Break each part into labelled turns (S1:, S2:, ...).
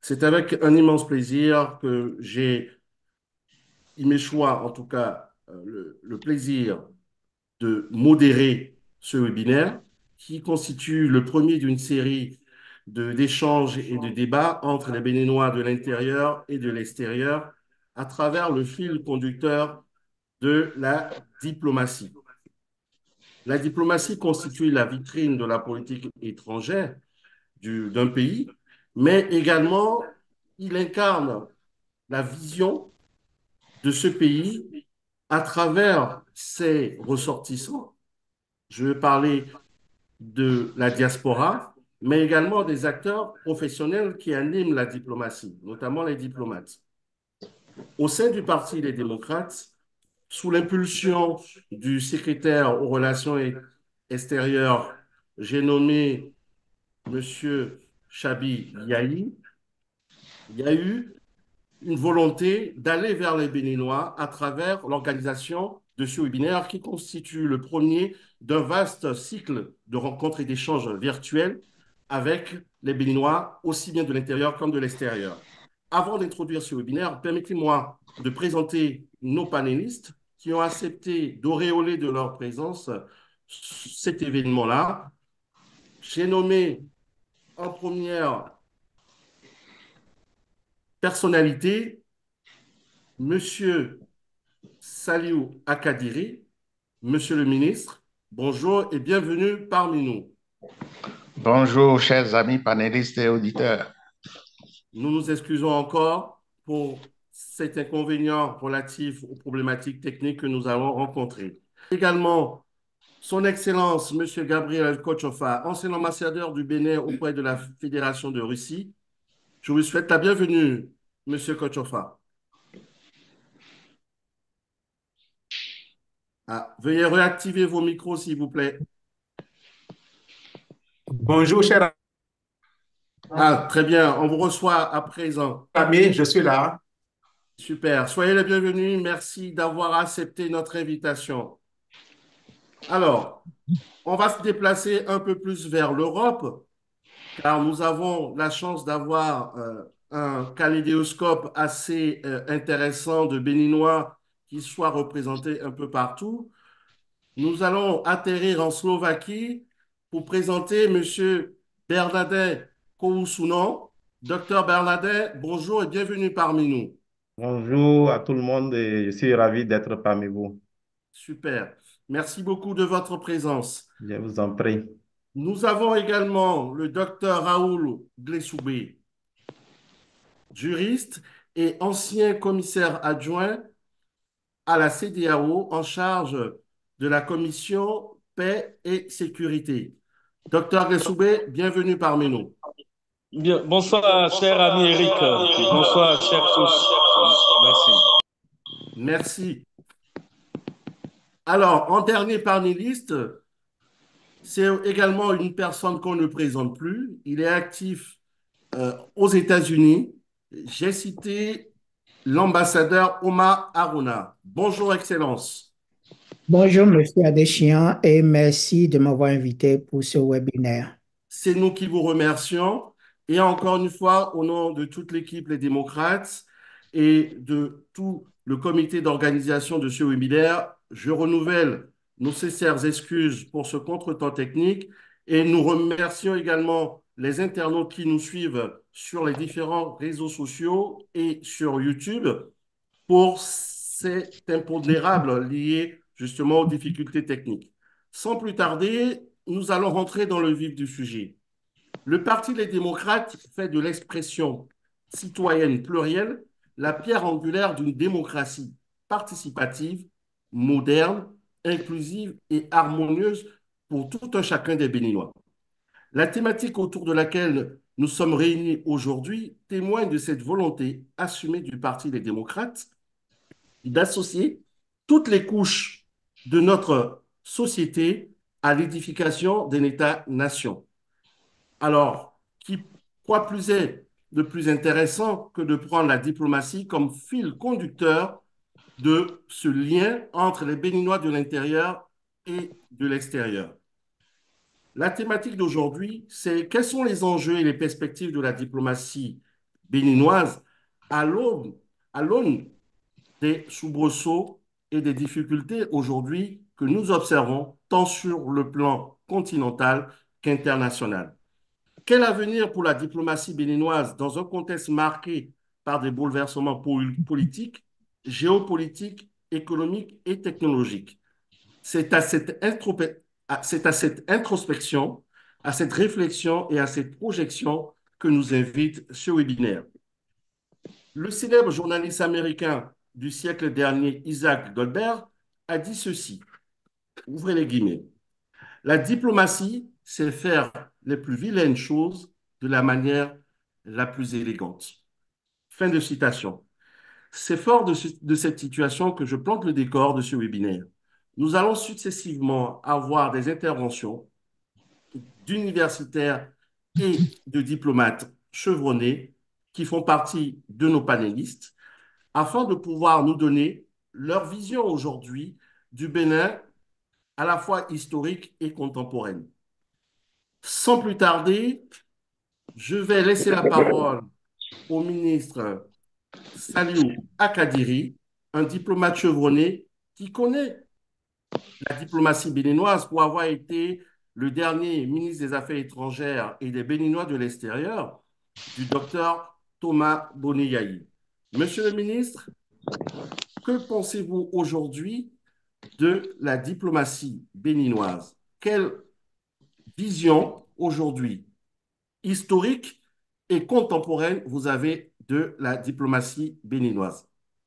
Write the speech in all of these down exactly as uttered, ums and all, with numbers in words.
S1: C'est avec un immense plaisir que j'ai, il m'échoit en tout cas, euh, le, le plaisir de modérer ce webinaire qui constitue le premier d'une série de, d'échanges et de débats entre les Béninois de l'intérieur et de l'extérieur à travers le fil conducteur de la diplomatie. La diplomatie constitue la vitrine de la politique étrangère du- d'un pays, mais également il incarne la vision de ce pays à travers ses ressortissants. Je veux parler de la diaspora, mais également des acteurs professionnels qui animent la diplomatie, notamment les diplomates. Au sein du Parti des démocrates, sous l'impulsion du secrétaire aux relations extérieures, j'ai nommé M. Chabi Yahi, il y a eu une volonté d'aller vers les Béninois à travers l'organisation de ce webinaire qui constitue le premier d'un vaste cycle de rencontres et d'échanges virtuels avec les Béninois, aussi bien de l'intérieur qu'en de l'extérieur. Avant d'introduire ce webinaire, permettez-moi de présenter nos panélistes qui ont accepté d'auréoler de leur présence cet événement-là. J'ai nommé en première personnalité Monsieur Saliou Akadiri. Monsieur le ministre, bonjour et bienvenue parmi nous.
S2: Bonjour, chers amis panélistes et auditeurs.
S1: Nous nous excusons encore pour cet inconvénient relatif aux problématiques techniques que nous avons rencontrées. Également, Son Excellence, Monsieur Gabriel Kochofa, ancien ambassadeur du Bénin auprès de la Fédération de Russie. Je vous souhaite la bienvenue, Monsieur Kochofa. Ah, veuillez réactiver vos micros, s'il vous plaît.
S3: Bonjour, cher
S1: Ah, très bien, on vous reçoit à présent.
S3: ami, je suis là.
S1: Super. Soyez les bienvenus. Merci d'avoir accepté notre invitation. Alors, on va se déplacer un peu plus vers l'Europe, car nous avons la chance d'avoir euh, un kaléidoscope assez euh, intéressant de Béninois qui soit représenté un peu partout. Nous allons atterrir en Slovaquie pour présenter M. Bernadette Koussounan. Docteur Bernadette, bonjour et bienvenue parmi nous.
S4: Bonjour à tout le monde et je suis ravi d'être parmi vous.
S1: Super. Merci beaucoup de votre présence.
S4: Je vous en prie.
S1: Nous avons également le docteur Raoul Glessoubé, juriste et ancien commissaire adjoint à la C D A O en charge de la commission paix et sécurité. Docteur Glessoubé, bienvenue parmi nous.
S5: Bien, bonsoir, cher ami Eric. Bonsoir, chers tous. Merci.
S1: Merci. Alors, en dernier panéliste, c'est également une personne qu'on ne présente plus. Il est actif euh, aux États-Unis. J'ai cité l'ambassadeur Omar Harouna. Bonjour, Excellence.
S6: Bonjour, Monsieur Adéchian, et merci de m'avoir invité pour ce webinaire.
S1: C'est nous qui vous remercions. Et encore une fois, au nom de toute l'équipe, les démocrates, et de tout le comité d'organisation de ce webinaire, je renouvelle nos sincères excuses pour ce contretemps technique et nous remercions également les internautes qui nous suivent sur les différents réseaux sociaux et sur YouTube pour cet impondérable lié justement aux difficultés techniques. Sans plus tarder, nous allons rentrer dans le vif du sujet. Le Parti des démocrates fait de l'expression citoyenne plurielle la pierre angulaire d'une démocratie participative, moderne, inclusive et harmonieuse pour tout un chacun des Béninois. La thématique autour de laquelle nous sommes réunis aujourd'hui témoigne de cette volonté assumée du Parti des démocrates d'associer toutes les couches de notre société à l'édification d'un État-nation. Alors, qui, quoi plus est de plus intéressant que de prendre la diplomatie comme fil conducteur de ce lien entre les Béninois de l'intérieur et de l'extérieur. La thématique d'aujourd'hui, c'est quels sont les enjeux et les perspectives de la diplomatie béninoise à l'aune à l'aune des soubresauts et des difficultés aujourd'hui que nous observons tant sur le plan continental qu'international. Quel avenir pour la diplomatie béninoise dans un contexte marqué par des bouleversements politiques, géopolitiques, économiques et technologiques? C'est à cette, c'est à cette introspection, à cette réflexion et à cette projection que nous invite ce webinaire. Le célèbre journaliste américain du siècle dernier, Isaac Goldberg, a dit ceci, ouvrez les guillemets, la diplomatie, c'est faire les plus vilaines choses de la manière la plus élégante. Fin de citation. C'est fort de, ce, de cette situation que je plante le décor de ce webinaire. Nous allons successivement avoir des interventions d'universitaires et de diplomates chevronnés qui font partie de nos panélistes afin de pouvoir nous donner leur vision aujourd'hui du Bénin à la fois historique et contemporaine. Sans plus tarder, je vais laisser la parole au ministre Saliou Akadiri, un diplomate chevronné qui connaît la diplomatie béninoise pour avoir été le dernier ministre des Affaires étrangères et des Béninois de l'extérieur, du docteur Thomas Boneyayi. Monsieur le ministre, que pensez-vous aujourd'hui de la diplomatie béninoise? Quelle vision aujourd'hui historique et contemporaine vous avez de la diplomatie béninoise?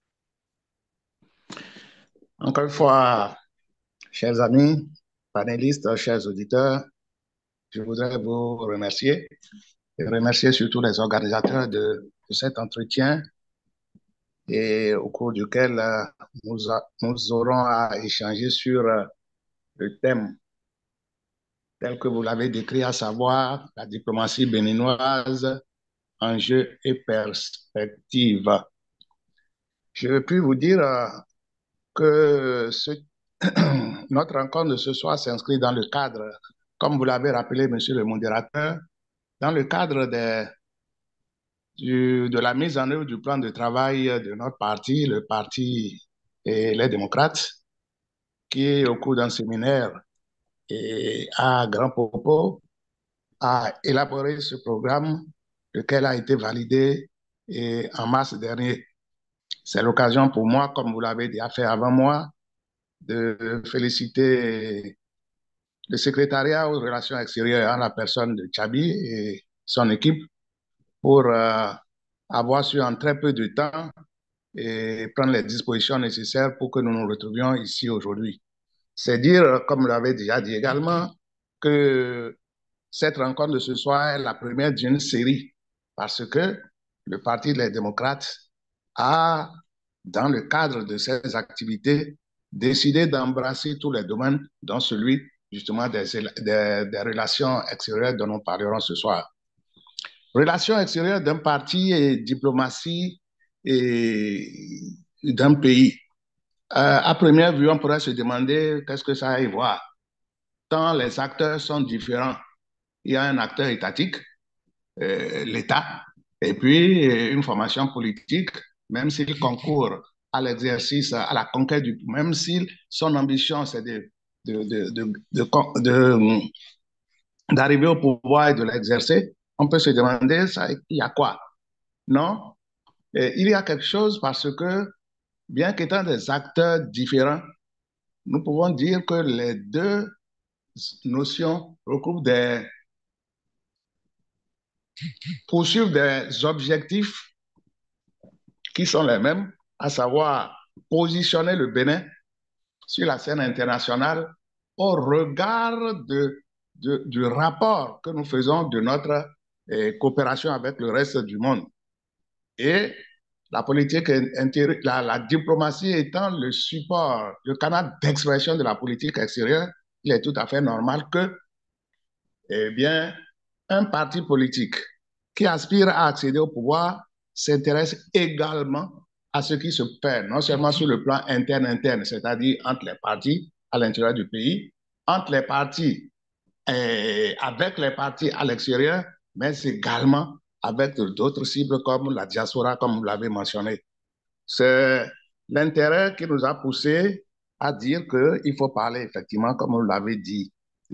S2: Encore une fois, chers amis, panélistes, chers auditeurs, je voudrais vous remercier et remercier surtout les organisateurs de, de cet entretien et au cours duquel euh, nous, a, nous aurons à échanger sur euh, le thème tel que vous l'avez décrit, à savoir la diplomatie béninoise, enjeux et perspectives. Je puis vous dire euh, que ce, notre rencontre de ce soir s'inscrit dans le cadre, comme vous l'avez rappelé, monsieur le modérateur, dans le cadre des, du, de la mise en œuvre du plan de travail de notre parti, le Parti et les démocrates, qui, au cours d'un séminaire et à grand propos, a élaboré ce programme, lequel a été validé et en mars dernier. C'est l'occasion pour moi, comme vous l'avez déjà fait avant moi, de féliciter le secrétariat aux relations extérieures en la personne de Tchabi et son équipe pour euh, avoir su en très peu de temps et prendre les dispositions nécessaires pour que nous nous retrouvions ici aujourd'hui. C'est dire, comme vous l'avez déjà dit également, que cette rencontre de ce soir est la première d'une série parce que le Parti des démocrates a, dans le cadre de ses activités, décidé d'embrasser tous les domaines, dont celui justement des, des, des relations extérieures dont nous parlerons ce soir. Relations extérieures d'un parti et diplomatie d'un pays. Euh, à première vue, on pourrait se demander qu'est-ce que ça a à y voir. Tant les acteurs sont différents. Il y a un acteur étatique, euh, l'État, et puis une formation politique, même s'il concourt à l'exercice, à la conquête du... Même si son ambition, c'est de, de, de, de, de, de, d'arriver au pouvoir et de l'exercer, on peut se demander, ça, il y a quoi? Non, et il y a quelque chose parce que, bien qu'étant des acteurs différents, nous pouvons dire que les deux notions recoupent des... poursuivent des objectifs qui sont les mêmes, à savoir positionner le Bénin sur la scène internationale au regard de, de, du rapport que nous faisons de notre eh, coopération avec le reste du monde. Et la politique intérieure, la, la diplomatie étant le support, le canal d'expression de la politique extérieure, il est tout à fait normal que, eh bien, un parti politique qui aspire à accéder au pouvoir s'intéresse également à ce qui se fait, non seulement sur le plan interne-interne, c'est-à-dire entre les partis à l'intérieur du pays, entre les partis et avec les partis à l'extérieur, mais également avec d'autres cibles comme la diaspora, comme vous l'avez mentionné. C'est l'intérêt qui nous a poussé à dire qu'il faut parler, effectivement, comme vous l'avez dit,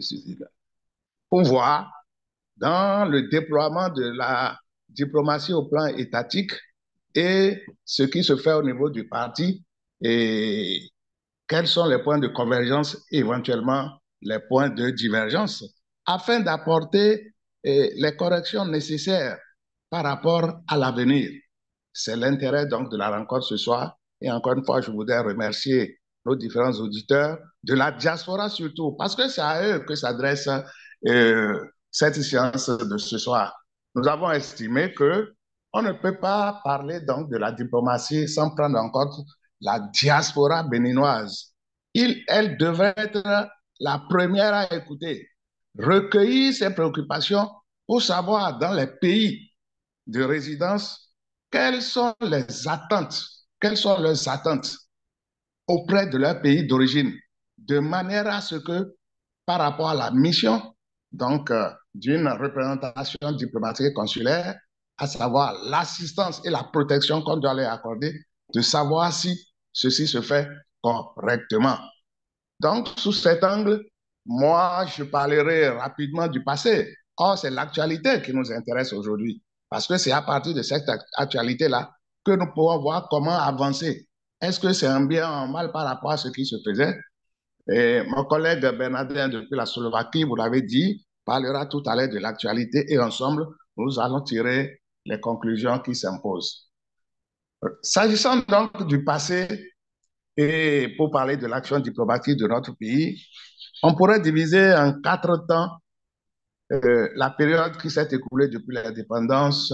S2: pour voir dans le déploiement de la diplomatie au plan étatique et ce qui se fait au niveau du parti et quels sont les points de convergence et éventuellement les points de divergence afin d'apporter eh, les corrections nécessaires par rapport à l'avenir. C'est l'intérêt donc de la rencontre ce soir. Et encore une fois, je voudrais remercier nos différents auditeurs, de la diaspora surtout, parce que c'est à eux que s'adresse euh, cette séance de ce soir. Nous avons estimé que on ne peut pas parler donc de la diplomatie sans prendre en compte la diaspora béninoise. Il, elle devrait être la première à écouter, recueillir ses préoccupations pour savoir dans les pays de résidence quelles sont les attentes, quelles sont leurs attentes auprès de leur pays d'origine, de manière à ce que par rapport à la mission donc euh, d'une représentation diplomatique et consulaire, à savoir l'assistance et la protection qu'on doit leur accorder, de savoir si ceci se fait correctement. Donc, sous cet angle, moi, je parlerai rapidement du passé. Or, c'est l'actualité qui nous intéresse aujourd'hui, parce que c'est à partir de cette actualité-là que nous pouvons voir comment avancer. Est-ce que c'est un bien ou un mal par rapport à ce qui se faisait? Et mon collègue Bernardin, depuis la Slovaquie, vous l'avez dit, parlera tout à l'heure de l'actualité et ensemble, nous allons tirer les conclusions qui s'imposent. S'agissant donc du passé, et pour parler de l'action diplomatique de notre pays, on pourrait diviser en quatre temps euh, la période qui s'est écoulée depuis l'indépendance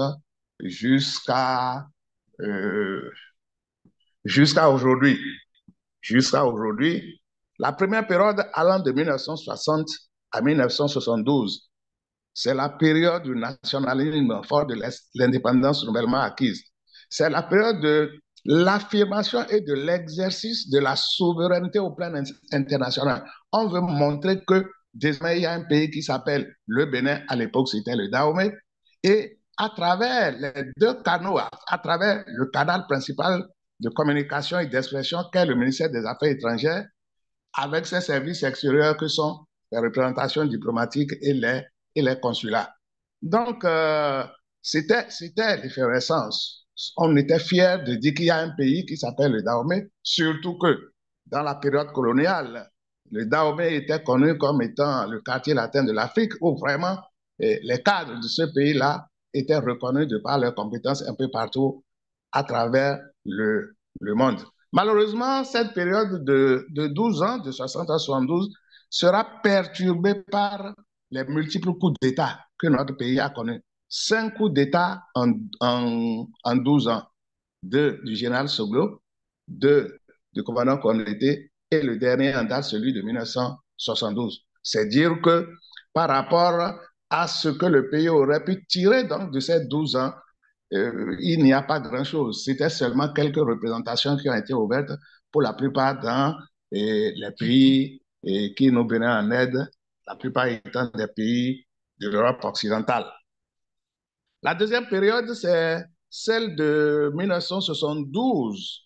S2: jusqu'à euh, jusqu'à aujourd'hui. Jusqu'à aujourd'hui, la première période allant de mille neuf cent soixante à mille neuf cent soixante-douze, c'est la période du nationalisme fort de l'indépendance nouvellement acquise. C'est la période de l'affirmation et de l'exercice de la souveraineté au plan international. On veut montrer que désormais, il y a un pays qui s'appelle le Bénin, à l'époque c'était le Dahomey, et à travers les deux canaux, à travers le canal principal de communication et d'expression qu'est le ministère des Affaires étrangères, avec ses services extérieurs que sont les représentations diplomatiques et les, et les consulats. Donc, euh, c'était l'effervescence. On était fiers de dire qu'il y a un pays qui s'appelle le Dahomey, surtout que dans la période coloniale, le Dahomey était connu comme étant le quartier latin de l'Afrique, où vraiment eh, les cadres de ce pays-là étaient reconnus de par leurs compétences un peu partout à travers le, le monde. Malheureusement, cette période de, de douze ans, de soixante à soixante-douze, sera perturbée par les multiples coups d'État que notre pays a connus. Cinq coups d'État en, en, en douze ans. Deux du général Soglo, deux du commandant Konété et le dernier en date, celui de mille neuf cent soixante-douze. C'est dire que par rapport à ce que le pays aurait pu tirer donc, de ces douze ans, euh, il n'y a pas grand-chose. C'était seulement quelques représentations qui ont été ouvertes, pour la plupart dans et, les pays et, qui nous venaient en aide, la plupart étant des pays de l'Europe occidentale. La deuxième période, c'est celle de mille neuf cent soixante-douze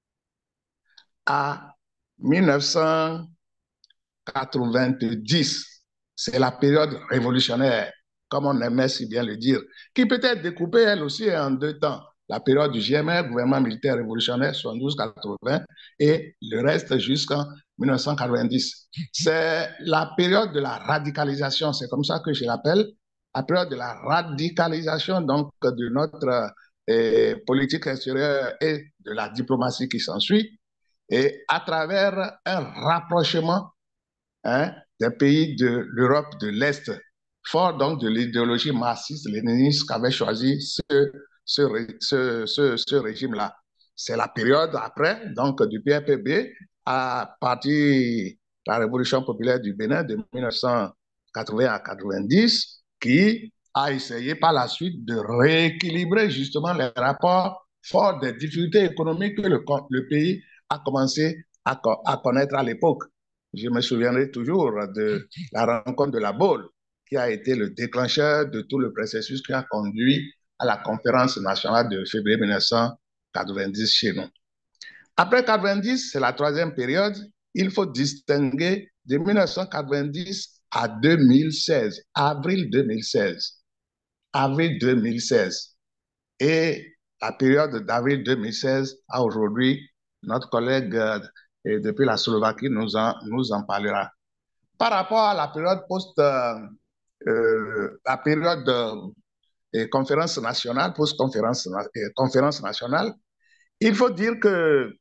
S2: à mille neuf cent quatre-vingt-dix. C'est la période révolutionnaire, comme on aimait si bien le dire, qui peut être découpée elle aussi en deux temps. La période du G M R, gouvernement militaire révolutionnaire, soixante-douze à quatre-vingts, et le reste jusqu'en mille neuf cent quatre-vingt-dix. C'est la période de la radicalisation, c'est comme ça que je l'appelle, la période de la radicalisation donc, de notre eh, politique extérieure et de la diplomatie qui s'ensuit, et à travers un rapprochement hein, des pays de l'Europe de l'Est, fort donc de l'idéologie marxiste-léniniste qu'avait choisi ce, ce, ce, ce, ce régime-là. C'est la période après, donc du P R P B, à partir de la Révolution populaire du Bénin de mille neuf cent quatre-vingts à quatre-vingt-dix, qui a essayé par la suite de rééquilibrer justement les rapports fort des difficultés économiques que le, le pays a commencé à, à connaître à l'époque. Je me souviendrai toujours de la rencontre de la Baule, qui a été le déclencheur de tout le processus qui a conduit à la conférence nationale de février mille neuf cent quatre-vingt-dix chez nous. Après quatre-vingt-dix, c'est la troisième période. Il faut distinguer de mille neuf cent quatre-vingt-dix à deux mille seize, avril deux mille seize. Avril deux mille seize. Et la période d'avril deux mille seize à aujourd'hui, notre collègue euh, depuis la Slovaquie nous en, nous en parlera. Par rapport à la période post, euh, euh, la période de conférence nationale, post-conférence euh, conférence nationale, il faut dire que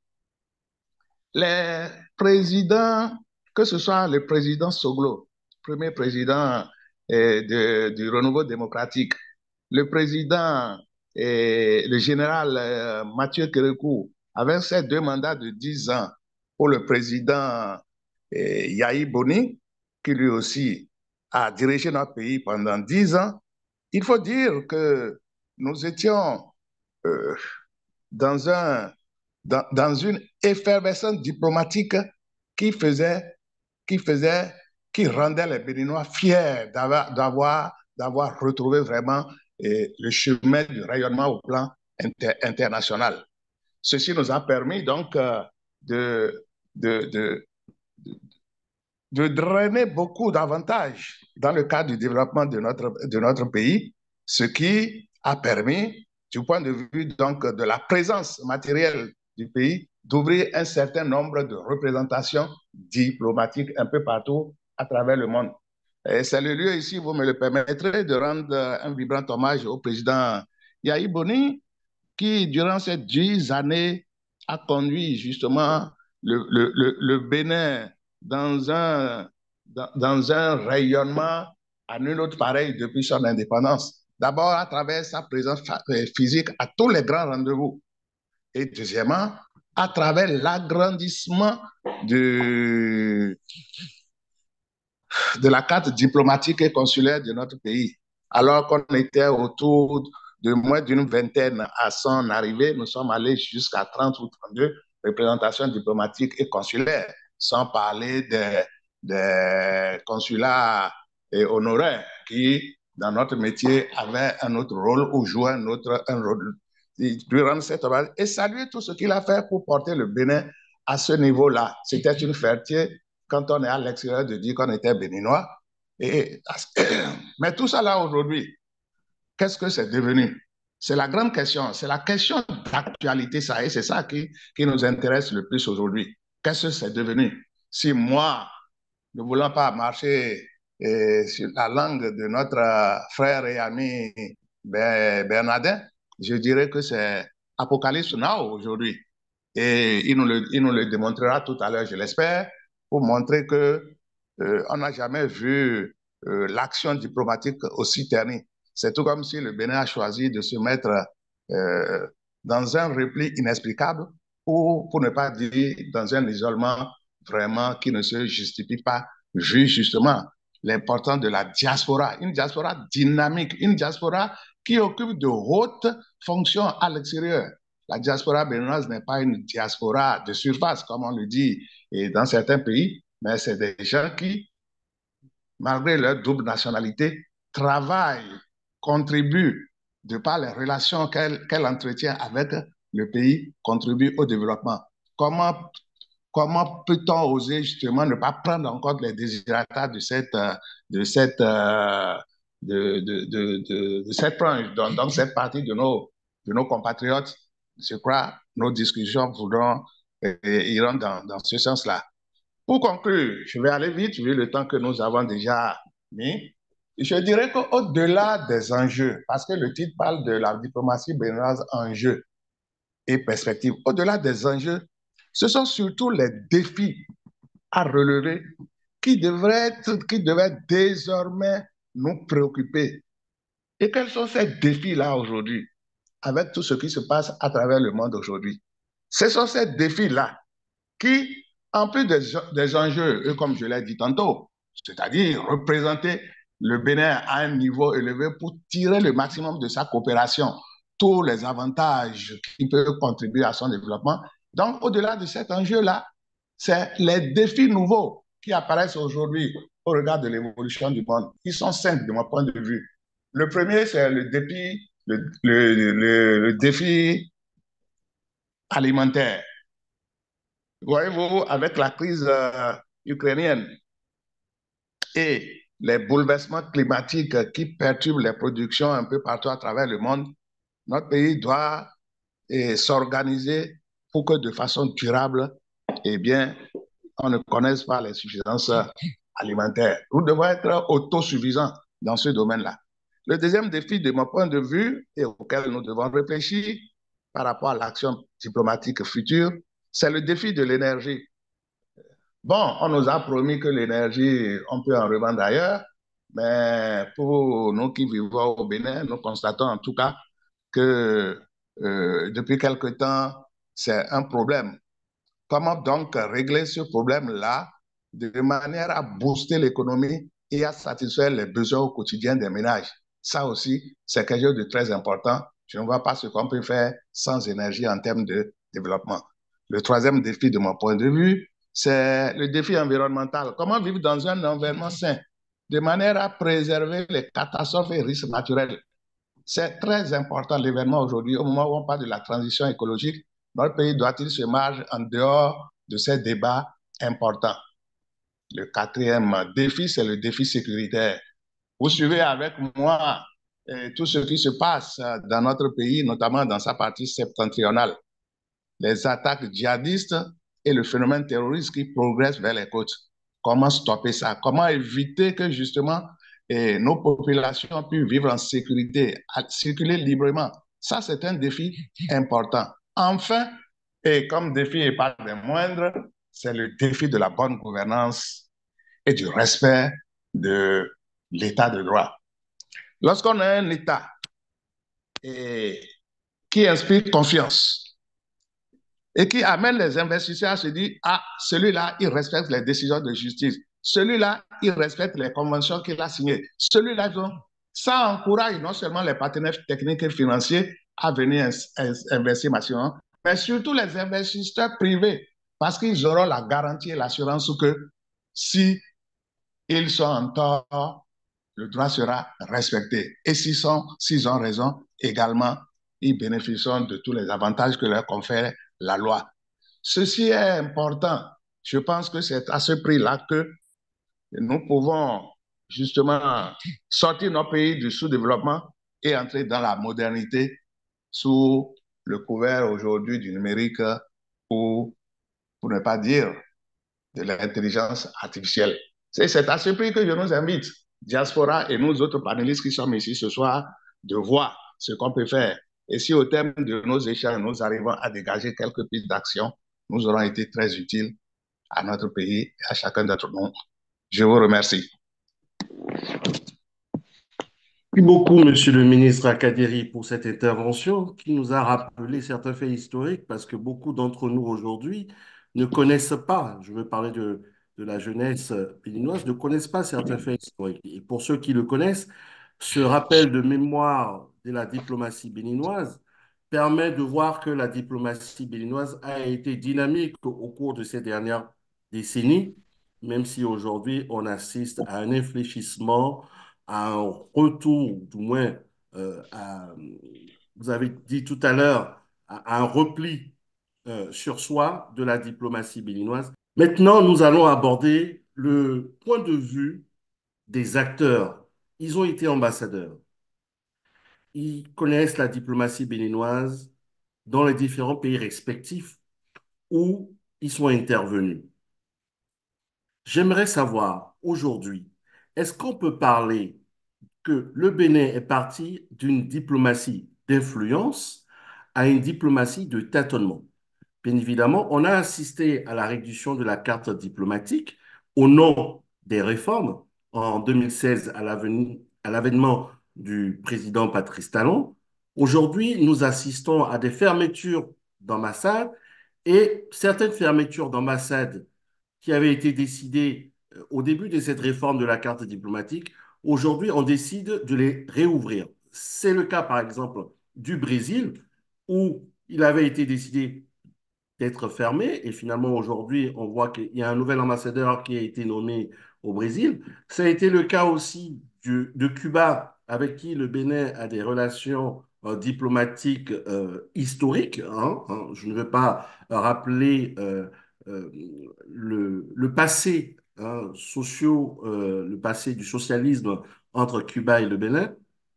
S2: les présidents, que ce soit le président Soglo, premier président euh, de, du renouveau démocratique, le président, et le général euh, Mathieu Kérékou, avec ses deux mandats de dix ans, pour le président euh, Yahi Boni, qui lui aussi a dirigé notre pays pendant dix ans, il faut dire que nous étions euh, dans, un, dans, dans une effervescence diplomatique qui faisait, qui faisait, qui rendait les Béninois fiers d'avoir, d'avoir, d'avoir retrouvé vraiment et le chemin du rayonnement au plan inter international. Ceci nous a permis donc euh, de, de, de, de drainer beaucoup d'avantages dans le cadre du développement de notre, de notre pays, ce qui a permis, du point de vue donc de la présence matérielle du pays, d'ouvrir un certain nombre de représentations diplomatiques un peu partout à travers le monde. C'est le lieu ici, vous me le permettrez, de rendre un vibrant hommage au président Yahi Boni, qui, durant ces dix années, a conduit justement le, le, le, le Bénin dans un, dans, dans un rayonnement à nul autre pareil depuis son indépendance. D'abord, à travers sa présence physique à tous les grands rendez-vous. Et deuxièmement, à travers l'agrandissement de de la carte diplomatique et consulaire de notre pays. Alors qu'on était autour de moins d'une vingtaine à son arrivée, nous sommes allés jusqu'à trente ou trente-deux représentations diplomatiques et consulaires, sans parler des, des consulats et honoraires qui, dans notre métier, avaient un autre rôle ou jouaient un autre un rôle. Lui rendre cet hommage et saluer tout ce qu'il a fait pour porter le Bénin à ce niveau-là. C'était une fierté quand on est à l'extérieur de dire qu'on était béninois. Et, mais tout ça là aujourd'hui, qu'est-ce que c'est devenu? C'est la grande question, c'est la question d'actualité, ça, et c'est ça qui, qui nous intéresse le plus aujourd'hui. Qu'est-ce que c'est devenu? Si moi, ne voulant pas marcher eh, sur la langue de notre frère et ami Bernardin, je dirais que c'est Apocalypse Now aujourd'hui. Et il nous, le, il nous le démontrera tout à l'heure, je l'espère, pour montrer que euh, on n'a jamais vu euh, l'action diplomatique aussi ternie. C'est tout comme si le Bénin a choisi de se mettre euh, dans un repli inexplicable ou, pour ne pas dire, dans un isolement vraiment qui ne se justifie pas, vu justement l'importance de la diaspora, une diaspora dynamique, une diaspora qui occupe de hautes fonctions à l'extérieur. La diaspora béninoise n'est pas une diaspora de surface, comme on le dit et dans certains pays, mais c'est des gens qui, malgré leur double nationalité, travaillent, contribuent, de par les relations qu'elle qu'elle entretient avec le pays, contribuent au développement. Comment, comment peut-on oser justement ne pas prendre en compte les désirata de cette, de cette, de, de, de, de, de cette branche, donc, donc cette partie de nos, de nos compatriotes? Je crois nos discussions voudront euh, iront dans, dans ce sens-là. Pour conclure, je vais aller vite vu le temps que nous avons déjà mis. Je dirais qu'au-delà des enjeux, parce que le titre parle de la diplomatie béninoise, enjeux et perspectives, au-delà des enjeux, ce sont surtout les défis à relever qui devraient être, qui devraient désormais nous préoccuper. Et quels sont ces défis-là aujourd'hui, avec tout ce qui se passe à travers le monde aujourd'hui? Ce sont ces défis-là qui, en plus des, des enjeux, comme je l'ai dit tantôt, c'est-à-dire représenter le Bénin à un niveau élevé pour tirer le maximum de sa coopération, tous les avantages qui peuvent contribuer à son développement. Donc, au-delà de cet enjeu-là, c'est les défis nouveaux qui apparaissent aujourd'hui au regard de l'évolution du monde. Ils sont cinq de mon point de vue. Le premier, c'est le défi le, le, le, le défi alimentaire. Voyez-vous, avec la crise euh, ukrainienne et les bouleversements climatiques qui perturbent les productions un peu partout à travers le monde, notre pays doit s'organiser pour que de façon durable, eh bien, on ne connaisse pas les suffisances alimentaires. Nous devons être autosuffisants dans ce domaine-là. Le deuxième défi, de mon point de vue, et auquel nous devons réfléchir par rapport à l'action diplomatique future, c'est le défi de l'énergie. Bon, on nous a promis que l'énergie, on peut en revendre ailleurs, mais pour nous qui vivons au Bénin, nous constatons en tout cas que euh, depuis quelque temps, c'est un problème. Comment donc régler ce problème-là de manière à booster l'économie et à satisfaire les besoins au quotidien des ménages? Ça aussi, c'est quelque chose de très important. Je ne vois pas ce qu'on peut faire sans énergie en termes de développement. Le troisième défi de mon point de vue, c'est le défi environnemental. Comment vivre dans un environnement sain de manière à préserver les catastrophes et risques naturels? C'est très important l'événement aujourd'hui. Au moment où on parle de la transition écologique, notre pays doit-il se marger en dehors de ces débats importants? Le quatrième défi, c'est le défi sécuritaire. Vous suivez avec moi eh, tout ce qui se passe dans notre pays, notamment dans sa partie septentrionale. Les attaques djihadistes et le phénomène terroriste qui progresse vers les côtes. Comment stopper ça? Comment éviter que justement eh, nos populations puissent vivre en sécurité, circuler librement? Ça, c'est un défi important. Enfin, et comme défi et pas des moindres, c'est le défi de la bonne gouvernance et du respect de l'état de droit. Lorsqu'on a un État et, qui inspire confiance et qui amène les investisseurs à se dire, ah, celui-là, il respecte les décisions de justice, celui-là, il respecte les conventions qu'il a signées, celui-là, ça encourage non seulement les partenaires techniques et financiers à venir investir massivement, mais surtout les investisseurs privés, parce qu'ils auront la garantie et l'assurance que si ils sont en tort, le droit sera respecté. Et s'ils sont, s'ils ont raison, également, ils bénéficieront de tous les avantages que leur confère la loi. Ceci est important. Je pense que c'est à ce prix-là que nous pouvons justement sortir nos pays du sous-développement et entrer dans la modernité sous le couvert aujourd'hui du numérique ou, pour ne pas dire, de l'intelligence artificielle. C'est à ce prix que je nous invite, Diaspora et nous autres panélistes qui sommes ici ce soir, de voir ce qu'on peut faire. Et si au terme de nos échanges, nous arrivons à dégager quelques pistes d'action, nous aurons été très utiles à notre pays et à chacun d'entre nous. Je vous remercie.
S1: Merci beaucoup, Monsieur le ministre Akadéri, pour cette intervention qui nous a rappelé certains faits historiques parce que beaucoup d'entre nous aujourd'hui ne connaissent pas, je veux parler de, de la jeunesse béninoise, ne connaissent pas certains faits historiques. Et pour ceux qui le connaissent, ce rappel de mémoire de la diplomatie béninoise permet de voir que la diplomatie béninoise a été dynamique au cours de ces dernières décennies, même si aujourd'hui on assiste à un infléchissement, à un retour, du moins, euh, à, vous avez dit tout à l'heure, à, à un repli euh, sur soi de la diplomatie béninoise. Maintenant, nous allons aborder le point de vue des acteurs. Ils ont été ambassadeurs. Ils connaissent la diplomatie béninoise dans les différents pays respectifs où ils sont intervenus. J'aimerais savoir aujourd'hui, est-ce qu'on peut parler que le Bénin est parti d'une diplomatie d'influence à une diplomatie de tâtonnement? Bien évidemment, on a assisté à la réduction de la carte diplomatique au nom des réformes en deux mille seize à l'avènement du président Patrice Talon. Aujourd'hui, nous assistons à des fermetures d'ambassades et certaines fermetures d'ambassades qui avaient été décidées euh, au début de cette réforme de la carte diplomatique. Aujourd'hui, on décide de les réouvrir. C'est le cas, par exemple, du Brésil, où il avait été décidé d'être fermé. Et finalement, aujourd'hui, on voit qu'il y a un nouvel ambassadeur qui a été nommé au Brésil. Ça a été le cas aussi du, de Cuba, avec qui le Bénin a des relations euh, diplomatique euh, historique. Hein, hein. Je ne vais pas rappeler euh, euh, le, le passé hein, socio, euh, le passé du socialisme entre Cuba et le Bénin.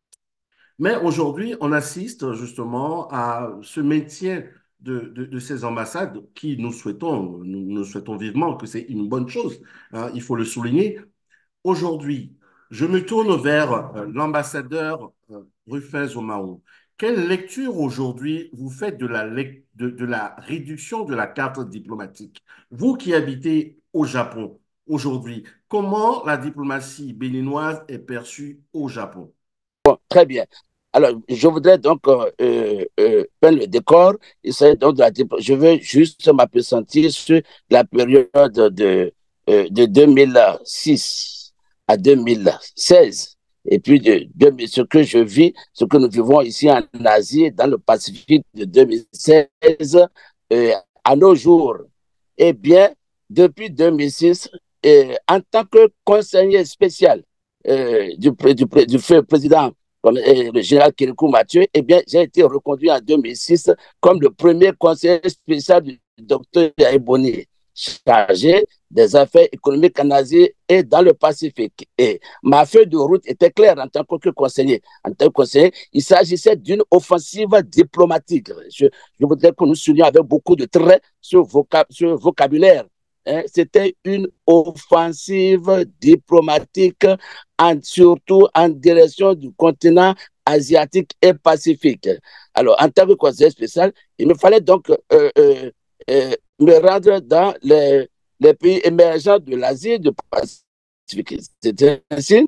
S1: Mais aujourd'hui, on assiste justement à ce maintien de, de- de ces ambassades qui nous souhaitons, nous, nous souhaitons vivement que c'est une bonne chose, hein, il faut le souligner. Aujourd'hui, je me tourne vers euh, l'ambassadeur euh, Rufin Omaou. Quelle lecture aujourd'hui vous faites de la, lec- de, de la réduction de la carte diplomatique? Vous qui habitez au Japon aujourd'hui, comment la diplomatie béninoise est perçue au Japon?
S7: Très bien. Alors, je voudrais donc euh, euh, euh, peindre le décor. Il s'agit donc de la diplo- Je veux juste m'appesantir sur la période de, euh, de deux mille six à deux mille seize. Et puis, de, de, ce que je vis, ce que nous vivons ici en Asie, dans le Pacifique de deux mille seize euh, à nos jours. Eh bien, depuis deux mille six, euh, en tant que conseiller spécial euh, du, du, du, du président comme euh, le général Kirikou Mathieu, eh bien, j'ai été reconduit en deux mille six comme le premier conseiller spécial du docteur Yaïboni, chargé des affaires économiques en Asie et dans le Pacifique. Et ma feuille de route était claire en tant que conseiller. En tant que conseiller, il s'agissait d'une offensive diplomatique. Je, je voudrais que nous soulignions avec beaucoup de traits ce, vocab, ce vocabulaire. Hein, c'était une offensive diplomatique, en, surtout en direction du continent asiatique et pacifique. Alors, en tant que conseiller spécial, il me fallait donc euh, euh, euh, me rendre dans les, les pays émergents de l'Asie et du Pacifique. C'est ainsi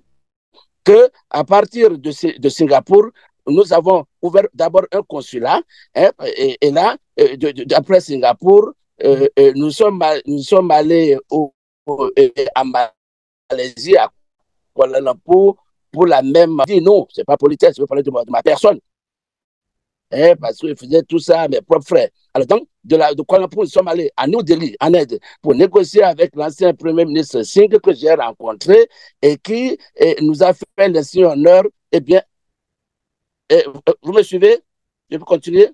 S7: qu'à partir de, de Singapour, nous avons ouvert d'abord un consulat, hein, et, et là, euh, de, de, après Singapour, euh, euh, nous, sommes, nous sommes allés au, au, à Malaisie, à Kuala Lumpur, pour la même... Je dis non, ce n'est pas politique, je veux parler de ma, de ma personne. Hein, parce qu'ils faisaient tout ça à mes propres frères. Alors donc, de, la, de Kuala Lumpur, nous sommes allés à New Delhi, en Inde, pour négocier avec l'ancien Premier ministre Singh que j'ai rencontré et qui et, nous a fait l'insigne honneur. Eh bien, et, vous me suivez? Je peux continuer?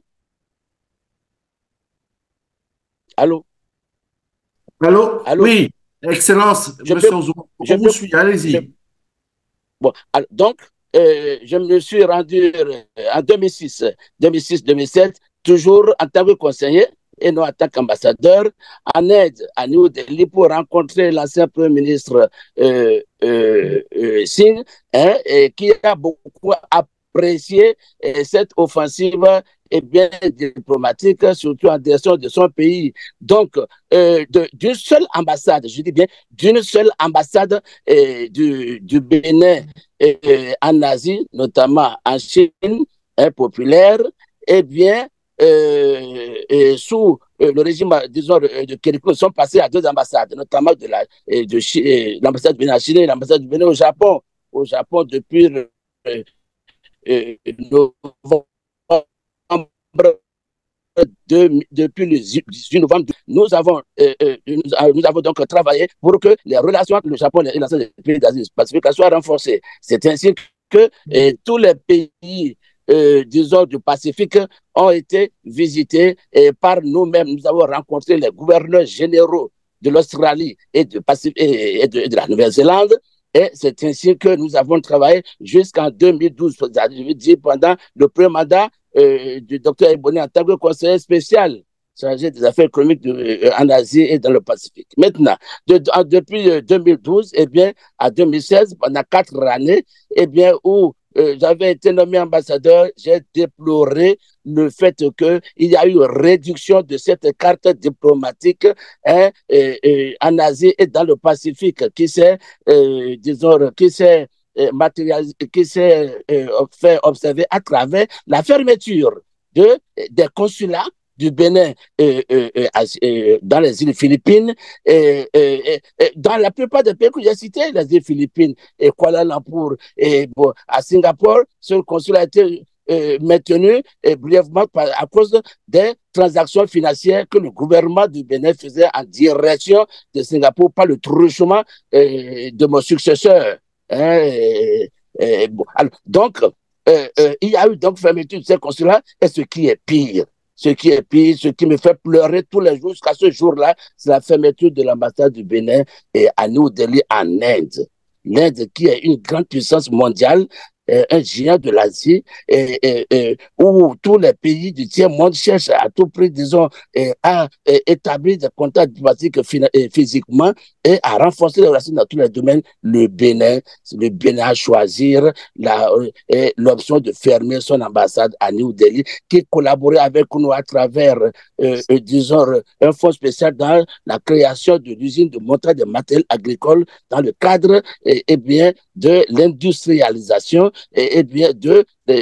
S7: Allô?
S1: Allô?
S7: Allô?
S1: Oui, Excellence,
S7: je
S1: Monsieur
S7: peux,
S1: Ozouma,
S7: je
S1: on vous
S7: peux,
S1: suit, allez-y.
S7: Bon, alors, donc, euh, je me suis rendu euh, en deux mille six, deux mille six, deux mille sept, toujours en tant que conseiller et non en tant qu'ambassadeur, en aide à New Delhi pour rencontrer l'ancien Premier ministre euh, euh, euh, Singh, hein, et qui a beaucoup apprécié euh, cette offensive et bien diplomatique, surtout en direction de son pays. Donc, euh, d'une seule ambassade, je dis bien d'une seule ambassade euh, du, du Bénin euh, en Asie, notamment en Chine, hein, populaire, eh bien, euh, euh, sous euh, le régime, disons, de Kirikou, nous sommes passés à deux ambassades, notamment de la, euh, de l'ambassade du Bénin en Chine et l'ambassade du Bénin au Japon. Au Japon, depuis euh, euh, novembre De, depuis le dix-huit novembre, nous avons, euh, euh, nous, nous avons donc travaillé pour que les relations entre le Japon et l'ensemble des pays d'Asie Pacifique soient renforcées. C'est ainsi que euh, tous les pays, euh, disons, du Pacifique ont été visités et par nous-mêmes. Nous avons rencontré les gouverneurs généraux de l'Australie et, et, et de, de la Nouvelle-Zélande. Et c'est ainsi que nous avons travaillé jusqu'en deux mille douze, je veux dire pendant le premier mandat Euh, du docteur Eboni en tant que conseiller spécial chargé des affaires économiques de, euh, en Asie et dans le Pacifique. Maintenant, de, de, depuis euh, deux mille douze, eh bien, à deux mille seize, pendant quatre années, eh bien, où euh, j'avais été nommé ambassadeur, j'ai déploré le fait qu'il y a eu réduction de cette carte diplomatique hein, et, et, en Asie et dans le Pacifique, qui s'est, euh, disons, qui s'est qui s'est euh, fait observer à travers la fermeture de, des consulats du Bénin euh, euh, euh, dans les îles Philippines, et, et, et dans la plupart des pays que j'ai cités, les îles Philippines et Kuala Lumpur et bon, à Singapour, ce consulat a été euh, maintenu et brièvement par, à cause des transactions financières que le gouvernement du Bénin faisait en direction de Singapour par le truchement euh, de mon successeur. Hein, et, et, bon, alors, donc, euh, euh, il y a eu donc fermeture de ces consulats. Et ce qui est pire, ce qui est pire, ce qui me fait pleurer tous les jours jusqu'à ce jour-là, c'est la fermeture de l'ambassade du Bénin et à New Delhi en Inde. L'Inde qui est une grande puissance mondiale, euh, un géant de l'Asie, et, et, et, où tous les pays du tiers-monde cherchent à tout prix, disons, et, à et, établir des contacts diplomatiques et physiquement et à renforcer les relations dans tous les domaines. Le Bénin, le Bénin a choisi l'option de fermer son ambassade à New Delhi, qui collaborait avec nous à travers, euh, euh, disons, un fonds spécial dans la création de l'usine de montage de matériel agricole dans le cadre et, et bien, de l'industrialisation et, et bien de, de,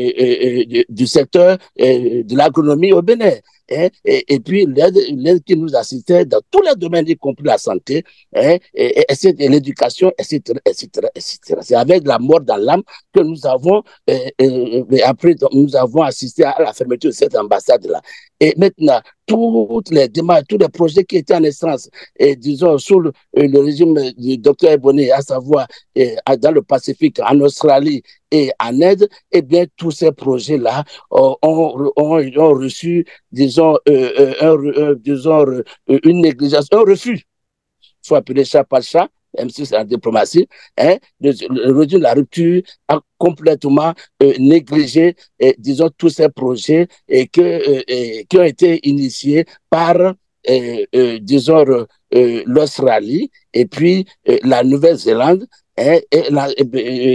S7: de, de, du secteur de l'agronomie au Bénin. Hein, et, et puis l'aide, l'aide qui nous assistait dans tous les domaines, y compris la santé, hein, et, et, et l'éducation, et cetera, et cetera, et cetera. C'est avec la mort dans l'âme que nous avons, euh, euh, après, nous avons assisté à la fermeture de cette ambassade-là. Et maintenant, toutes les démarches, tous les projets qui étaient en essence, et disons, sous le, le régime du docteur Ebonné, à savoir et, dans le Pacifique, en Australie et en Inde, eh bien, tous ces projets-là ont, ont, ont, ont reçu, disons, euh, un, un, disons, une négligence, un refus. Il faut appeler chat par chat, même si c'est la diplomatie, hein, le, le régime de la rupture a complètement euh, négligé, et, disons, tous ces projets et que, euh, et, qui ont été initiés par, euh, euh, disons, euh, l'Australie et puis euh, la Nouvelle-Zélande. Hein, et, la, et,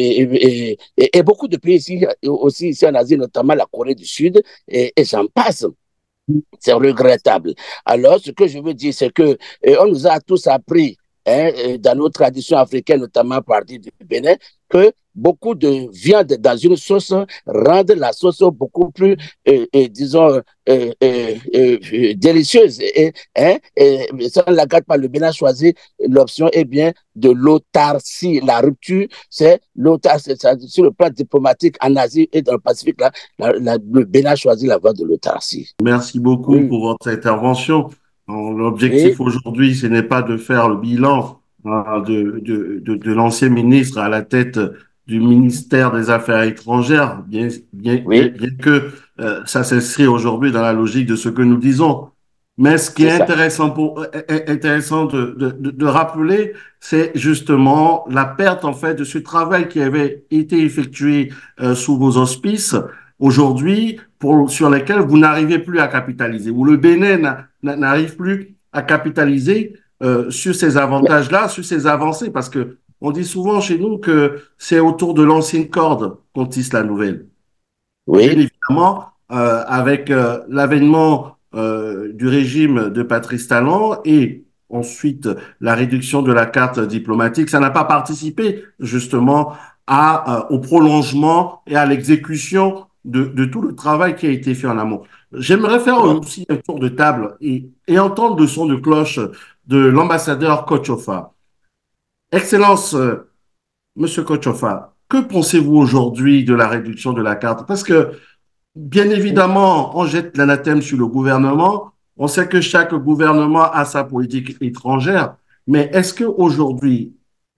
S7: et, et, et beaucoup de pays ici, aussi ici en Asie, notamment la Corée du Sud, et, et j'en passe. C'est regrettable. Alors, ce que je veux dire, c'est que euh, on nous a tous appris, hein, dans nos traditions africaines, notamment à partir du Bénin, que beaucoup de viande dans une sauce rendent la sauce beaucoup plus, euh, euh, disons, euh, euh, euh, délicieuse. Et, hein, et ça ne la gâte pas. Le Bénin a choisi l'option eh bien, de l'autarcie. La rupture, c'est l'autarcie. Sur le plan diplomatique en Asie et dans le Pacifique, là, la, la, le Bénin a choisi la voie de l'autarcie.
S1: Merci beaucoup oui. pour votre intervention. L'objectif oui. aujourd'hui, ce n'est pas de faire le bilan hein, de, de, de, de l'ancien ministre à la tête du ministère des Affaires étrangères, bien, bien, oui. bien, bien que euh, ça s'inscrit aujourd'hui dans la logique de ce que nous disons. Mais ce qui est, est intéressant, pour, est intéressant de, de, de, de rappeler, c'est justement la perte en fait de ce travail qui avait été effectué euh, sous vos auspices aujourd'hui, pour, sur lesquels vous n'arrivez plus à capitaliser, où le Bénin n'arrive plus à capitaliser euh, sur ces avantages-là, sur ces avancées, parce que on dit souvent chez nous que c'est autour de l'ancienne corde qu'on tisse la nouvelle. Oui. Bien évidemment, euh, avec euh, l'avènement euh, du régime de Patrice Talon et ensuite la réduction de la carte diplomatique, ça n'a pas participé justement à, euh, au prolongement et à l'exécution de, de tout le travail qui a été fait en amont. J'aimerais faire aussi un tour de table et, et entendre le son de cloche de l'ambassadeur Kochofa. Excellence, euh, Monsieur Kochofa, que pensez-vous aujourd'hui de la réduction de la carte? Parce que, bien évidemment, on jette l'anathème sur le gouvernement. On sait que chaque gouvernement a sa politique étrangère. Mais est-ce qu'aujourd'hui,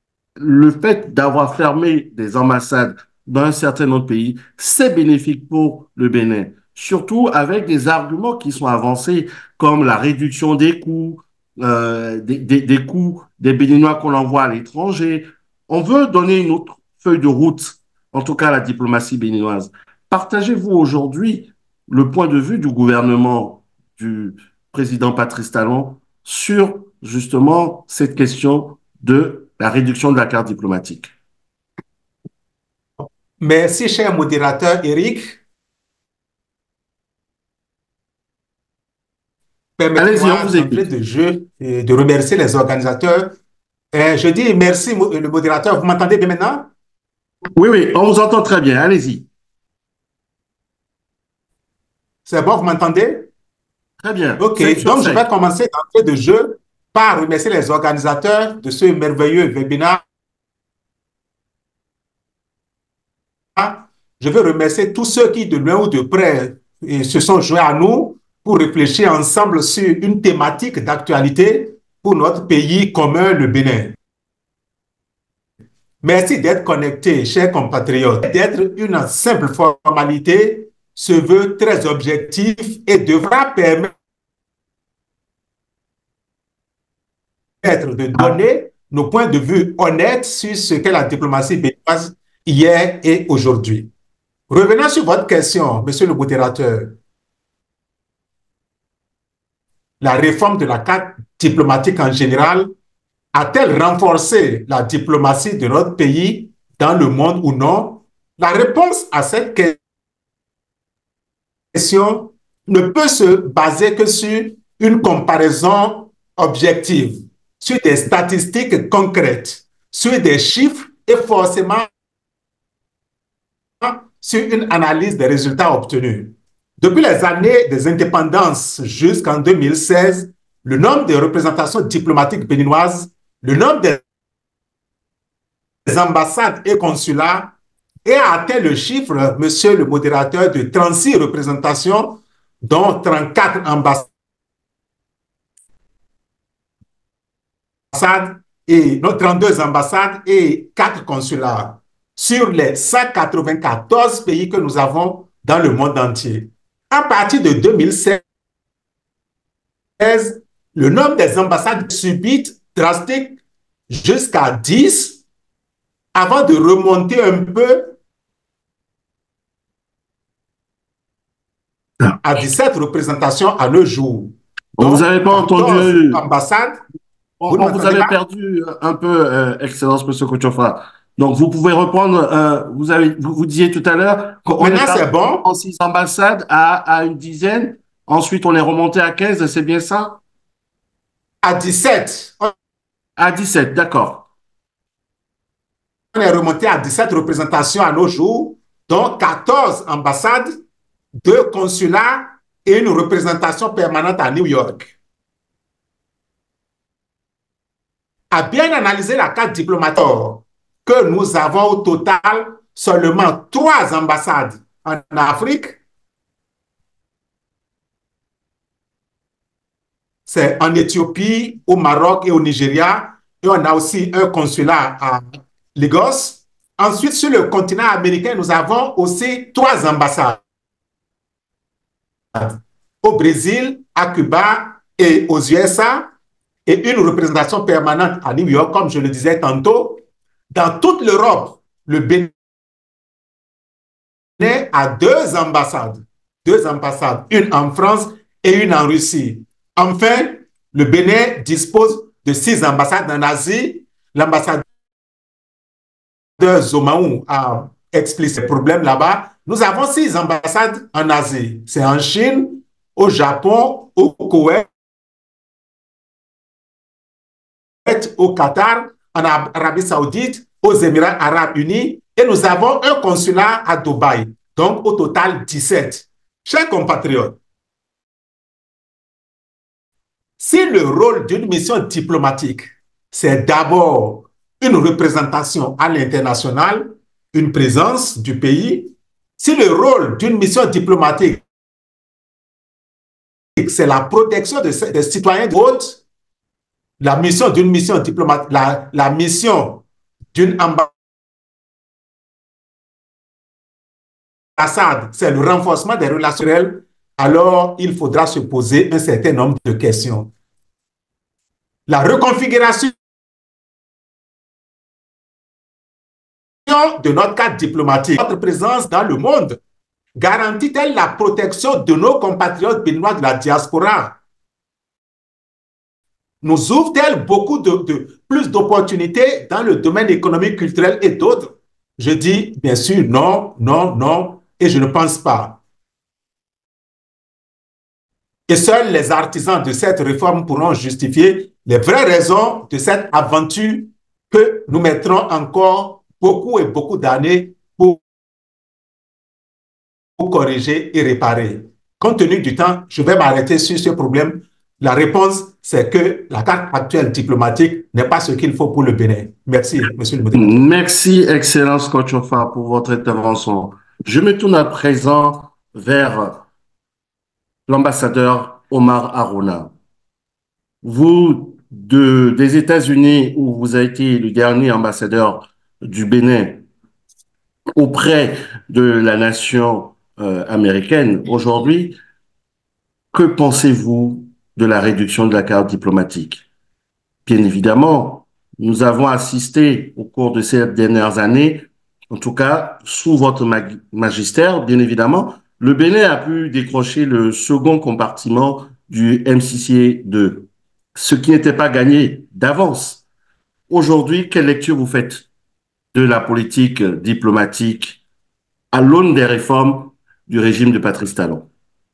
S1: le fait d'avoir fermé des ambassades dans un certain nombre de pays, c'est bénéfique pour le Bénin? Surtout avec des arguments qui sont avancés comme la réduction des coûts, euh, des, des, des coûts des Béninois qu'on envoie à l'étranger. On veut donner une autre feuille de route, en tout cas à la diplomatie béninoise. Partagez-vous aujourd'hui le point de vue du gouvernement du président Patrice Talon sur justement cette question de la réduction de la carte diplomatique?
S3: Merci, cher modérateur Eric. Permettez-moi d'entrer de jeu et de remercier les organisateurs. Et je dis merci, le modérateur. Vous m'entendez bien maintenant?
S1: Oui, oui, on vous entend très bien. Allez-y.
S3: C'est bon, vous m'entendez?
S1: Très bien.
S3: OK, donc je vais commencer d'entrée de jeu par remercier les organisateurs de ce merveilleux webinaire. Je veux remercier tous ceux qui, de loin ou de près, se sont joints à nous pour réfléchir ensemble sur une thématique d'actualité pour notre pays commun, le Bénin. Merci d'être connectés, chers compatriotes. D'être une simple formalité se veut très objectif et devra permettre de donner nos points de vue honnêtes sur ce qu'est la diplomatie béninoise hier et aujourd'hui. Revenant sur votre question, monsieur le modérateur, la réforme de la carte diplomatique en général a-t-elle renforcé la diplomatie de notre pays dans le monde ou non? La réponse à cette question ne peut se baser que sur une comparaison objective, sur des statistiques concrètes, sur des chiffres et forcément sur une analyse des résultats obtenus. Depuis les années des indépendances jusqu'en deux mille seize, le nombre de représentations diplomatiques béninoises, le nombre des ambassades et consulats et a atteint le chiffre, monsieur le modérateur, de trente-six représentations, dont trente-quatre ambassades et non, trente-deux ambassades et quatre consulats sur les cent quatre-vingt-quatorze pays que nous avons dans le monde entier. À partir de deux mille seize, le nombre des ambassades subit drastique jusqu'à dix avant de remonter un peu à dix-sept représentations à nos jours.
S1: Donc, vous n'avez pas entendu
S3: ambassades.
S1: On, vous, on vous avez perdu un peu, euh, Excellence, monsieur Kochofa. Donc, vous pouvez reprendre, euh, vous, avez, vous, vous disiez tout à l'heure qu'on est
S3: c'est bon.
S1: en six ambassades à, à une dizaine. Ensuite, on est remonté à quinze, c'est bien ça?
S3: À dix-sept.
S1: À dix-sept, d'accord.
S3: On est remonté à dix-sept représentations à nos jours, dont quatorze ambassades, deux consulats et une représentation permanente à New York. À bien analyser la carte diplomatique, que nous avons au total seulement trois ambassades en Afrique. C'est en Éthiopie, au Maroc et au Nigeria. Et on a aussi un consulat à Lagos. Ensuite, sur le continent américain, nous avons aussi trois ambassades. Au Brésil, à Cuba et aux U S A. Et une représentation permanente à New York, comme je le disais tantôt. Dans toute l'Europe, le Bénin a deux ambassades. Deux ambassades, une en France et une en Russie. Enfin, le Bénin dispose de six ambassades en Asie. L'ambassadeur Zomaou a expliqué ce problème là-bas. Nous avons six ambassades en Asie. C'est en Chine, au Japon, au Koweït, au Qatar, en Arabie Saoudite, aux Émirats Arabes Unis, et nous avons un consulat à Dubaï. Donc, au total, dix-sept. Chers compatriotes, si le rôle d'une mission diplomatique, c'est d'abord une représentation à l'international, une présence du pays, si le rôle d'une mission diplomatique, c'est la protection des, des citoyens d'autres, la mission d'une mission diplomatique, la, la mission d'une ambassade, c'est le renforcement des relations, alors il faudra se poser un certain nombre de questions. La reconfiguration de notre cadre diplomatique, notre présence dans le monde, garantit-elle la protection de nos compatriotes béninois de la diaspora? Nous ouvre-t-elle beaucoup de, de plus d'opportunités dans le domaine économique, culturel et d'autres? Je dis bien sûr non, non, non, et je ne pense pas. Et seuls les artisans de cette réforme pourront justifier les vraies raisons de cette aventure que nous mettrons encore beaucoup et beaucoup d'années pour, pour corriger et réparer. Compte tenu du temps, je vais m'arrêter sur ce problème. La réponse, c'est que la carte actuelle diplomatique n'est pas ce qu'il faut pour le Bénin. Merci, monsieur le modérateur.
S1: Merci, Excellence Kochofa, pour votre intervention. Je me tourne à présent vers l'ambassadeur Omar Arona. Vous, de, des États-Unis, où vous avez été le dernier ambassadeur du Bénin auprès de la nation euh, américaine aujourd'hui, que pensez-vous de la réduction de la carte diplomatique? Bien évidemment, nous avons assisté au cours de ces dernières années, en tout cas sous votre mag magistère, bien évidemment, le Bénin a pu décrocher le second compartiment du M C C A deux, ce qui n'était pas gagné d'avance. Aujourd'hui, quelle lecture vous faites de la politique diplomatique à l'aune des réformes du régime de Patrice Talon?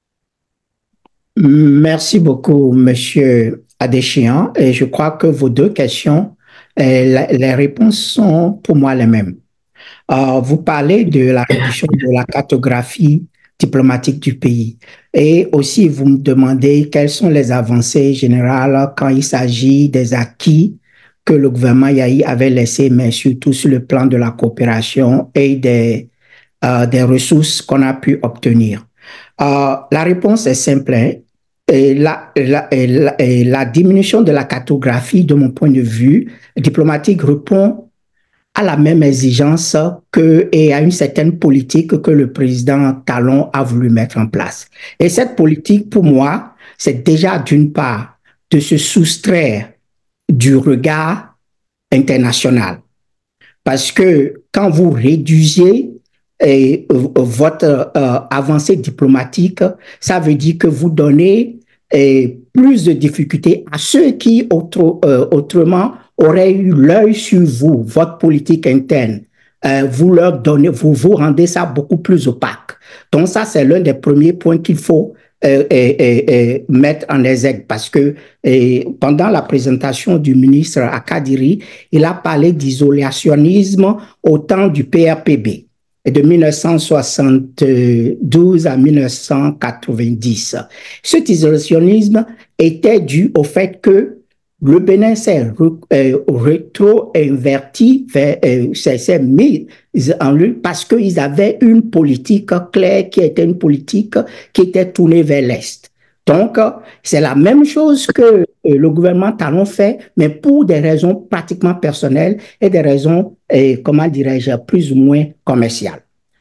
S6: Merci beaucoup, Monsieur Adéchian. Et je crois que vos deux questions, euh, les réponses sont pour moi les mêmes. Euh, vous parlez de la réduction de la cartographie diplomatique du pays. Et aussi, vous me demandez quelles sont les avancées générales quand il s'agit des acquis que le gouvernement Yahi avait laissés, mais surtout sur le plan de la coopération et des, euh, des ressources qu'on a pu obtenir. Euh, la réponse est simple. Hein. Et la, la, et la, et la diminution de la cartographie, de mon point de vue diplomatique, répond à la même exigence que, et à une certaine politique que le président Talon a voulu mettre en place. Et cette politique, pour moi, c'est déjà d'une part de se soustraire du regard international. Parce que quand vous réduisez et, euh, votre euh, avancée diplomatique, ça veut dire que vous donnez et, plus de difficultés à ceux qui autre, euh, autrement auraient eu l'œil sur vous, votre politique interne. Euh, vous leur donnez, vous vous rendez ça beaucoup plus opaque. Donc ça, c'est l'un des premiers points qu'il faut euh, euh, euh, mettre en exergue parce que euh, pendant la présentation du ministre Akadiri, il a parlé d'isolationnisme au temps du P R P B de mille neuf cent soixante-douze à mille neuf cent quatre-vingt-dix. Cet isolationnisme était dû au fait que le Bénin s'est euh, rétro-inverti, euh, s'est mis en lui parce qu'ils avaient une politique claire qui était une politique qui était tournée vers l'Est. Donc, c'est la même chose que euh, le gouvernement Talon fait, mais pour des raisons pratiquement personnelles et des raisons, euh, comment dirais-je, plus ou moins commerciales.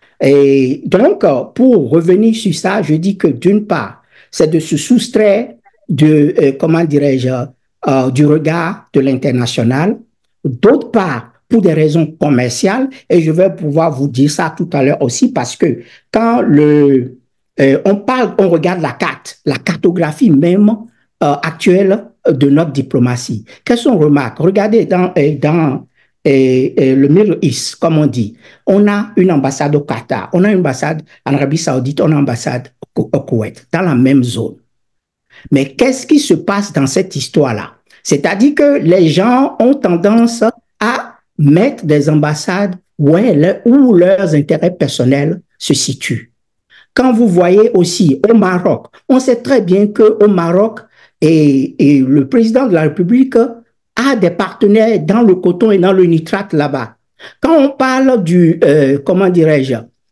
S6: Et donc, pour revenir sur ça, je dis que d'une part, c'est de se soustraire de, euh, comment dirais-je, euh, du regard de l'international. D'autre part, pour des raisons commerciales, et je vais pouvoir vous dire ça tout à l'heure aussi, parce que quand le, euh, on parle, on regarde la carte, la cartographie même euh, actuelle de notre diplomatie. Quelles sont les remarques? Regardez dans, euh, dans Et, et le Middle East, comme on dit, on a une ambassade au Qatar, on a une ambassade en Arabie Saoudite, on a une ambassade au, au Koweït, dans la même zone. Mais qu'est-ce qui se passe dans cette histoire-là? C'est-à-dire que les gens ont tendance à mettre des ambassades où, elle, où leurs intérêts personnels se situent. Quand vous voyez aussi au Maroc, on sait très bien qu'au Maroc, et, et le président de la République a des partenaires dans le coton et dans le nitrate là-bas. Quand on parle du, euh, comment dirais-je,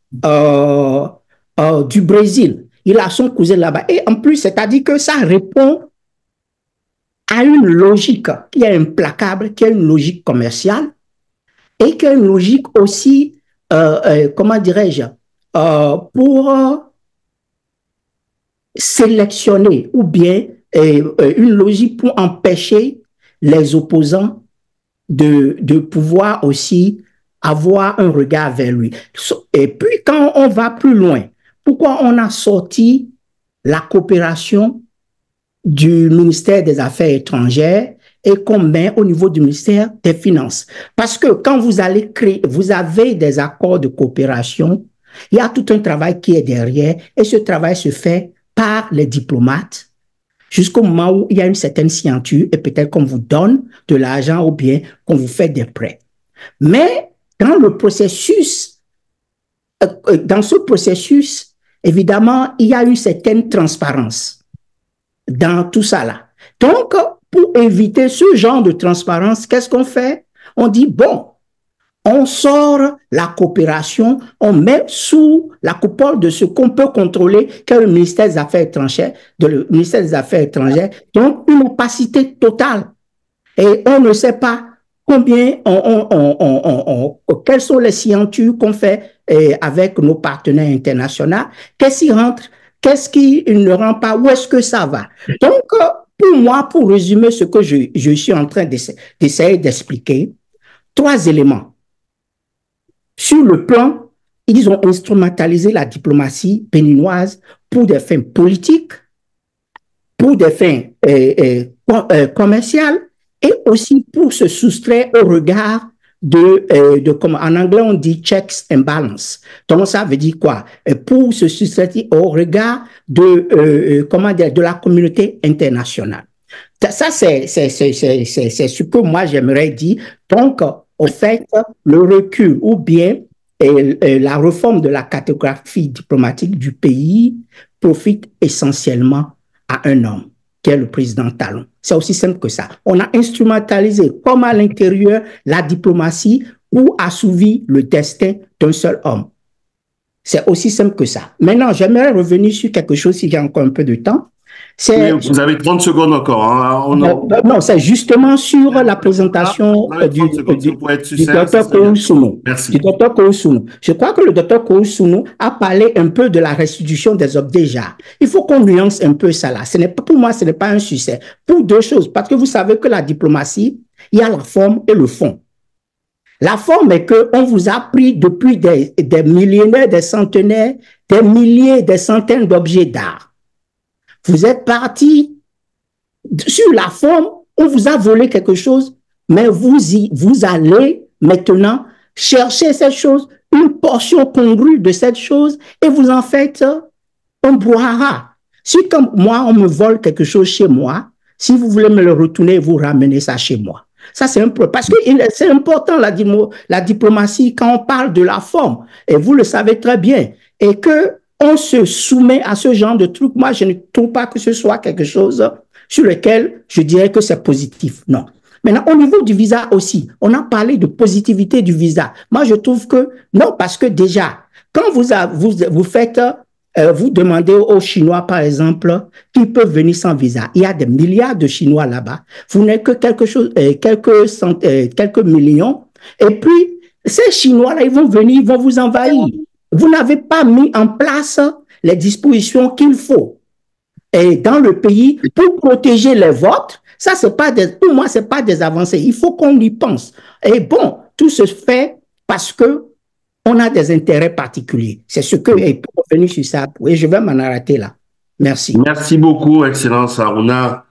S6: euh, euh, du Brésil, il a son cousin là-bas. Et en plus, c'est-à-dire que ça répond à une logique qui est implacable, qui est une logique commerciale et qui est une logique aussi, euh, euh, comment dirais-je, euh, pour euh, sélectionner ou bien euh, une logique pour empêcher les opposants de, de pouvoir aussi avoir un regard vers lui. Et puis, quand on va plus loin, pourquoi on a sorti la coopération du ministère des Affaires étrangères et qu'on met au niveau du ministère des Finances? Parce que quand vous allez créer, vous avez des accords de coopération, il y a tout un travail qui est derrière et ce travail se fait par les diplomates jusqu'au moment où il y a une certaine signature et peut-être qu'on vous donne de l'argent ou bien qu'on vous fait des prêts. Mais dans le processus, euh, dans ce processus, évidemment, il y a une certaine transparence dans tout ça là. Donc, pour éviter ce genre de transparence, qu'est-ce qu'on fait? On dit, bon, on sort la coopération, on met sous la coupole de ce qu'on peut contrôler, qu'est le ministère des Affaires étrangères, de le ministère des Affaires étrangères, donc une opacité totale. Et on ne sait pas combien on, on, on, on, on, on quelles sont les signatures qu'on fait eh, avec nos partenaires internationaux, qu'est-ce qui rentre, qu'est-ce qui ne rentre pas, où est-ce que ça va. Donc, pour moi, pour résumer ce que je, je suis en train d'essayer d'expliquer, trois éléments. Sur le plan, ils ont instrumentalisé la diplomatie béninoise pour des fins politiques, pour des fins euh, euh, euh, commerciales et aussi pour se soustraire au regard de, euh, de comme en anglais on dit checks and balance. Donc ça veut dire quoi? Pour se soustraire au regard de, euh, comment dire, de la communauté internationale. Ça, c'est ce que moi j'aimerais dire. Donc, au fait, le recul ou bien et, et la réforme de la cartographie diplomatique du pays profite essentiellement à un homme, qui est le président Talon. C'est aussi simple que ça. On a instrumentalisé, comme à l'intérieur, la diplomatie pour assouvir le destin d'un seul homme. C'est aussi simple que ça. Maintenant, j'aimerais revenir sur quelque chose s'il y a encore un peu de temps.
S1: Oui, vous avez trente secondes encore. Hein. On
S6: non, a... non c'est justement sur la présentation ah, du, du, du docteur Koussounou.
S1: Merci.
S6: Du docteur Koussounou. Je crois que le docteur Koussounou a parlé un peu de la restitution des objets d'art. Il faut qu'on nuance un peu ça là. Ce n'est pas, pour moi, ce n'est pas un succès. Pour deux choses. Parce que vous savez que la diplomatie, il y a la forme et le fond. La forme est qu'on vous a pris depuis des, des millénaires, des centenaires, des milliers, des centaines d'objets d'art. Vous êtes parti sur la forme, on vous a volé quelque chose, mais vous, y, vous allez maintenant chercher cette chose, une portion congrue de cette chose, et vous en faites un brouhaha. Si comme moi, on me vole quelque chose chez moi, si vous voulez me le retourner, vous ramenez ça chez moi. Ça, c'est un peu, parce que c'est important, la, la diplomatie, quand on parle de la forme, et vous le savez très bien, et que on se soumet à ce genre de truc. Moi, je ne trouve pas que ce soit quelque chose sur lequel je dirais que c'est positif. Non. Maintenant, au niveau du visa aussi, on a parlé de positivité du visa. Moi, je trouve que non, parce que déjà, quand vous, a, vous, vous faites, euh, vous demandez aux Chinois, par exemple, qu'ils peuvent venir sans visa. Il y a des milliards de Chinois là-bas. Vous n'êtes que quelque chose, euh, quelques, cent, euh, quelques millions. Et puis, ces Chinois-là, ils vont venir, ils vont vous envahir. Vous n'avez pas mis en place les dispositions qu'il faut et dans le pays pour protéger les votes. Ça, c'est pas des, pour moi, c'est pas des avancées. Il faut qu'on y pense. Et bon, tout se fait parce que on a des intérêts particuliers. C'est ce que, et pour revenir sur ça, et je vais m'en arrêter là. Merci.
S1: Merci beaucoup, Excellence Harouna.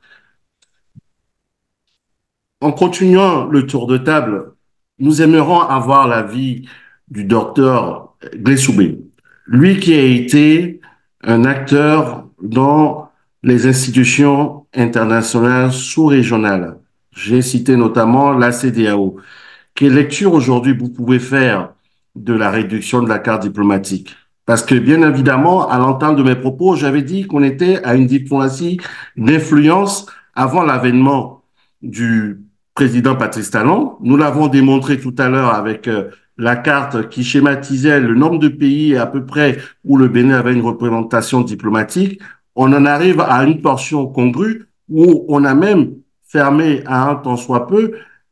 S1: En continuant le tour de table, nous aimerions avoir l'avis du docteur Glessoubé, lui qui a été un acteur dans les institutions internationales sous-régionales. J'ai cité notamment la C E D E A O. Quelle lecture aujourd'hui vous pouvez faire de la réduction de la carte diplomatique? Parce que bien évidemment, à l'entente de mes propos, j'avais dit qu'on était à une diplomatie d'influence avant l'avènement du président Patrice Talon. Nous l'avons démontré tout à l'heure avec euh, la carte qui schématisait le nombre de pays à peu près où le Bénin avait une représentation diplomatique. On en arrive à une portion congrue où on a même fermé à un tant soit peu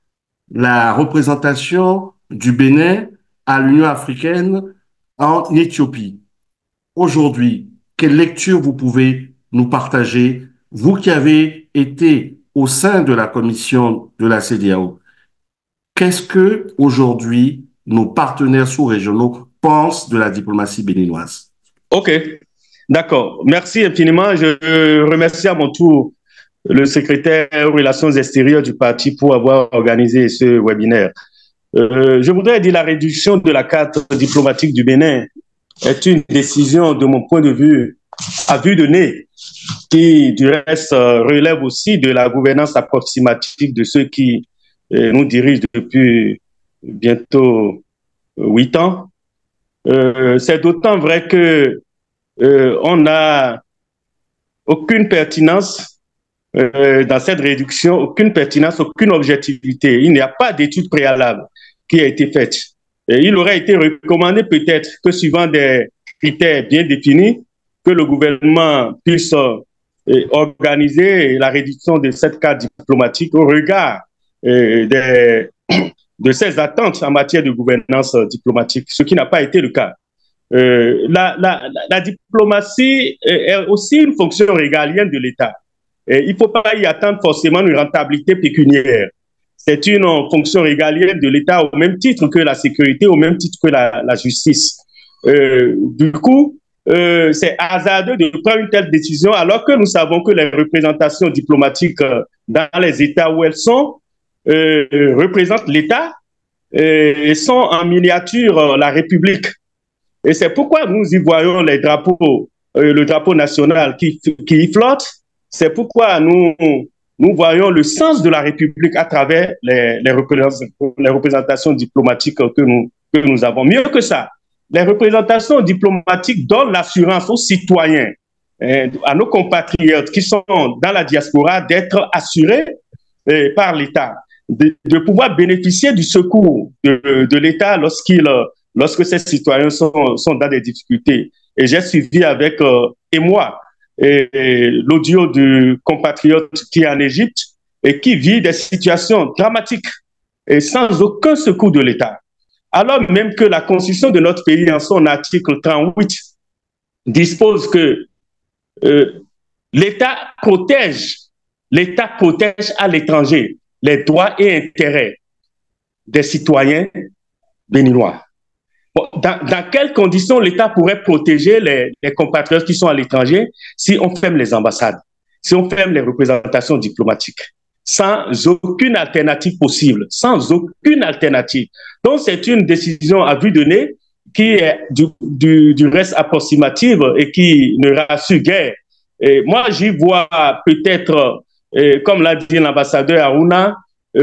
S1: la représentation du Bénin à l'Union africaine en Éthiopie. Aujourd'hui, quelle lecture vous pouvez nous partager, vous qui avez été au sein de la commission de la C E D E A O? Qu'est-ce que aujourd'hui nos partenaires sous-régionaux pensent de la diplomatie béninoise?
S5: Ok, d'accord. Merci infiniment. Je remercie à mon tour le secrétaire aux relations extérieures du parti pour avoir organisé ce webinaire. Euh, je voudrais dire la réduction de la carte diplomatique du Bénin est une décision, de mon point de vue, à vue de nez, qui, du reste, relève aussi de la gouvernance approximative de ceux qui euh, nous dirigent depuis bientôt huit ans. Euh, c'est d'autant vrai que euh, on n'a aucune pertinence euh, dans cette réduction, aucune pertinence, aucune objectivité. Il n'y a pas d'étude préalable qui a été faite. Et il aurait été recommandé peut-être que suivant des critères bien définis, que le gouvernement puisse euh, organiser la réduction de cette carte diplomatique au regard euh, des de ses attentes en matière de gouvernance diplomatique, ce qui n'a pas été le cas. Euh, la, la, la diplomatie est aussi une fonction régalienne de l'État. Il ne faut pas y attendre forcément une rentabilité pécuniaire. C'est une fonction régalienne de l'État au même titre que la sécurité, au même titre que la, la justice. Euh, du coup, euh, c'est hasardeux de prendre une telle décision alors que nous savons que les représentations diplomatiques euh, dans les États où elles sont euh, représentent l'État euh, et sont en miniature euh, la République. Et c'est pourquoi nous y voyons les drapeaux, euh, le drapeau national qui, qui y flotte. C'est pourquoi nous, nous voyons le sens de la République à travers les, les, représentations, les représentations diplomatiques que nous, que nous avons. Mieux que ça, les représentations diplomatiques donnent l'assurance aux citoyens, eh, à nos compatriotes qui sont dans la diaspora d'être assurés eh, par l'État, de, de pouvoir bénéficier du secours de, de l'État lorsqu'il, lorsque ces citoyens sont, sont dans des difficultés. Et j'ai suivi avec euh, émoi l'audio du compatriote qui est en Égypte et qui vit des situations dramatiques et sans aucun secours de l'État. Alors même que la Constitution de notre pays, en son article trente-huit, dispose que euh, l'État protège, l'État protège à l'étranger les droits et intérêts des citoyens béninois. Bon, dans, dans quelles conditions l'État pourrait protéger les, les compatriotes qui sont à l'étranger si on ferme les ambassades, si on ferme les représentations diplomatiques, sans aucune alternative possible, sans aucune alternative. Donc, c'est une décision à vue de nez qui est du, du, du reste approximative et qui ne rassure guère. Et moi, j'y vois peut-être, euh, comme l'a dit l'ambassadeur Aruna,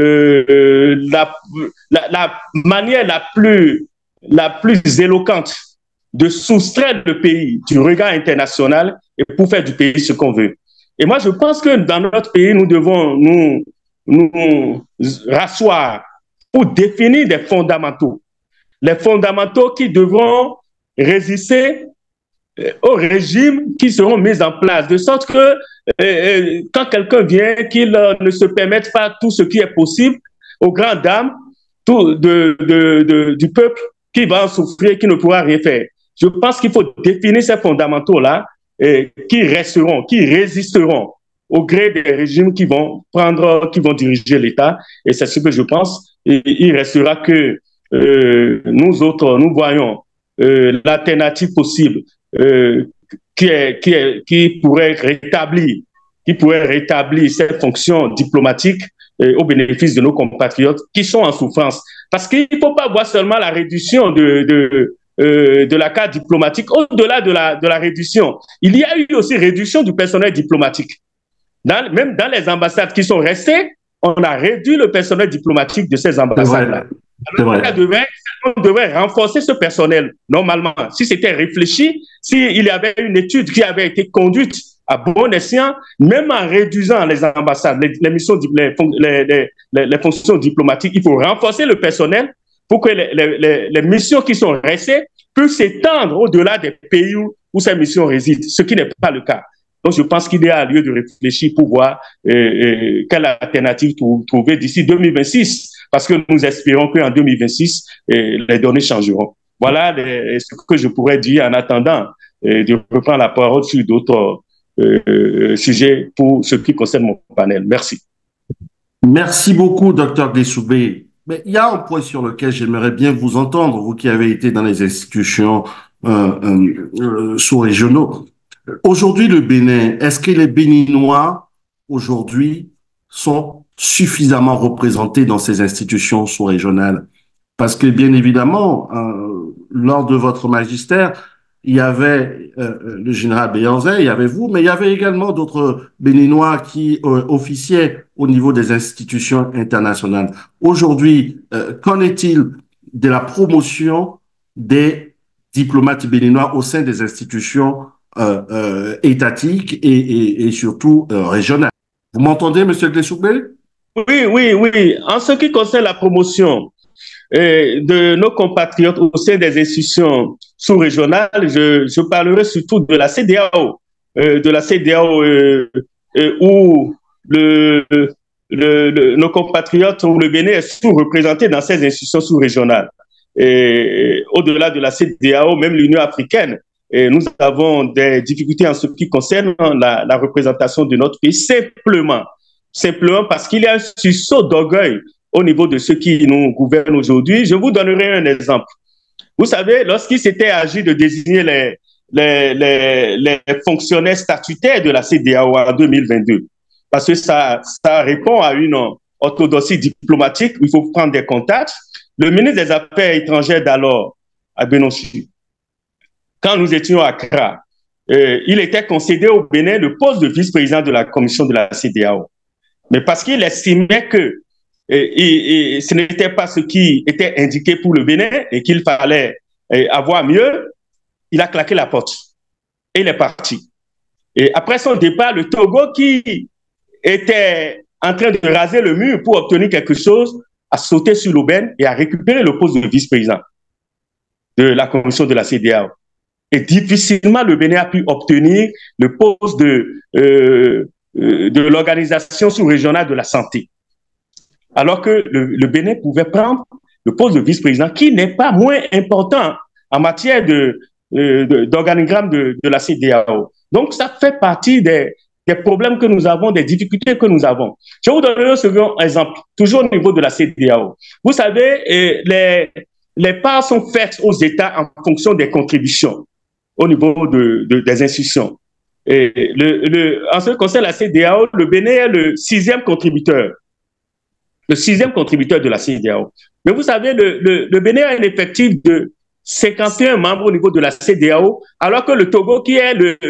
S5: euh, la, la, la manière la plus la plus éloquente de soustraire le pays du regard international et pour faire du pays ce qu'on veut. Et moi, je pense que dans notre pays, nous devons nous, nous rasseoir pour définir des fondamentaux. Les fondamentaux qui devront résister aux régimes qui seront mis en place, de sorte que euh, quand quelqu'un vient, qu'il euh, ne se permette pas tout ce qui est possible aux grandes dames tout de, de, de, du peuple qui va en souffrir, qui ne pourra rien faire. Je pense qu'il faut définir ces fondamentaux-là et qui resteront, qui résisteront au gré des régimes qui vont prendre, qui vont diriger l'État. Et c'est ce que je pense. Et il restera que euh, nous autres, nous voyons euh, l'alternative possible euh, qui, est, qui, est, qui pourrait rétablir, qui pourrait rétablir cette fonction diplomatique euh, au bénéfice de nos compatriotes qui sont en souffrance. Parce qu'il ne faut pas voir seulement la réduction de, de, euh, de la carte diplomatique. Au-delà de la, de la réduction, il y a eu aussi réduction du personnel diplomatique. Dans, même dans les ambassades qui sont restées, on a réduit le personnel diplomatique de ces ambassades-là. Alors, on devrait, on devrait renforcer ce personnel, normalement. Si c'était réfléchi, s'il y avait une étude qui avait été conduite à bon escient, même en réduisant les ambassades, les, les, missions, les, les, les, les fonctions diplomatiques, il faut renforcer le personnel pour que les, les, les missions qui sont restées puissent s'étendre au-delà des pays où, où ces missions résident, ce qui n'est pas le cas. Donc, je pense qu'il y a lieu de réfléchir pour voir euh, euh, quelle alternative trouver d'ici deux mille vingt-six, parce que nous espérons qu'en deux mille vingt-six, euh, les données changeront. Voilà les, ce que je pourrais dire en attendant euh, de reprendre la parole sur d'autres Euh, sujet pour ce qui concerne mon panel. Merci.
S1: Merci beaucoup, docteur Glessoubé. Mais il y a un point sur lequel j'aimerais bien vous entendre, vous qui avez été dans les institutions euh, euh, euh, sous-régionaux. Aujourd'hui, le Bénin, est-ce que les Béninois, aujourd'hui, sont suffisamment représentés dans ces institutions sous-régionales? Parce que, bien évidemment, euh, lors de votre magistère, il y avait euh, le général Béanzin, il y avait vous, mais il y avait également d'autres Béninois qui euh, officiaient au niveau des institutions internationales. Aujourd'hui, euh, qu'en est-il de la promotion des diplomates béninois au sein des institutions euh, euh, étatiques et, et, et surtout euh, régionales? Vous m'entendez, monsieur Glessoubé?
S5: Oui, oui, oui. En ce qui concerne la promotion euh, de nos compatriotes au sein des institutions sous-régionales, je, je parlerai surtout de la C D A O, euh, de la C D A O euh, euh, où le, le, le, nos compatriotes ou le Bénin est sous-représenté dans ces institutions sous-régionales. Et au-delà de la C E D E A O, même l'Union africaine, et nous avons des difficultés en ce qui concerne la, la représentation de notre pays, simplement, simplement parce qu'il y a un sursaut d'orgueil au niveau de ceux qui nous gouvernent aujourd'hui. Je vous donnerai un exemple. Vous savez, lorsqu'il s'était agi de désigner les, les, les, les fonctionnaires statutaires de la C E D E A O en deux mille vingt-deux, parce que ça, ça répond à une orthodoxie diplomatique, il faut prendre des contacts. Le ministre des Affaires étrangères d'alors, à Benossi, quand nous étions à Accra, euh, il était concédé au Bénin le poste de vice-président de la commission de la C E D E A O. Mais parce qu'il estimait que et, et, et ce n'était pas ce qui était indiqué pour le Bénin et qu'il fallait et, avoir mieux, il a claqué la porte et il est parti. Et après son départ, le Togo, qui était en train de raser le mur pour obtenir quelque chose, a sauté sur l'aubaine et a récupéré le poste de vice-président de la commission de la C E D E A O. Et difficilement, le Bénin a pu obtenir le poste de, euh, de l'organisation sous-régionale de la santé. Alors que le, le Bénin pouvait prendre le poste de vice-président, qui n'est pas moins important en matière de, euh, d'organigramme de, de la C E D E A O. Donc, ça fait partie des, des problèmes que nous avons, des difficultés que nous avons. Je vais vous donner un second exemple, toujours au niveau de la C E D E A O. Vous savez, eh, les, les parts sont faites aux États en fonction des contributions au niveau de, de, des institutions. Et le, le, en ce qui concerne la C E D E A O, le Bénin est le sixième contributeur. Le sixième contributeur de la C E D E A O. Mais vous savez, le, le, le Bénin a un effectif de cinquante et un membres au niveau de la C E D E A O, alors que le Togo, qui est le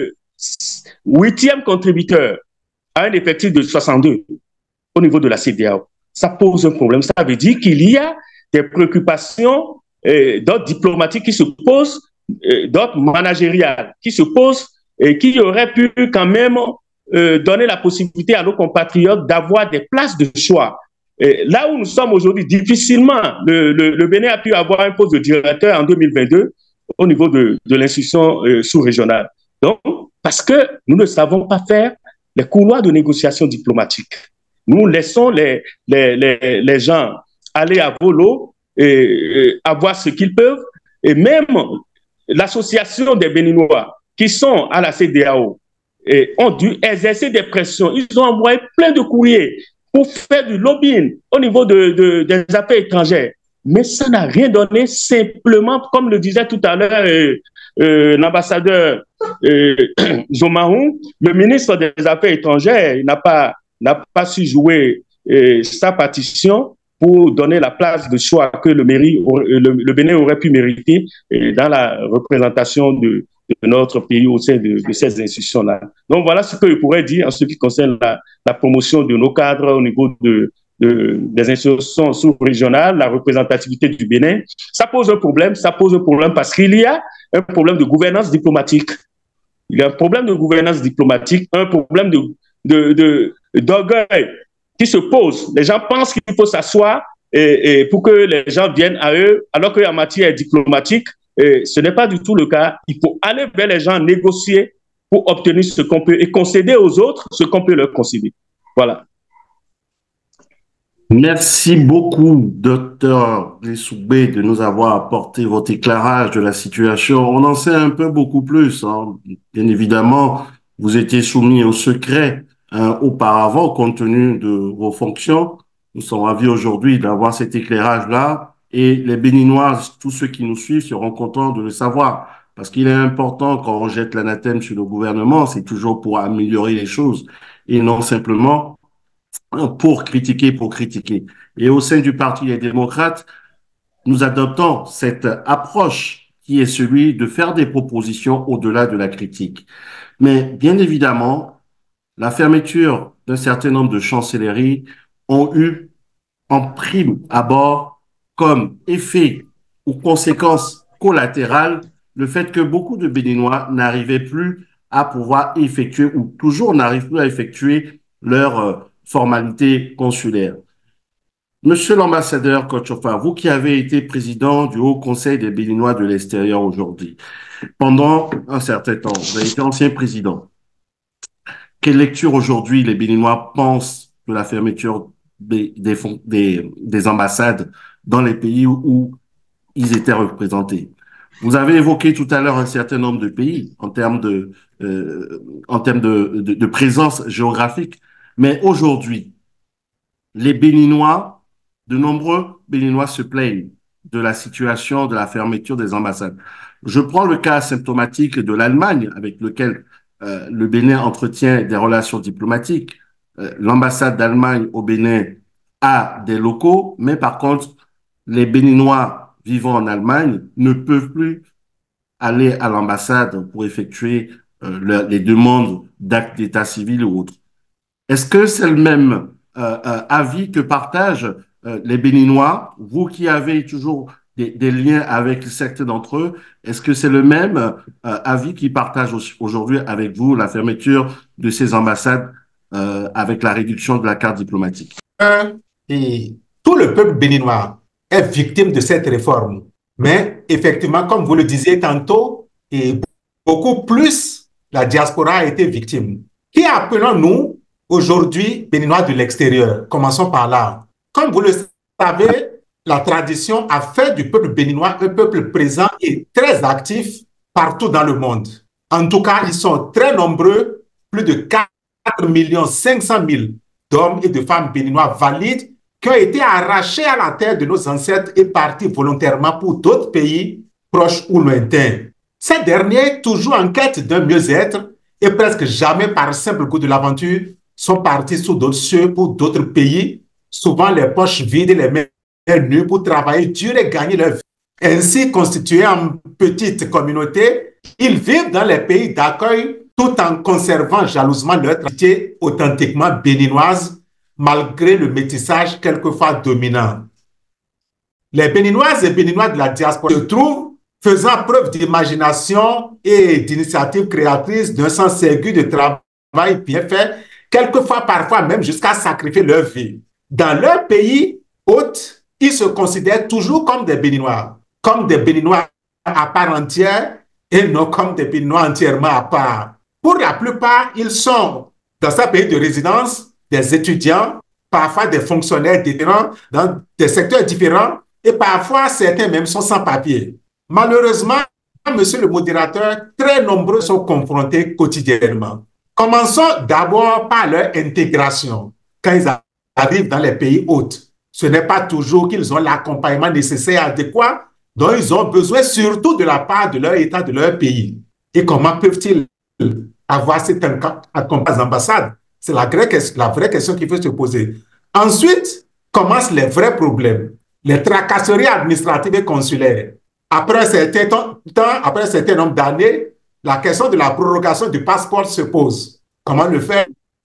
S5: huitième contributeur, a un effectif de soixante-deux au niveau de la C E D E A O. Ça pose un problème. Ça veut dire qu'il y a des préoccupations euh, d'ordre diplomatique qui se posent, euh, d'ordre managérial qui se posent et qui auraient pu quand même euh, donner la possibilité à nos compatriotes d'avoir des places de choix. Et là où nous sommes aujourd'hui, difficilement, le, le, le Bénin a pu avoir un poste de directeur en deux mille vingt-deux au niveau de, de l'institution euh, sous-régionale. Donc, parce que nous ne savons pas faire les couloirs de négociation diplomatique. Nous laissons les, les, les, les gens aller à volo et, et avoir ce qu'ils peuvent. Et même l'association des Béninois qui sont à la C E D E A O et ont dû exercer des pressions. Ils ont envoyé plein de courriers pour faire du lobbying au niveau de, de, des affaires étrangères. Mais ça n'a rien donné, simplement, comme le disait tout à l'heure euh, euh, l'ambassadeur euh, Zomarou, le ministre des Affaires étrangères n'a pas, n'a pas su jouer euh, sa partition pour donner la place de choix que le, mairie, le, le Bénin aurait pu mériter euh, dans la représentation de, de notre pays au sein de, de ces institutions-là. Donc voilà ce que je pourrais dire en ce qui concerne la, la promotion de nos cadres au niveau de, de, des institutions sous-régionales, la représentativité du Bénin. Ça pose un problème, ça pose un problème parce qu'il y a un problème de gouvernance diplomatique. Il y a un problème de gouvernance diplomatique, un problème de, de, de, d'orgueil qui se pose. Les gens pensent qu'il faut s'asseoir et, et pour que les gens viennent à eux, alors qu'en matière diplomatique, et ce n'est pas du tout le cas. Il faut aller vers les gens, négocier pour obtenir ce qu'on peut et concéder aux autres ce qu'on peut leur concéder. Voilà.
S1: Merci beaucoup, docteur Lessoubé, de nous avoir apporté votre éclairage de la situation. On en sait un peu beaucoup plus, hein. Bien évidemment, vous étiez soumis au secret hein, auparavant, compte tenu de vos fonctions. Nous sommes ravis aujourd'hui d'avoir cet éclairage-là. Et les Béninois, tous ceux qui nous suivent, seront contents de le savoir. Parce qu'il est important, quand on jette l'anathème sur le gouvernement, c'est toujours pour améliorer les choses et non simplement pour critiquer, pour critiquer. Et au sein du Parti des démocrates, nous adoptons cette approche qui est celui de faire des propositions au-delà de la critique. Mais bien évidemment, la fermeture d'un certain nombre de chancelleries ont eu en prime abord comme effet ou conséquence collatérale le fait que beaucoup de Béninois n'arrivaient plus à pouvoir effectuer ou toujours n'arrivent plus à effectuer leurs euh, formalités consulaires. Monsieur l'ambassadeur Kochofa, vous qui avez été président du Haut Conseil des Béninois de l'extérieur aujourd'hui, pendant un certain temps, vous avez été ancien président. Quelle lecture aujourd'hui les Béninois pensent de la fermeture des, des, des, des ambassades dans les pays où, où ils étaient représentés. Vous avez évoqué tout à l'heure un certain nombre de pays en termes de, euh, en termes de, de, de présence géographique, mais aujourd'hui, les Béninois, de nombreux Béninois se plaignent de la situation de la fermeture des ambassades. Je prends le cas symptomatique de l'Allemagne, avec lequel euh, le Bénin entretient des relations diplomatiques. Euh, l'ambassade d'Allemagne au Bénin a des locaux, mais par contre, les Béninois vivant en Allemagne ne peuvent plus aller à l'ambassade pour effectuer euh, le, les demandes d'actes d'état civil ou autres. Est-ce que c'est le même euh, euh, avis que partagent euh, les Béninois, vous qui avez toujours des, des liens avec certains d'entre eux, est-ce que c'est le même euh, avis qu'ils partagent aujourd'hui avec vous, la fermeture de ces ambassades euh, avec la réduction de la carte diplomatique?
S3: Et tout le peuple béninois est victime de cette réforme. Mais effectivement, comme vous le disiez tantôt, et beaucoup plus, la diaspora a été victime. Qui appelons-nous aujourd'hui Béninois de l'extérieur? Commençons par là. Comme vous le savez, la tradition a fait du peuple béninois un peuple présent et très actif partout dans le monde. En tout cas, ils sont très nombreux, plus de quatre millions cinq cent mille d'hommes et de femmes béninois valides qui ont été arrachés à la terre de nos ancêtres et partis volontairement pour d'autres pays proches ou lointains. Ces derniers, toujours en quête d'un mieux-être et presque jamais par simple goût de l'aventure, sont partis sous d'autres cieux pour d'autres pays, souvent les poches vides et les mains nues pour travailler dur et gagner leur vie. Ainsi constitués en petites communautés, ils vivent dans les pays d'accueil tout en conservant jalousement leur identité authentiquement béninoise, malgré le métissage quelquefois dominant. Les Béninoises et Béninois de la diaspora se trouvent faisant preuve d'imagination et d'initiative créatrice, d'un sens aigu de travail bien fait, quelquefois parfois même jusqu'à sacrifier leur vie. Dans leur pays hôte, ils se considèrent toujours comme des Béninois, comme des Béninois à part entière et non comme des Béninois entièrement à part. Pour la plupart, ils sont dans ce pays de résidence des étudiants, parfois des fonctionnaires différents dans des secteurs différents et parfois certains même sont sans papier. Malheureusement, monsieur le modérateur, très nombreux sont confrontés quotidiennement. Commençons d'abord par leur intégration. Quand ils arrivent dans les pays hôtes, ce n'est pas toujours qu'ils ont l'accompagnement nécessaire et adéquat dont ils ont besoin, surtout de la part de leur État, de leur pays. Et comment peuvent-ils avoir cet accompagnement aux ambassades? C'est la, la vraie question qu'il faut se poser. Ensuite, commencent les vrais problèmes, les tracasseries administratives et consulaires. Après un certain temps, après un certain nombre d'années, la question de la prorogation du passeport se pose. Comment le faire?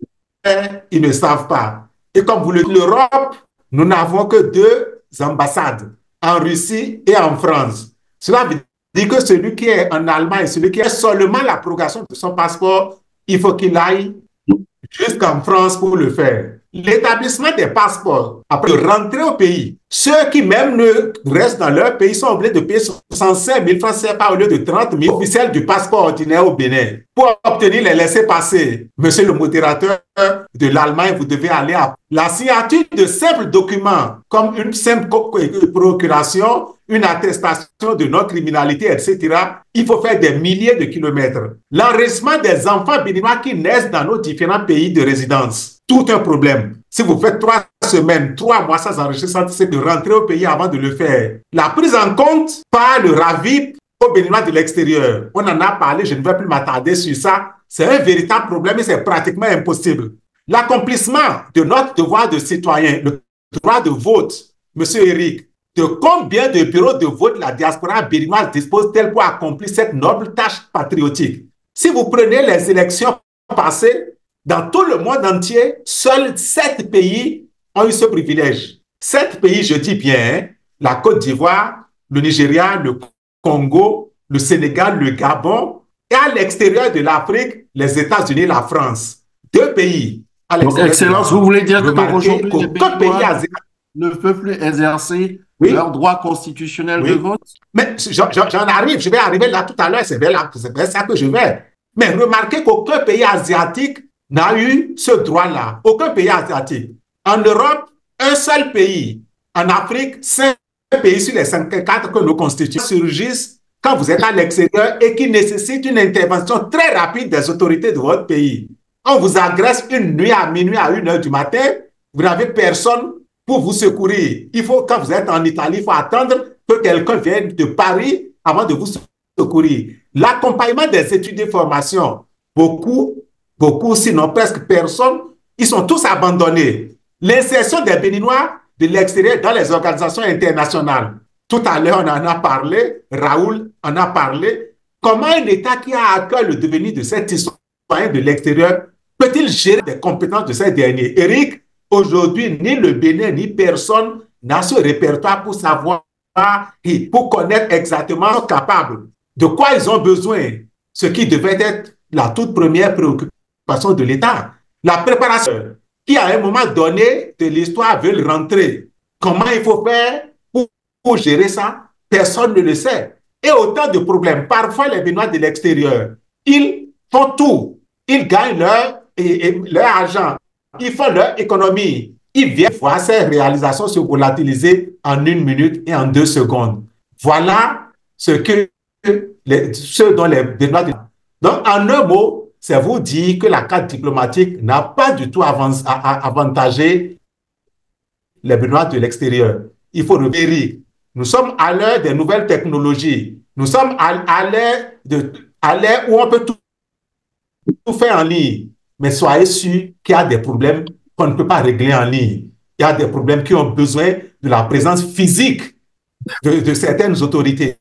S3: Ils ne savent pas. Et comme vous le dites, l'Europe, nous n'avons que deux ambassades, en Russie et en France. Cela veut dire que celui qui est en Allemagne, celui qui a seulement la prorogation de son passeport, il faut qu'il aille jusqu'en France pour le faire. L'établissement des passeports, après rentrer au pays, ceux qui même ne restent dans leur pays sont obligés de payer soixante-cinq mille francs C F A au lieu de trente mille officiels du passeport ordinaire au Bénin. Pour obtenir les laissez-passer, monsieur le modérateur de l'Allemagne, vous devez aller à la signature de simples documents comme une simple procuration, une attestation de non-criminalité, et cetera. Il faut faire des milliers de kilomètres. L'enregistrement des enfants béninois qui naissent dans nos différents pays de résidence. Tout un problème. Si vous faites trois semaines, trois mois sans enregistrer, c'est de rentrer au pays avant de le faire. La prise en compte par le RAVIP aux Béninois de l'extérieur. On en a parlé, je ne vais plus m'attarder sur ça. C'est un véritable problème et c'est pratiquement impossible. L'accomplissement de notre devoir de citoyen, le droit de vote, monsieur Eric, de combien de bureaux de vote la diaspora béninoise dispose-t-elle pour accomplir cette noble tâche patriotique? Si vous prenez les élections passées, dans tout le monde entier, seuls sept pays ont eu ce privilège. Sept pays, je dis bien, hein, la Côte d'Ivoire, le Nigeria, le Congo, le Sénégal, le Gabon, et à l'extérieur de l'Afrique, les États-Unis et la France. Deux pays.
S1: Donc, Excellence, vous voulez dire qu'aujourd'hui, les
S3: Béninois
S1: ne peuvent plus exercer oui. leur droit constitutionnel oui. de vote?
S3: Mais j'en arrive, je vais arriver là tout à l'heure, c'est vers, vers ça que je vais. Mais remarquez qu'aucun pays asiatique n'a eu ce droit-là. Aucun pays asiatique. En Europe, un seul pays. En Afrique, cinq pays sur les cinquante-quatre que nous constituons surgissent quand vous êtes à l'extérieur et qui nécessitent une intervention très rapide des autorités de votre pays. On vous agresse une nuit à minuit à une heure du matin, vous n'avez personne pour vous secourir. Il faut, quand vous êtes en Italie, il faut attendre que quelqu'un vienne de Paris avant de vous secourir. L'accompagnement des études et formations, beaucoup, beaucoup, sinon presque personne, ils sont tous abandonnés. L'insertion des Béninois de l'extérieur dans les organisations internationales. Tout à l'heure, on en a parlé, Raoul en a parlé. Comment un État qui a à cœur le devenir de ces citoyens de l'extérieur peut-il gérer les compétences de ces derniers? Eric, aujourd'hui, ni le Bénin, ni personne n'a ce répertoire pour savoir et pour connaître exactement capable de quoi ils ont besoin, ce qui devait être la toute première préoccupation de l'État. La préparation qui, à un moment donné de l'histoire, veut rentrer. Comment il faut faire pour, pour gérer ça? Personne ne le sait. Et autant de problèmes. Parfois, les Béninois de l'extérieur, ils font tout. Ils gagnent leur, et, et, leur argent. Ils font leur économie. Ils viennent voir ces réalisations se volatiliser en une minute et en deux secondes. Voilà ce, que les, ce dont les Béninois... Donc, en un mot, c'est vous dire que la carte diplomatique n'a pas du tout avantagé les Béninois de l'extérieur. Il faut le vérifier. Nous sommes à l'heure des nouvelles technologies. Nous sommes à, à l'ère où on peut tout, tout faire en ligne. Mais soyez sûrs qu'il y a des problèmes qu'on ne peut pas régler en ligne. Il y a des problèmes qui ont besoin de la présence physique de, de certaines autorités.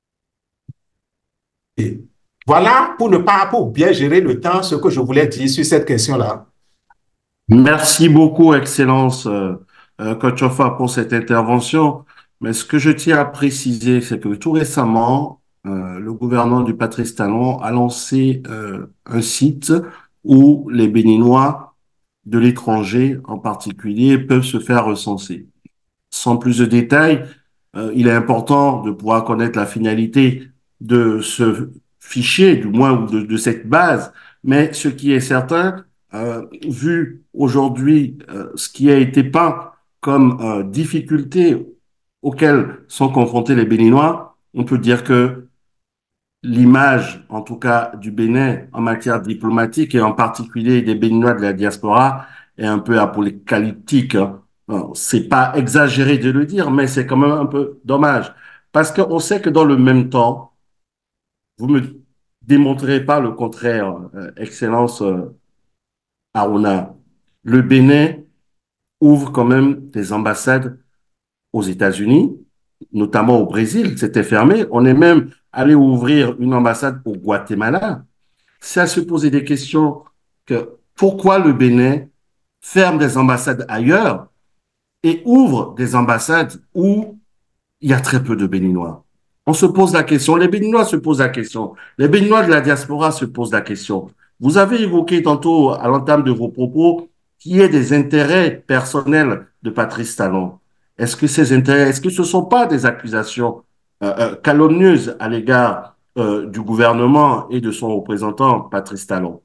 S3: Voilà, pour ne pas, pour bien gérer le temps, ce que je voulais dire sur cette question-là.
S1: Merci beaucoup, Excellence euh, euh, Kochofa, pour cette intervention. Mais ce que je tiens à préciser, c'est que tout récemment, euh, le gouvernement du Patrice Talon a lancé euh, un site où les Béninois de l'étranger, en particulier, peuvent se faire recenser. Sans plus de détails, euh, il est important de pouvoir connaître la finalité de ce fichier, du moins, ou de, de cette base. Mais ce qui est certain, euh, vu aujourd'hui euh, ce qui a été peint comme euh, difficulté auxquelles sont confrontés les Béninois, on peut dire que l'image, en tout cas, du Bénin en matière diplomatique et en particulier des Béninois de la diaspora est un peu apocalyptique. Hein. C'est pas exagéré de le dire, mais c'est quand même un peu dommage. Parce qu'on sait que dans le même temps, vous me démontrerez pas le contraire, euh, Excellence euh, Aruna. Le Bénin ouvre quand même des ambassades aux États-Unis, notamment au Brésil, c'était fermé. On est même allé ouvrir une ambassade au Guatemala. C'est à se poser des questions que pourquoi le Bénin ferme des ambassades ailleurs et ouvre des ambassades où il y a très peu de Béninois. On se pose la question, les Béninois se posent la question, les Béninois de la diaspora se posent la question. Vous avez évoqué tantôt à l'entame de vos propos qu'il y ait des intérêts personnels de Patrice Talon. Est-ce que ces intérêts, est-ce que ce ne sont pas des accusations euh, euh, calomnieuses à l'égard euh, du gouvernement et de son représentant, Patrice Talon?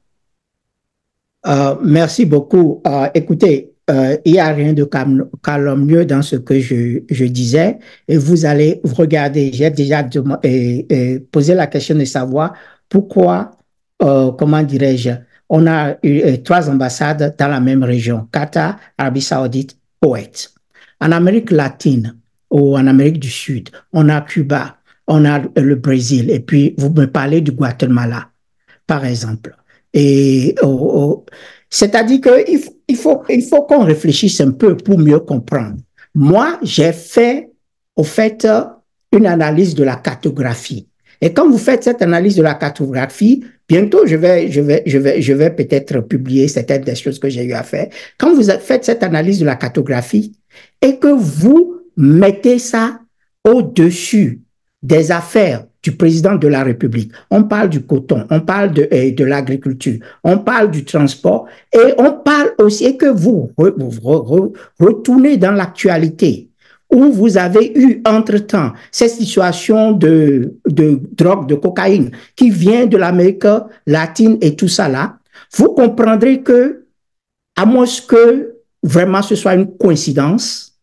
S6: Euh, merci beaucoup. Euh, écoutez, euh, il n'y a rien de calomnieux dans ce que je, je disais. Et vous allez regarder, j'ai déjà et, et posé la question de savoir pourquoi, euh, comment dirais-je, on a eu euh, trois ambassades dans la même région, Qatar, Arabie Saoudite, Koweït. En Amérique latine ou en Amérique du Sud, on a Cuba, on a le Brésil, et puis vous me parlez du Guatemala, par exemple. Et oh, oh, c'est-à-dire qu'il faut, il faut, il faut qu'on réfléchisse un peu pour mieux comprendre. Moi, j'ai fait, au fait, une analyse de la cartographie. Et quand vous faites cette analyse de la cartographie, bientôt, je vais, je vais, je vais, je vais peut-être publier certaines des choses que j'ai eu à faire. Quand vous faites cette analyse de la cartographie et que vous mettez ça au-dessus des affaires du président de la République, on parle du coton, on parle de, de l'agriculture, on parle du transport et on parle aussi et que vous, re, re, re, retournez dans l'actualité où vous avez eu entre-temps cette situation de, de drogue, de cocaïne qui vient de l'Amérique latine et tout ça là, vous comprendrez que, à moins que vraiment ce soit une coïncidence,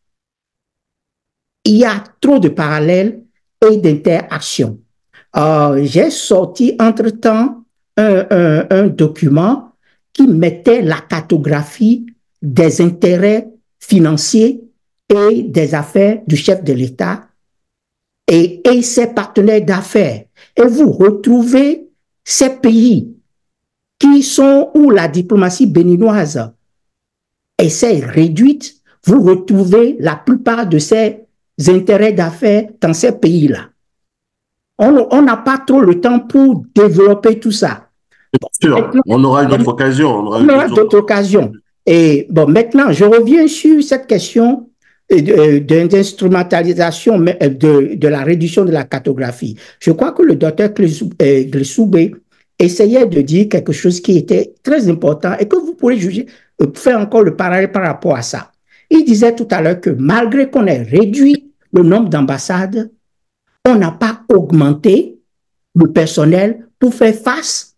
S6: il y a trop de parallèles et d'interactions. Euh, j'ai sorti entre-temps un, un, un document qui mettait la cartographie des intérêts financiers et des affaires du chef de l'État et, et ses partenaires d'affaires. Et vous retrouvez ces pays qui sont où la diplomatie béninoise essaie réduite, vous retrouvez la plupart de ces intérêts d'affaires dans ces pays-là. On n'a pas trop le temps pour développer tout ça.
S1: Bien sûr, on aura une autre occasion. On aura,
S6: on aura d'autres occasions. Et bon, maintenant, je reviens sur cette question d'instrumentalisation de, de la réduction de la cartographie. Je crois que le docteur Glessoubé essayait de dire quelque chose qui était très important et que vous pourrez juger, faire encore le parallèle par rapport à ça. Il disait tout à l'heure que malgré qu'on ait réduit le nombre d'ambassades, on n'a pas augmenté le personnel pour faire face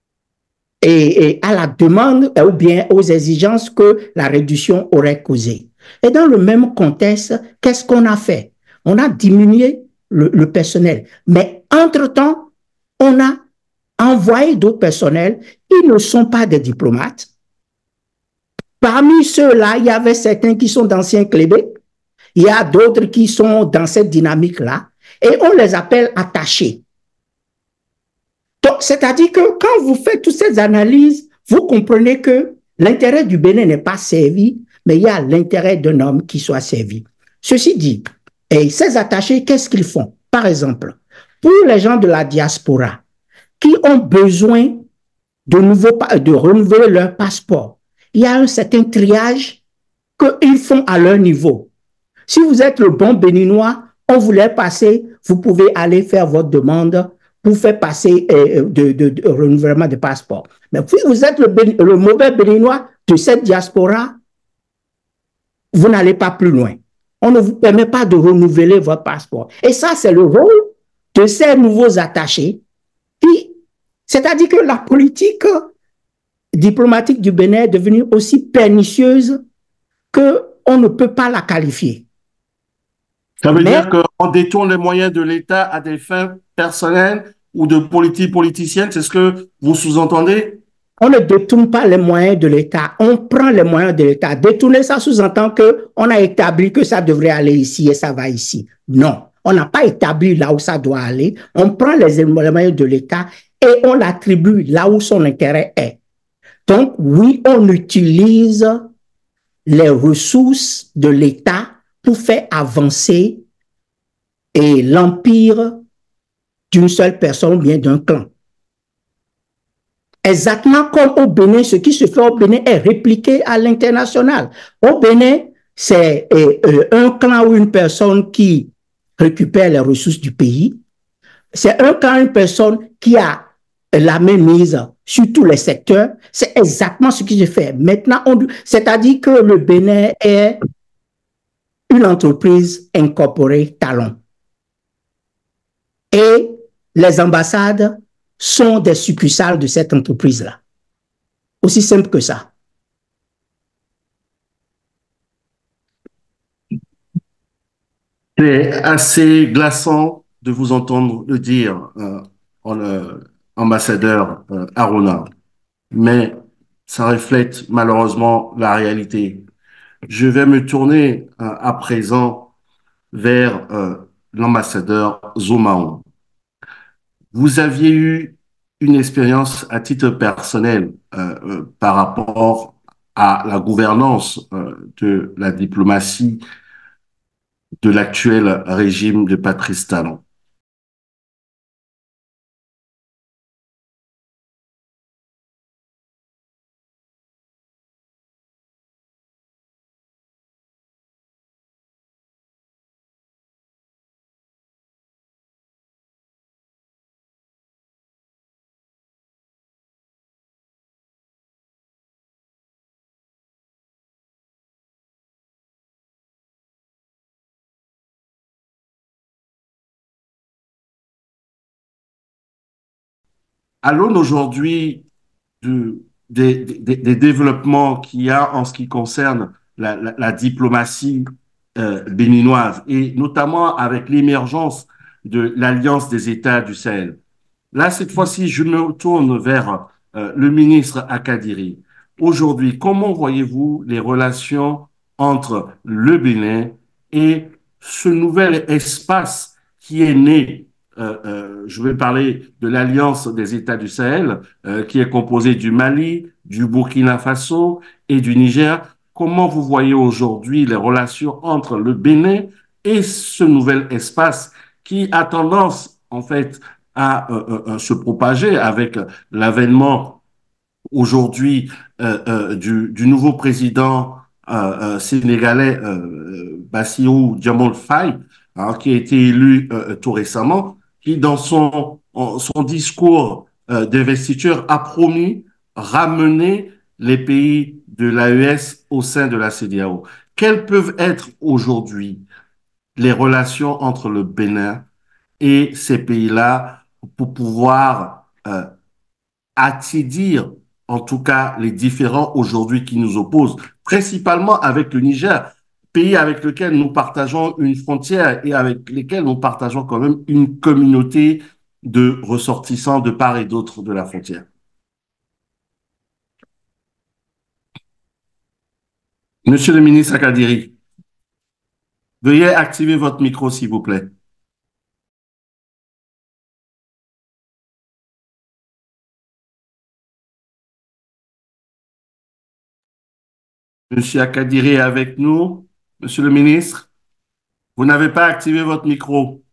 S6: et, et à la demande ou bien aux exigences que la réduction aurait causées. Et dans le même contexte, qu'est-ce qu'on a fait? On a diminué le, le personnel. Mais entre-temps, on a envoyé d'autres personnels. Ils ne sont pas des diplomates. Parmi ceux-là, il y avait certains qui sont d'anciens clébés. Il y a d'autres qui sont dans cette dynamique-là. Et on les appelle attachés. Donc, c'est-à-dire que quand vous faites toutes ces analyses, vous comprenez que l'intérêt du Bénin n'est pas servi, mais il y a l'intérêt d'un homme qui soit servi. Ceci dit, et ces attachés, qu'est-ce qu'ils font? Par exemple, pour les gens de la diaspora qui ont besoin de, nouveau, de renouveler leur passeport, il y a un certain triage qu'ils font à leur niveau. Si vous êtes le bon béninois, on vous laisse passer, vous pouvez aller faire votre demande pour faire passer euh, de, de, de renouvellement de passeport. Mais si vous êtes le, le mauvais béninois de cette diaspora, vous n'allez pas plus loin. On ne vous permet pas de renouveler votre passeport. Et ça, c'est le rôle de ces nouveaux attachés. C'est-à-dire que la politique diplomatique du Bénin est devenue aussi pernicieuse qu'on ne peut pas la qualifier.
S1: Ça veut Mais, dire qu'on détourne les moyens de l'État à des fins personnelles ou de politique politicienne, c'est ce que vous sous-entendez?
S6: On ne détourne pas les moyens de l'État, on prend les moyens de l'État. Détourner, ça sous-entend qu'on a établi que ça devrait aller ici et ça va ici. Non, on n'a pas établi là où ça doit aller. On prend les moyens de l'État et on l'attribue là où son intérêt est. Donc, oui, on utilise les ressources de l'État pour faire avancer et l'empire d'une seule personne ou bien d'un clan. Exactement comme au Bénin, ce qui se fait au Bénin est répliqué à l'international. Au Bénin, c'est euh, un clan ou une personne qui récupère les ressources du pays. C'est un clan ou une personne qui a la mainmise sur tous les secteurs. C'est exactement ce qui se fait. Maintenant, c'est-à-dire que le Bénin est une entreprise incorporée Talon. Et les ambassades sont des succursales de cette entreprise-là. Aussi simple que ça.
S1: C'est assez glaçant de vous entendre le dire, euh, en, euh, ambassadeur euh, Arona, mais ça reflète malheureusement la réalité. Je vais me tourner euh, à présent vers euh, l'ambassadeur Zomaon. Vous aviez eu une expérience à titre personnel euh, euh, par rapport à la gouvernance euh, de la diplomatie de l'actuel régime de Patrice Talon. À l'aune aujourd'hui de des, des, des développements qu'il y a en ce qui concerne la, la, la diplomatie euh, béninoise, et notamment avec l'émergence de l'Alliance des États du Sahel. Là, cette fois-ci, je me tourne vers euh, le ministre Akadiri. Aujourd'hui, comment voyez-vous les relations entre le Bénin et ce nouvel espace qui est né? Euh, euh, je vais parler de l'Alliance des États du Sahel, euh, qui est composée du Mali, du Burkina Faso et du Niger. Comment vous voyez aujourd'hui les relations entre le Bénin et ce nouvel espace qui a tendance, en fait, à euh, euh, se propager avec l'avènement aujourd'hui euh, euh, du, du nouveau président euh, euh, sénégalais euh, Bassirou Diomaye Faye, hein, qui a été élu euh, tout récemment, qui dans son, son discours euh, d'investiture a promis ramener les pays de l'A E S au sein de la C E D E A O. Quelles peuvent être aujourd'hui les relations entre le Bénin et ces pays-là pour pouvoir euh, attiédir, en tout cas, les différends aujourd'hui qui nous opposent, principalement avec le Niger, pays avec lequel nous partageons une frontière et avec lesquels nous partageons quand même une communauté de ressortissants de part et d'autre de la frontière. Monsieur le ministre Akadiri, veuillez activer votre micro, s'il vous plaît. Monsieur Akadiri est avec nous. Monsieur le ministre, vous n'avez pas activé votre micro.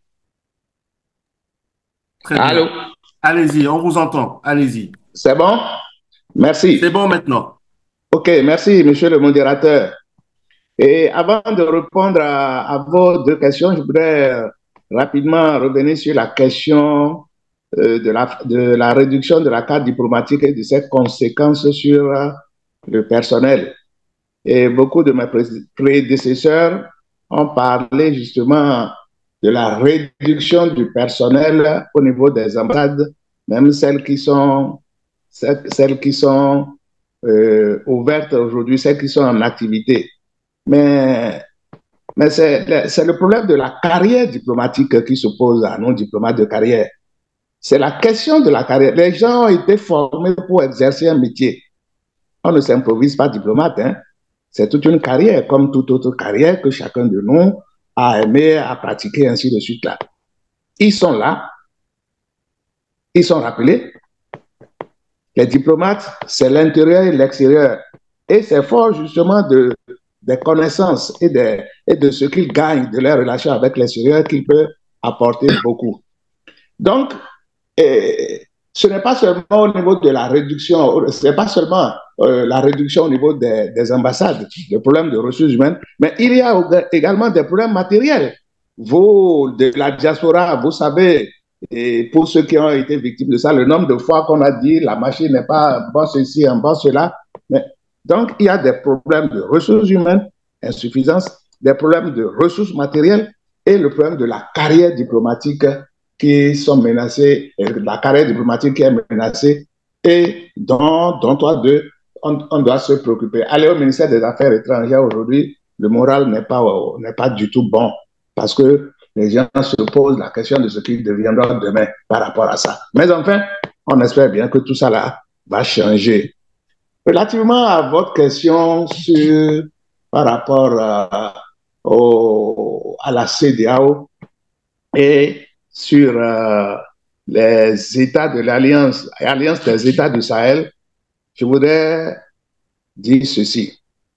S1: Très bien.
S2: Allô?
S1: Allez-y, on vous entend. Allez-y.
S2: C'est bon? Merci.
S1: C'est bon maintenant.
S2: OK, merci, monsieur le modérateur. Et avant de répondre à, à vos deux questions, je voudrais euh, rapidement revenir sur la question euh, de, la, de la réduction de la carte diplomatique et de ses conséquences sur euh, le personnel. Et beaucoup de mes prédécesseurs ont parlé justement de la réduction du personnel au niveau des ambassades, même celles qui sont, celles, celles qui sont euh, ouvertes aujourd'hui, celles qui sont en activité. Mais, mais c'est le problème de la carrière diplomatique qui s'oppose à nos diplomates de carrière. C'est la question de la carrière. Les gens ont été formés pour exercer un métier. On ne s'improvise pas diplomate, hein. C'est toute une carrière, comme toute autre carrière que chacun de nous a aimé, a pratiqué, ainsi de suite là. Ils sont là, ils sont rappelés. Les diplomates, c'est l'intérieur et l'extérieur. Et c'est fort justement de, des connaissances et de, et de ce qu'ils gagnent de leur relation avec l'extérieur qu'ils peuvent apporter beaucoup. Donc, et, ce n'est pas seulement au niveau de la réduction, ce n'est pas seulement euh, la réduction au niveau des, des ambassades, des problèmes de ressources humaines, mais il y a également des problèmes matériels. Vous, de la diaspora, vous savez, et pour ceux qui ont été victimes de ça, le nombre de fois qu'on a dit la machine n'est pas bon ceci, un bon cela. Mais, donc, il y a des problèmes de ressources humaines, insuffisance, des problèmes de ressources matérielles et le problème de la carrière diplomatique qui sont menacés, la carrière diplomatique qui est menacée et dont, dont on, doit, on, on doit se préoccuper. Aller au ministère des Affaires étrangères aujourd'hui, le moral n'est pas, n'est pas du tout bon parce que les gens se posent la question de ce qui deviendra demain par rapport à ça. Mais enfin, on espère bien que tout ça là va changer. Relativement à votre question sur, par rapport à, au, à la C E D E A O et sur euh, les États de l'Alliance, l'Alliance des États du Sahel, je voudrais dire ceci.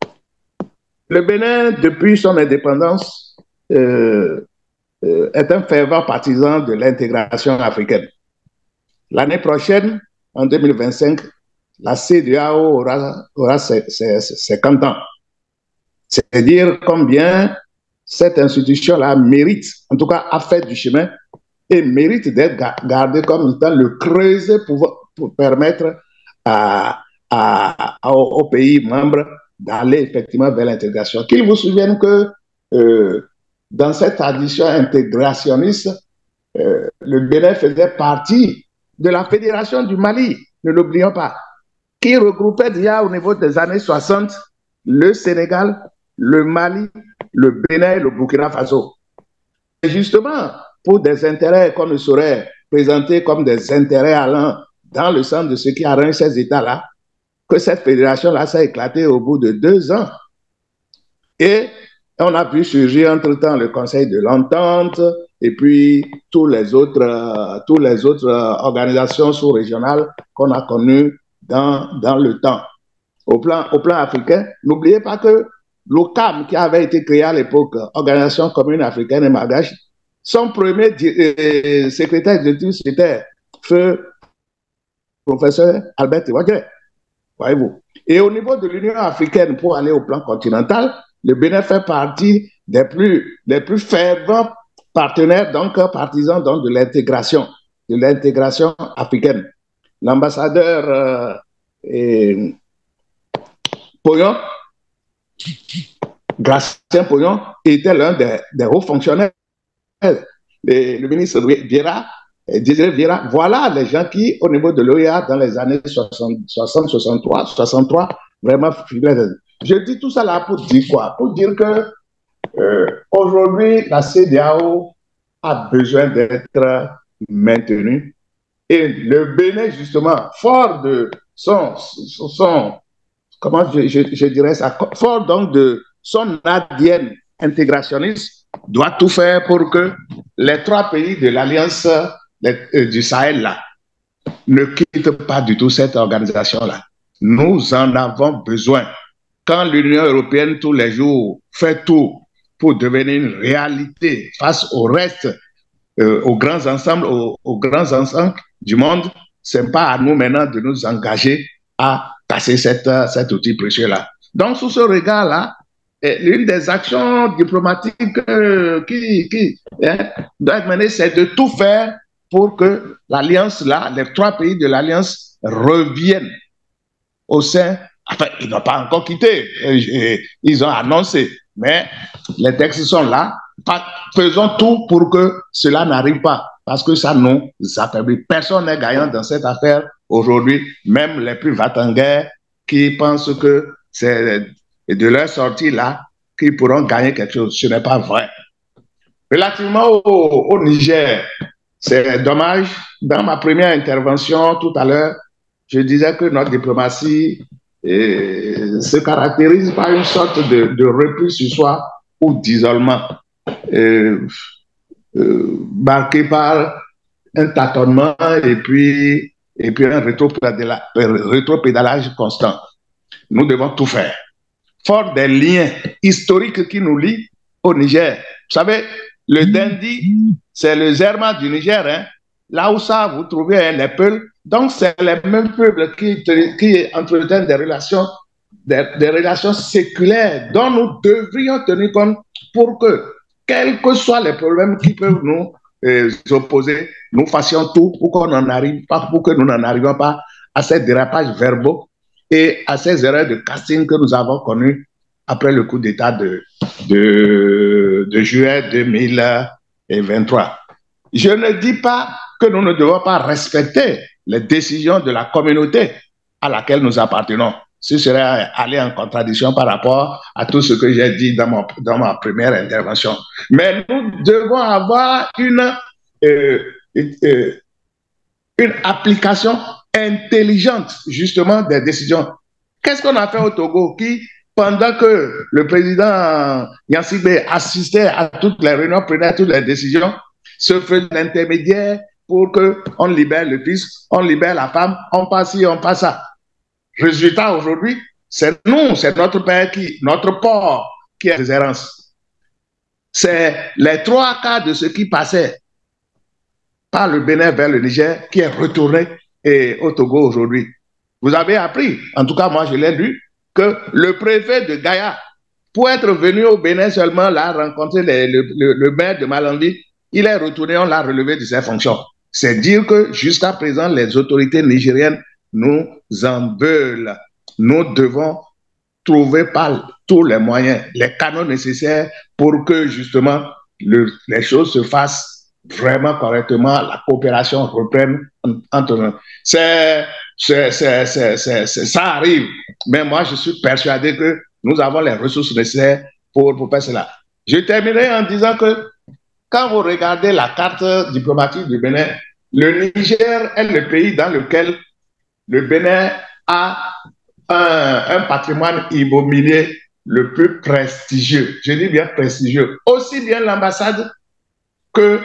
S2: Le Bénin, depuis son indépendance, euh, euh, est un fervent partisan de l'intégration africaine. L'année prochaine, en deux mille vingt-cinq, la C E D E A O aura, aura ses, ses, ses cinquante ans. C'est dire combien cette institution-là mérite, en tout cas a fait du chemin, et mérite d'être gardé comme étant le creuset pour, pour permettre à, à, à, aux pays membres d'aller effectivement vers l'intégration. Qu'ils vous souviennent que euh, dans cette tradition intégrationniste, euh, le Bénin faisait partie de la Fédération du Mali, ne l'oublions pas. qui regroupait déjà au niveau des années soixante le Sénégal, le Mali, le Bénin et le Burkina Faso. Et justement, pour des intérêts qu'on ne saurait présenter comme des intérêts allant dans le sens de ce qui arrange ces États-là, que cette fédération-là s'est éclatée au bout de deux ans. Et on a vu surgir entre-temps le Conseil de l'Entente et puis tous les autres, euh, tous les autres euh, organisations sous-régionales qu'on a connues dans, dans le temps. Au plan, au plan africain, n'oubliez pas que l'O C A M, qui avait été créé à l'époque, Organisation commune africaine et malgache, son premier euh, secrétaire exécutif, c'était feu professeur Albert Iwadje, voyez-vous. Et au niveau de l'Union africaine, pour aller au plan continental, le Bénin fait partie des plus, des plus fervents partenaires, donc partisans donc, de l'intégration, de l'intégration africaine. L'ambassadeur euh, et Poyon, Gracien Poyon, était l'un des, des hauts fonctionnaires. Le, le ministre Vieira, Désiré Vieira, voilà les gens qui, au niveau de l'O E A, dans les années soixante, soixante, soixante-trois, soixante-trois, vraiment, je dis tout ça là pour dire quoi? Pour dire que euh, aujourd'hui, la C E D E A O a besoin d'être maintenue. Et le Bénin, justement, fort de son, son comment je, je, je dirais ça, fort donc de son A D N intégrationniste, doit tout faire pour que les trois pays de l'Alliance euh, du Sahel là, ne quittent pas du tout cette organisation-là. Nous en avons besoin. Quand l'Union européenne, tous les jours, fait tout pour devenir une réalité face au reste, euh, aux grands ensembles, aux, aux grands ensembles du monde, ce n'est pas à nous maintenant de nous engager à passer cette, cet outil précieux-là. Donc, sous ce regard-là, l'une des actions diplomatiques euh, qui, qui hein, doit être menée, c'est de tout faire pour que l'Alliance-là, les trois pays de l'Alliance reviennent au sein. Enfin, ils n'ont pas encore quitté, ils ont annoncé, mais les textes sont là. Faisons tout pour que cela n'arrive pas, parce que ça nous affaiblit. Personne n'est gagnant dans cette affaire aujourd'hui, même les plus va-t-en-guerre qui pensent que c'est de leur sortie là qu'ils pourront gagner quelque chose. Ce n'est pas vrai. Relativement au, au Niger, c'est dommage. Dans ma première intervention tout à l'heure, je disais que notre diplomatie et se caractérise par une sorte de, de repli sur soi ou d'isolement, euh, euh, marqué par un tâtonnement et puis, et puis un rétropédalage constant. Nous devons tout faire. Fort des liens historiques qui nous lient au Niger. Vous savez, le Dindi, c'est le Zerma du Niger. Hein? Là où ça, vous trouvez hein, les Peuls. Donc, c'est les mêmes peuples qui, qui entretiennent des relations, des, des relations séculaires dont nous devrions tenir compte pour que, quels que soient les problèmes qui peuvent nous euh, opposer, nous fassions tout pour qu'on n'en arrive pas, pour que nous n'en arrivions pas à ces dérapages verbaux et à ces erreurs de casting que nous avons connues après le coup d'État de, de, de juillet deux mille vingt-trois. Je ne dis pas que nous ne devons pas respecter les décisions de la communauté à laquelle nous appartenons. Ce serait aller en contradiction par rapport à tout ce que j'ai dit dans, mon, dans ma première intervention. Mais nous devons avoir une, euh, une, euh, une application intelligente, justement, des décisions. Qu'est-ce qu'on a fait au Togo qui, pendant que le président Yancibé assistait à toutes les réunions, prenait toutes les décisions, se faisait l'intermédiaire pour qu'on libère le fils, on libère la femme, on passe ci, on passe ça. Résultat, aujourd'hui, c'est nous, c'est notre père qui, notre port qui est en déshérence. C'est les trois quarts de ce qui passait par le Bénin vers le Niger qui est retourné et au Togo aujourd'hui. Vous avez appris, en tout cas moi je l'ai lu, que le préfet de Gaïa, pour être venu au Bénin seulement là, rencontrer les, le, le, le maire de Malandi, il est retourné, on l'a relevé de ses fonctions. C'est dire que jusqu'à présent, les autorités nigériennes nous en veulent. Nous devons trouver par tous les moyens, les canaux nécessaires pour que justement le, les choses se fassent vraiment correctement, la coopération reprenne entre nous. C'est c'est, c'est, c'est, c'est, c'est, ça arrive. Mais moi, je suis persuadé que nous avons les ressources nécessaires pour, pour faire cela. Je terminerai en disant que quand vous regardez la carte diplomatique du Bénin, le Niger est le pays dans lequel le Bénin a un, un patrimoine immobilier le plus prestigieux. Je dis bien prestigieux. Aussi bien l'ambassade que,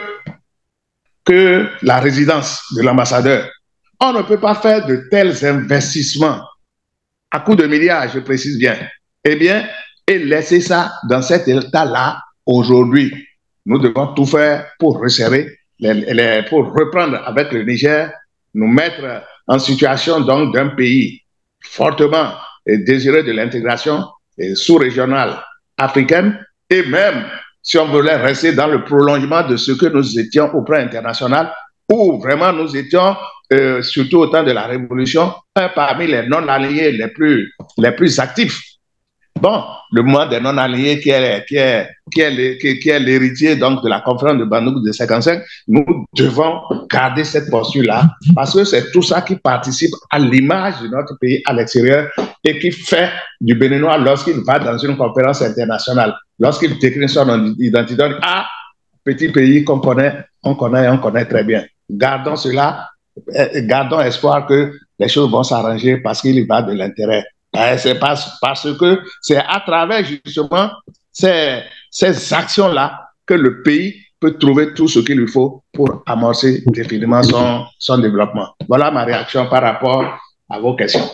S2: que la résidence de l'ambassadeur. On ne peut pas faire de tels investissements à coût de milliards, je précise bien. Eh bien, et laisser ça dans cet état-là aujourd'hui. Nous devons tout faire pour resserrer, les, les, pour reprendre avec le Niger, nous mettre en situation donc d'un pays fortement désireux de l'intégration sous-régionale africaine, et même si on voulait rester dans le prolongement de ce que nous étions au plan international, où vraiment nous étions, euh, surtout au temps de la Révolution, un parmi les non-alignés les plus, les plus actifs. Bon, le mouvement des non-alignés qui est, qui est, qui est, qui est, qui est l'héritier donc de la conférence de Bandung de cinquante-cinq, nous devons garder cette posture-là parce que c'est tout ça qui participe à l'image de notre pays à l'extérieur et qui fait du Béninois lorsqu'il va dans une conférence internationale, lorsqu'il décrit son identité, on dit, ah, petit pays qu'on connaît, on connaît, on connaît très bien. Gardons cela, gardons espoir que les choses vont s'arranger parce qu'il y va de l'intérêt. C'est parce, parce que c'est à travers justement ces, ces actions-là que le pays peut trouver tout ce qu'il lui faut pour amorcer définitivement son, son développement. Voilà ma réaction par rapport à vos questions.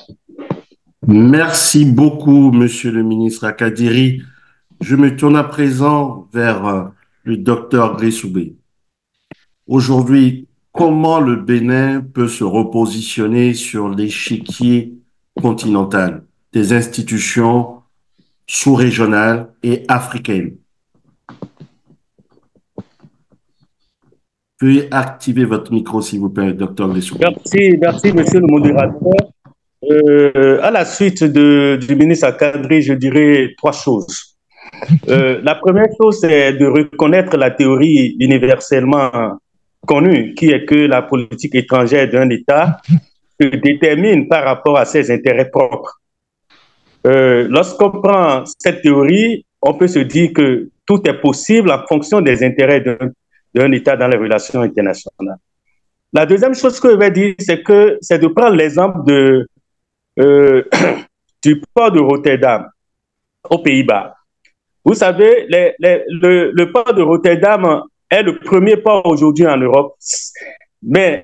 S1: Merci beaucoup, Monsieur le ministre Akadiri. Je me tourne à présent vers le docteur Gressoubé. Aujourd'hui, comment le Bénin peut se repositionner sur l'échiquier continental des institutions sous-régionales et africaines? Veuillez activer votre micro, s'il vous plaît, docteur Gressoubé.
S5: Merci, merci, monsieur le modérateur. Euh, à la suite de, du ministre Akadri, je dirais trois choses. Euh, la première chose, c'est de reconnaître la théorie universellement connue, qui est que la politique étrangère d'un État se détermine par rapport à ses intérêts propres. Euh, lorsqu'on prend cette théorie, on peut se dire que tout est possible en fonction des intérêts d'un, d'un État dans les relations internationales. La deuxième chose que je vais dire, c'est que c'est de prendre l'exemple de Euh, du port de Rotterdam aux Pays-Bas. Vous savez, les, les, le, le port de Rotterdam est le premier port aujourd'hui en Europe. Mais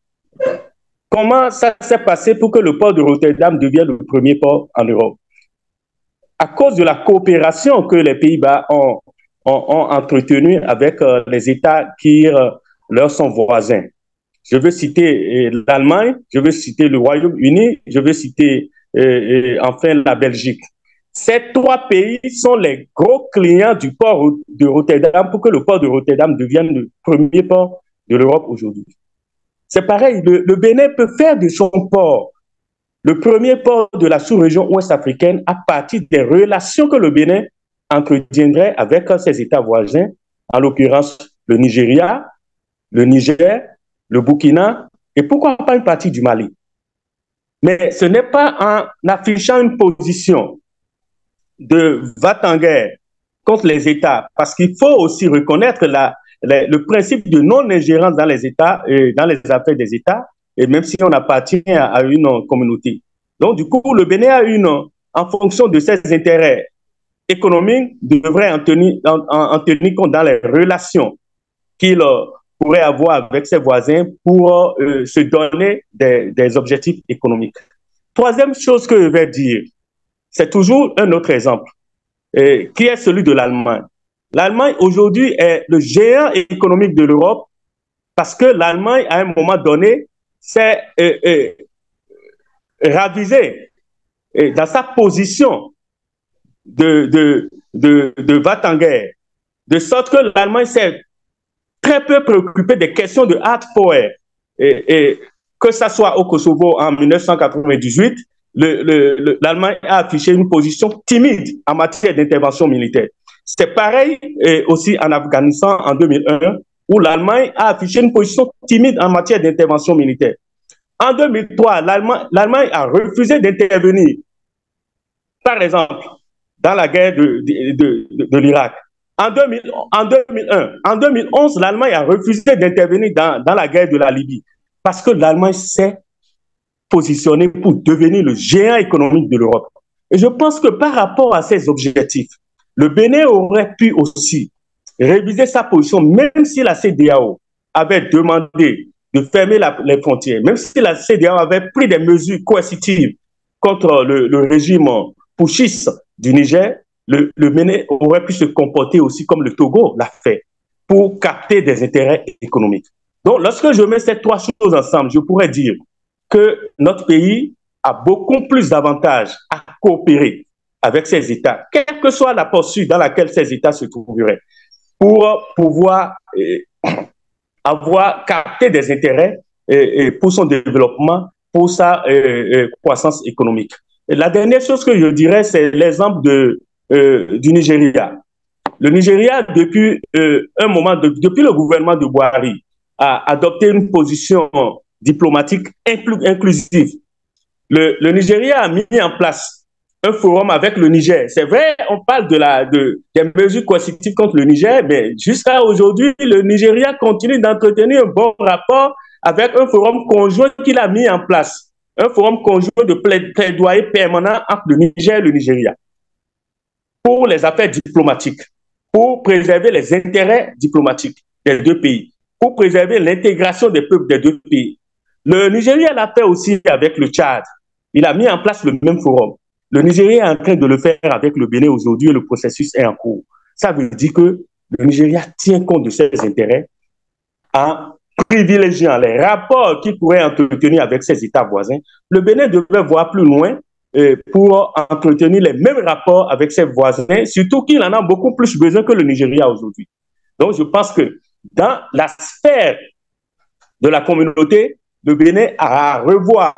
S5: comment ça s'est passé pour que le port de Rotterdam devienne le premier port en Europe? À cause de la coopération que les Pays-Bas ont, ont, ont entretenue avec euh, les États qui euh, leur sont voisins. Je veux citer euh, l'Allemagne, je veux citer le Royaume-Uni, je veux citer euh, euh, enfin la Belgique. Ces trois pays sont les gros clients du port de Rotterdam pour que le port de Rotterdam devienne le premier port de l'Europe aujourd'hui. C'est pareil, le, le Bénin peut faire de son port le premier port de la sous-région ouest-africaine à partir des relations que le Bénin entretiendrait avec ses États voisins, en l'occurrence le Nigeria, le Niger, le Burkina, et pourquoi pas une partie du Mali. Mais ce n'est pas en affichant une position de va-t-en-guerre contre les États, parce qu'il faut aussi reconnaître la, la, le principe de non-ingérence dans les États, et dans les affaires des États, et même si on appartient à, à une communauté. Donc, du coup, le Bénin a une, en fonction de ses intérêts économiques, devrait en tenir, en, en tenir compte dans les relations qu'il pourrait avoir avec ses voisins pour euh, se donner des, des objectifs économiques. Troisième chose que je vais dire, c'est toujours un autre exemple, euh, qui est celui de l'Allemagne. L'Allemagne, aujourd'hui, est le géant économique de l'Europe parce que l'Allemagne, à un moment donné, s'est euh, euh, ravisée euh, dans sa position de, de, de, de va-t-en-guerre, de sorte que l'Allemagne s'est très peu préoccupé des questions de hard power. Et, et que ça soit au Kosovo en mille neuf cent quatre-vingt-dix-huit, le, le, le, l'Allemagne a affiché une position timide en matière d'intervention militaire. C'est pareil et aussi en Afghanistan en deux mille un, où l'Allemagne a affiché une position timide en matière d'intervention militaire. En deux mille trois, l'Allemagne a refusé d'intervenir, par exemple, dans la guerre de, de, de, de, de l'Irak. En, en deux mille un, en deux mille onze, l'Allemagne a refusé d'intervenir dans, dans la guerre de la Libye parce que l'Allemagne s'est positionnée pour devenir le géant économique de l'Europe. Et je pense que par rapport à ces objectifs, le Bénin aurait pu aussi réviser sa position, même si la C E D E A O avait demandé de fermer la, les frontières, même si la C E D E A O avait pris des mesures coercitives contre le, le régime putschiste du Niger, le, le Bénin aurait pu se comporter aussi comme le Togo l'a fait pour capter des intérêts économiques. Donc, lorsque je mets ces trois choses ensemble, je pourrais dire que notre pays a beaucoup plus d'avantages à coopérer avec ces États, quelle que soit la posture dans laquelle ces États se trouveraient, pour pouvoir euh, avoir capté des intérêts euh, pour son développement, pour sa euh, euh, croissance économique. Et la dernière chose que je dirais, c'est l'exemple de, euh, du Nigeria. Le Nigeria, depuis euh, un moment, de, depuis le gouvernement de Buhari, a adopté une position diplomatique inclus, inclusive. Le, le Nigeria a mis en place un forum avec le Niger. C'est vrai, on parle de la, de, des mesures coercitives contre le Niger, mais jusqu'à aujourd'hui, le Nigeria continue d'entretenir un bon rapport avec un forum conjoint qu'il a mis en place. Un forum conjoint de plaidoyer permanent entre le Niger et le Nigeria pour les affaires diplomatiques, pour préserver les intérêts diplomatiques des deux pays, pour préserver l'intégration des peuples des deux pays. Le Nigeria l'a fait aussi avec le Tchad. Il a mis en place le même forum. Le Nigeria est en train de le faire avec le Bénin aujourd'hui et le processus est en cours. Ça veut dire que le Nigeria tient compte de ses intérêts en privilégiant les rapports qu'il pourrait entretenir avec ses États voisins. Le Bénin devrait voir plus loin euh, pour entretenir les mêmes rapports avec ses voisins, surtout qu'il en a beaucoup plus besoin que le Nigeria aujourd'hui. Donc, je pense que dans la sphère de la communauté, le Bénin a à revoir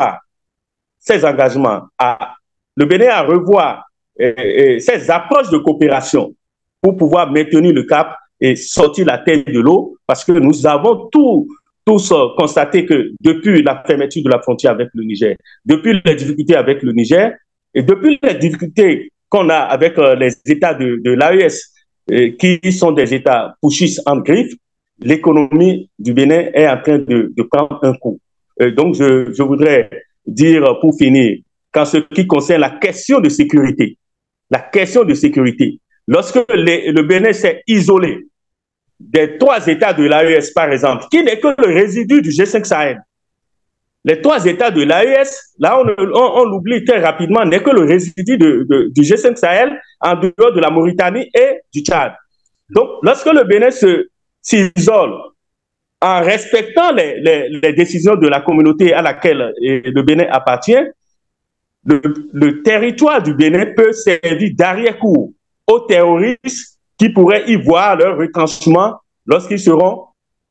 S5: ses engagements, à, le Bénin a à revoir euh, euh, ses approches de coopération pour pouvoir maintenir le cap et sortir la tête de l'eau, parce que nous avons tout, tous euh, constaté que depuis la fermeture de la frontière avec le Niger, depuis les difficultés avec le Niger, et depuis les difficultés qu'on a avec euh, les États de, de l'A E S, euh, qui sont des États putschistes en griffe, l'économie du Bénin est en train de, de prendre un coup. Euh, donc, je, je voudrais dire pour finir, qu'en ce qui concerne la question de sécurité, la question de sécurité, lorsque les, le Bénin s'est isolé des trois États de l'A E S, par exemple, qui n'est que le résidu du G cinq Sahel, les trois États de l'A E S, là, on, on, on l'oublie très rapidement, n'est que le résidu de, de, du G cinq Sahel en dehors de la Mauritanie et du Tchad. Donc, lorsque le Bénin se s'isole en respectant les, les, les décisions de la communauté à laquelle le Bénin appartient, le, le territoire du Bénin peut servir d'arrière-cour aux terroristes qui pourraient y voir leur retranchement lorsqu'ils seront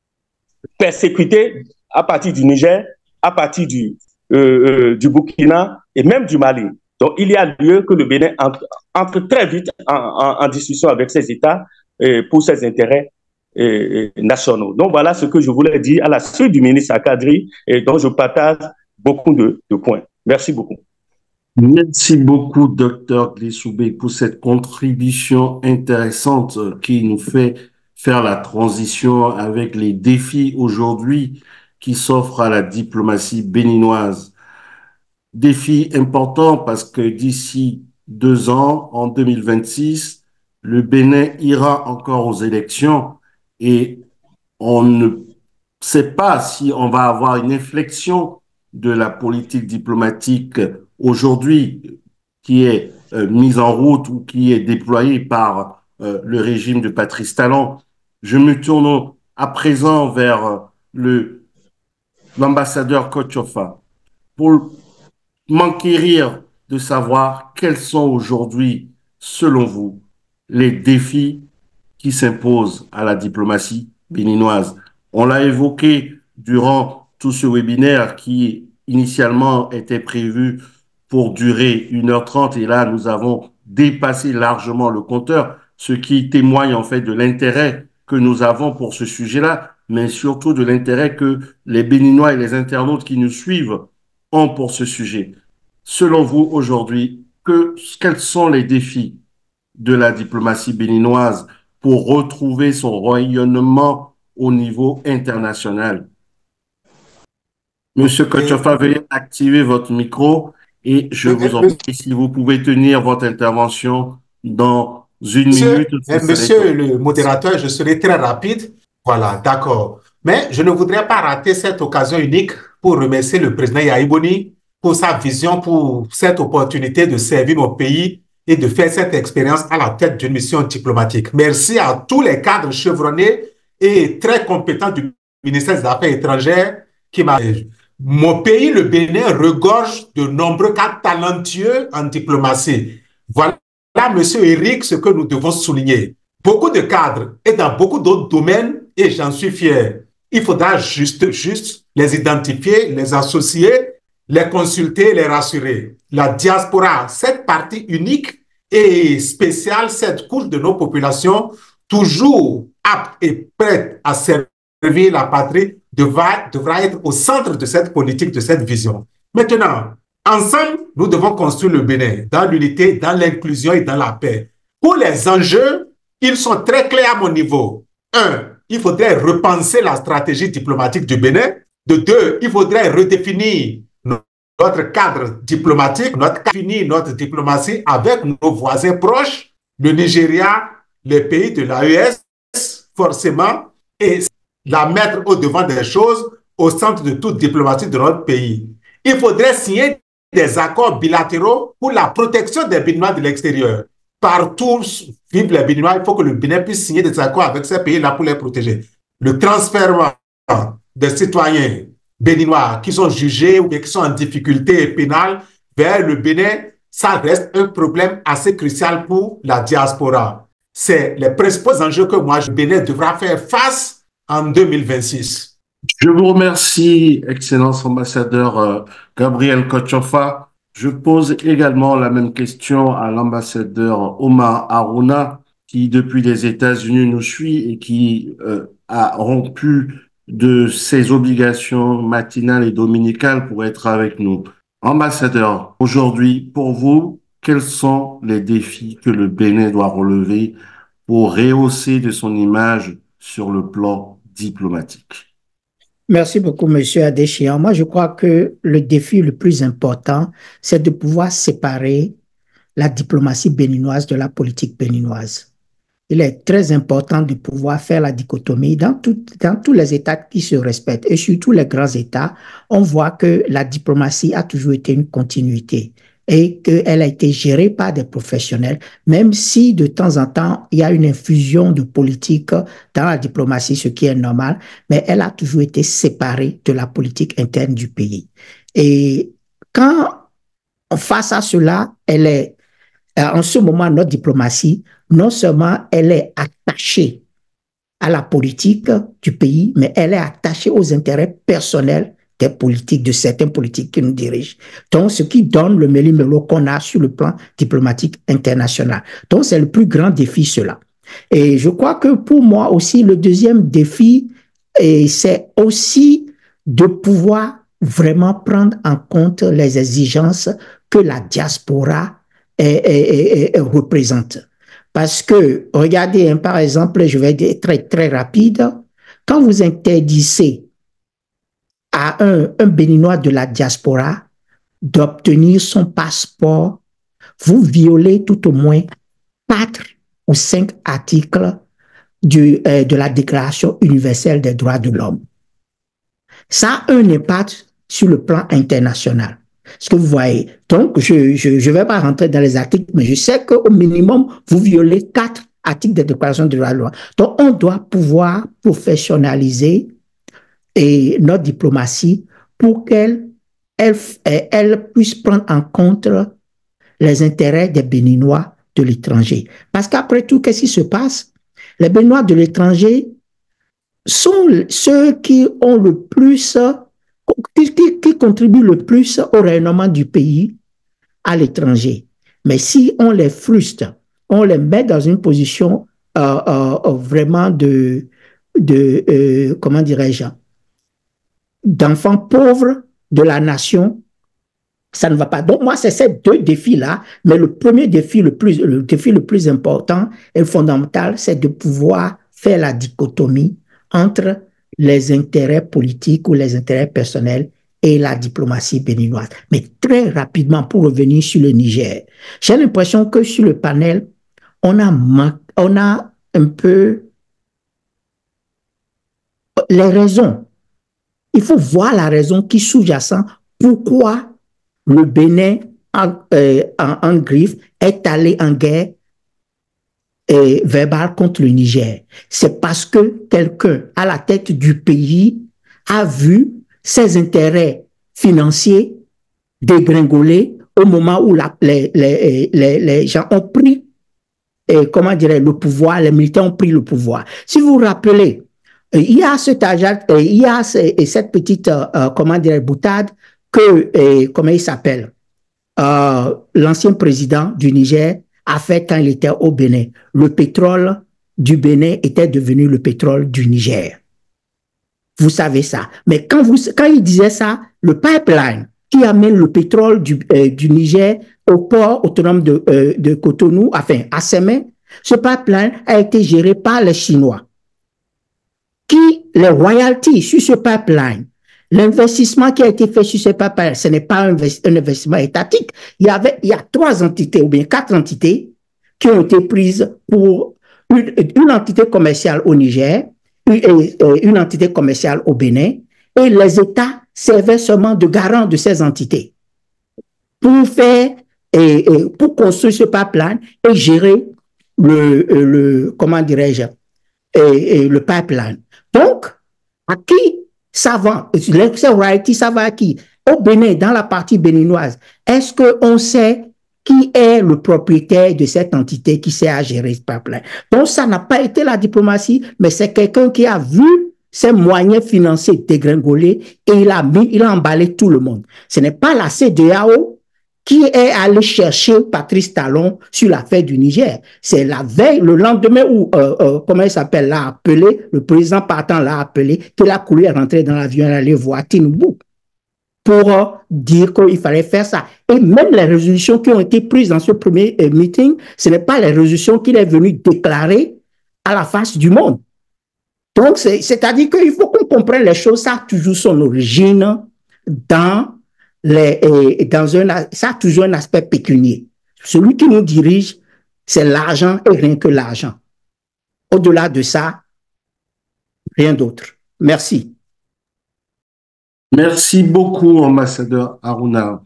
S5: persécutés à partir du Niger, à partir du, euh, euh, du Burkina et même du Mali. Donc, il y a lieu que le Bénin entre, entre très vite en, en, en discussion avec ces États euh, pour ses intérêts euh, nationaux. Donc, voilà ce que je voulais dire à la suite du ministre Akadri et dont je partage beaucoup de, de points. Merci beaucoup.
S1: Merci beaucoup, docteur Glessoubé, pour cette contribution intéressante qui nous fait faire la transition avec les défis aujourd'hui qui s'offrent à la diplomatie béninoise. Défi important parce que d'ici deux ans, en deux mille vingt-six, le Bénin ira encore aux élections et on ne sait pas si on va avoir une inflexion de la politique diplomatique aujourd'hui qui est euh, mise en route ou qui est déployée par euh, le régime de Patrice Talon. Je me tourne à présent vers le l'ambassadeur Kochofa pour m'enquérir de savoir quels sont aujourd'hui, selon vous, les défis qui s'imposent à la diplomatie béninoise. On l'a évoqué durant tout ce webinaire qui initialement était prévu pour durer une heure trente et là nous avons dépassé largement le compteur, ce qui témoigne en fait de l'intérêt que nous avons pour ce sujet-là. mais surtout de l'intérêt que les Béninois et les internautes qui nous suivent ont pour ce sujet. Selon vous, aujourd'hui, que, quels sont les défis de la diplomatie béninoise pour retrouver son rayonnement au niveau international? Monsieur Kochofa, veuillez activer votre micro et je vous en prie, si vous pouvez tenir votre intervention dans une
S3: Monsieur,
S1: minute.
S3: eh, monsieur le modérateur, je serai très rapide. Voilà, d'accord. Mais je ne voudrais pas rater cette occasion unique pour remercier le président Yahya Boni pour sa vision, pour cette opportunité de servir mon pays et de faire cette expérience à la tête d'une mission diplomatique. Merci à tous les cadres chevronnés et très compétents du ministère des Affaires étrangères qui m'a... Mon pays, le Bénin, regorge de nombreux cadres talentueux en diplomatie. Voilà, monsieur Eric, ce que nous devons souligner. Beaucoup de cadres et dans beaucoup d'autres domaines, et j'en suis fier. Il faudra juste, juste les identifier, les associer, les consulter, les rassurer. La diaspora, cette partie unique et spéciale, cette couche de nos populations, toujours apte et prête à servir la patrie, devra, devra être au centre de cette politique, de cette vision. Maintenant, ensemble, nous devons construire le Bénin dans l'unité, dans l'inclusion et dans la paix. Pour les enjeux, ils sont très clairs à mon niveau. Un, il faudrait repenser la stratégie diplomatique du Bénin. De deux, il faudrait redéfinir notre cadre diplomatique, notre, définir notre diplomatie avec nos voisins proches, le Nigeria, les pays de l'A E S, forcément, et la mettre au devant des choses, au centre de toute diplomatie de notre pays. Il faudrait signer des accords bilatéraux pour la protection des Béninois de l'extérieur. Partout vivent les Béninois, il faut que le Bénin puisse signer des accords avec ces pays-là pour les protéger. Le transfert des citoyens béninois qui sont jugés ou qui sont en difficulté pénale vers le Bénin, ça reste un problème assez crucial pour la diaspora. C'est les principaux enjeux que moi, le Bénin devra faire face en deux mille vingt-six.
S1: Je vous remercie, Excellence ambassadeur euh, Gabriel Kochofa. Je pose également la même question à l'ambassadeur Omar Harouna, qui depuis les États-Unis nous suit et qui euh, a rompu de ses obligations matinales et dominicales pour être avec nous. Ambassadeur, aujourd'hui, pour vous, quels sont les défis que le Bénin doit relever pour rehausser de son image sur le plan diplomatique?
S6: Merci beaucoup, Monsieur Adéchian. Moi, je crois que le défi le plus important, c'est de pouvoir séparer la diplomatie béninoise de la politique béninoise. Il est très important de pouvoir faire la dichotomie dans, tout, dans tous les États qui se respectent et surtout les grands États. On voit que la diplomatie a toujours été une continuité et qu'elle a été gérée par des professionnels, même si de temps en temps, il y a une infusion de politique dans la diplomatie, ce qui est normal, mais elle a toujours été séparée de la politique interne du pays. Et quand, face à cela, elle est, en ce moment, notre diplomatie, non seulement elle est attachée à la politique du pays, mais elle est attachée aux intérêts personnels des politiques, de certains politiques qui nous dirigent. Donc, ce qui donne le méli-mélo qu'on a sur le plan diplomatique international. Donc, c'est le plus grand défi, cela. Et je crois que pour moi aussi, le deuxième défi, c'est aussi de pouvoir vraiment prendre en compte les exigences que la diaspora est, est, est, est, représente. Parce que, regardez, hein, par exemple, je vais être très, très rapide, quand vous interdisez à un, un Béninois de la diaspora d'obtenir son passeport, vous violez tout au moins quatre ou cinq articles du, euh, de la Déclaration universelle des droits de l'homme. Ça a un impact sur le plan international. Ce que vous voyez. Donc, je ne vais pas rentrer dans les articles, mais je sais qu'au minimum, vous violez quatre articles de Déclaration des droits de l'homme. Donc, on doit pouvoir professionnaliser et notre diplomatie pour qu'elle elle, elle puisse prendre en compte les intérêts des Béninois de l'étranger. Parce qu'après tout, qu'est-ce qui se passe? Les Béninois de l'étranger sont ceux qui ont le plus, qui, qui, qui contribuent le plus au rayonnement du pays à l'étranger. Mais si on les frustre, on les met dans une position euh, euh, vraiment de de euh, comment dirais-je, d'enfants pauvres de la nation, ça ne va pas. Donc moi, c'est ces deux défis-là, mais le premier défi, le, plus, le défi le plus important et le fondamental, c'est de pouvoir faire la dichotomie entre les intérêts politiques ou les intérêts personnels et la diplomatie béninoise. Mais très rapidement, pour revenir sur le Niger, j'ai l'impression que sur le panel, on a, on a un peu les raisons. Il faut voir la raison qui sous-jacent pourquoi le Bénin en, euh, en, en griffe est allé en guerre euh, verbale contre le Niger. C'est parce que quelqu'un à la tête du pays a vu ses intérêts financiers dégringoler au moment où la, les, les, les, les gens ont pris, euh, comment dirais, le pouvoir, les militaires ont pris le pouvoir. Si vous vous rappelez, euh, il y a, cet agent, euh, il y a ce, cette petite, euh, comment dirais, boutade que, euh, comment il s'appelle, euh, l'ancien président du Niger a fait quand il était au Bénin. Le pétrole du Bénin était devenu le pétrole du Niger. Vous savez ça. Mais quand, vous, quand il disait ça, le pipeline qui amène le pétrole du, euh, du Niger au port autonome de, euh, de Cotonou, enfin à Sémé, ce pipeline a été géré par les Chinois. Qui, les royalties sur ce pipeline, l'investissement qui a été fait sur ce pipeline, ce n'est pas un, un investissement étatique. Il y avait, il y a trois entités ou bien quatre entités qui ont été prises pour une, une entité commerciale au Niger, une, une entité commerciale au Bénin, et les États servaient seulement de garant de ces entités pour faire et, et pour construire ce pipeline et gérer le, le comment dirais-je, et, et le pipeline. Donc, à qui ça va? Ces royalties, ça va à qui? Au Bénin, dans la partie béninoise, est-ce qu'on sait qui est le propriétaire de cette entité qui sert à gérer ce pipeline? Donc, ça n'a pas été la diplomatie, mais c'est quelqu'un qui a vu ses moyens financiers dégringoler et il a mis, il a emballé tout le monde. Ce n'est pas la C D A O qui est allé chercher Patrice Talon sur l'affaire du Niger. C'est la veille, le lendemain où, euh, euh, comment il s'appelle, l'a appelé, le président partant l'a appelé, qu'il a couru à rentrer dans l'avion et aller voir Tinubu pour euh, dire qu'il fallait faire ça. Et même les résolutions qui ont été prises dans ce premier euh, meeting, ce n'est pas les résolutions qu'il est venu déclarer à la face du monde. Donc, c'est-à-dire qu'il faut qu'on comprenne les choses, ça a toujours son origine dans Les, et dans un, ça a toujours un aspect pécunier. Celui qui nous dirige, c'est l'argent et rien que l'argent. Au-delà de ça, rien d'autre. Merci.
S1: Merci beaucoup, ambassadeur Harouna.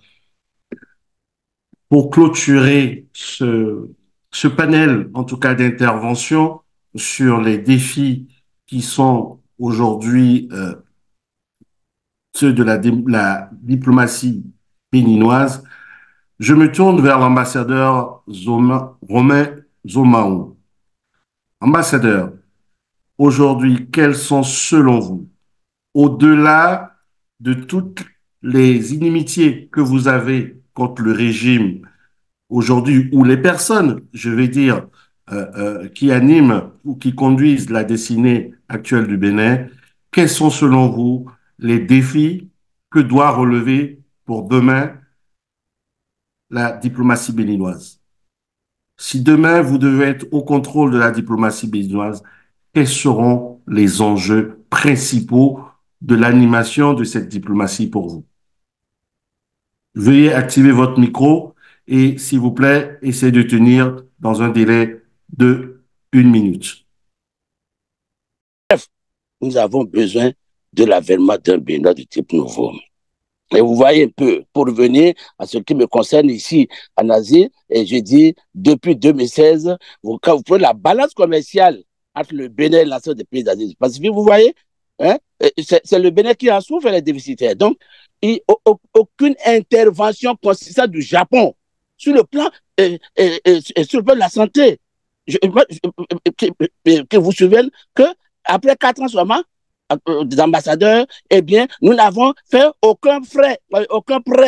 S1: Pour clôturer ce, ce panel, en tout cas d'intervention, sur les défis qui sont aujourd'hui euh, ceux de la, la diplomatie béninoise, je me tourne vers l'ambassadeur Zoma, Romain Zomaou. Ambassadeur, aujourd'hui, quelles sont, selon vous, au-delà de toutes les inimitiés que vous avez contre le régime aujourd'hui, ou les personnes, je vais dire, euh, euh, qui animent ou qui conduisent la destinée actuelle du Bénin, quels sont, selon vous, les défis que doit relever pour demain la diplomatie béninoise? Si demain vous devez être au contrôle de la diplomatie béninoise, quels seront les enjeux principaux de l'animation de cette diplomatie pour vous? Veuillez activer votre micro et, s'il vous plaît, essayez de tenir dans un délai de une minute.
S7: Bref, nous avons besoin de l'avènement d'un Bénin de type nouveau. Et vous voyez un peu, pour revenir à ce qui me concerne ici en Asie, et je dis, depuis deux mille seize, vous, quand vous prenez la balance commerciale entre le Bénin et l'ensemble des pays d'Asie du Pacifique, vous voyez, hein, c'est le Bénin qui en souffre, les déficitaires. Donc, il, aucune intervention consistante du Japon sur le plan, et, et, et, et sur le plan de la santé. Je, je, que, que vous souvenez qu'après quatre ans seulement, des ambassadeurs, eh bien, nous n'avons fait aucun frais, aucun prêt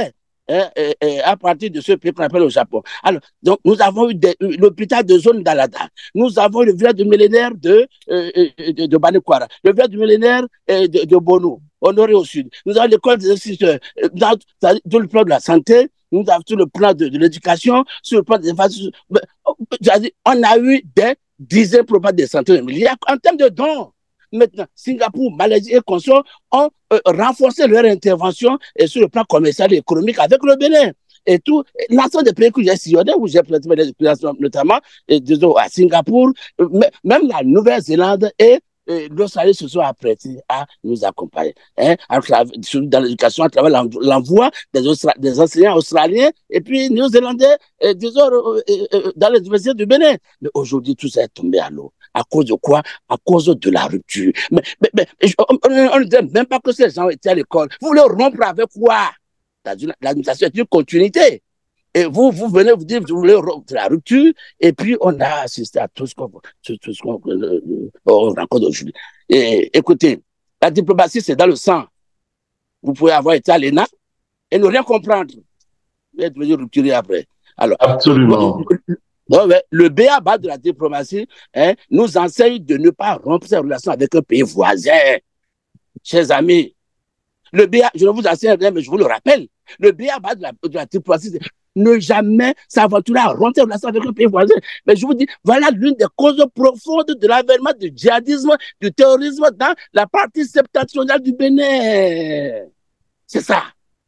S7: hein, et, et à partir de ce pays qu'on appelle le Japon. Alors, donc, nous avons eu l'hôpital de zone d'Alada. Nous avons le village du millénaire de, euh, de, de Banekwara, le village du millénaire de, de Bono, Honoré au sud. Nous avons l'école des instituteurs. Dans, dans, dans le plan de la santé, nous avons sur le plan de, de l'éducation, sur le plan des infrastructures. On a eu des dizaines probablement de centaines de milliards en termes de dons. Maintenant, Singapour, Malaisie et consorts ont euh, renforcé leur intervention et sur le plan commercial et économique avec le Bénin. Et tout, l'ensemble des pays que j'ai sillonné, où j'ai présenté des expériences, notamment et, disons, à Singapour, euh, même la Nouvelle-Zélande et euh, l'Australie se sont apprêtés à nous accompagner. Hein, dans l'éducation, à travers l'envoi des, des enseignants australiens et puis néo-zélandais, euh, disons, euh, euh, dans les universités du Bénin. Mais aujourd'hui, tout ça est tombé à l'eau. À cause de quoi? À cause de la rupture. Mais, mais, mais on ne dit même pas que ces gens étaient à l'école. Vous voulez rompre avec quoi? L'administration est une continuité. Et vous, vous venez vous dire que vous voulez rompre la rupture, et puis on a assisté à tout ce qu'on qu rencontre aujourd'hui. Écoutez, la diplomatie, c'est dans le sang. Vous pouvez avoir été à l'E N A et ne rien comprendre. Vous êtes venu rupturer après. Alors,
S1: absolument.
S7: Non, mais le B A B A de la diplomatie, hein, nous enseigne de ne pas rompre ses relations avec un pays voisin. Chers amis, le B A, je ne vous enseigne rien, mais je vous le rappelle, le B A B A de la, de la diplomatie, c'est ne jamais s'aventurer à rompre ses relations avec un pays voisin. Mais je vous dis, voilà l'une des causes profondes de l'avènement du djihadisme, du terrorisme dans la partie septentrionale du Bénin. C'est ça.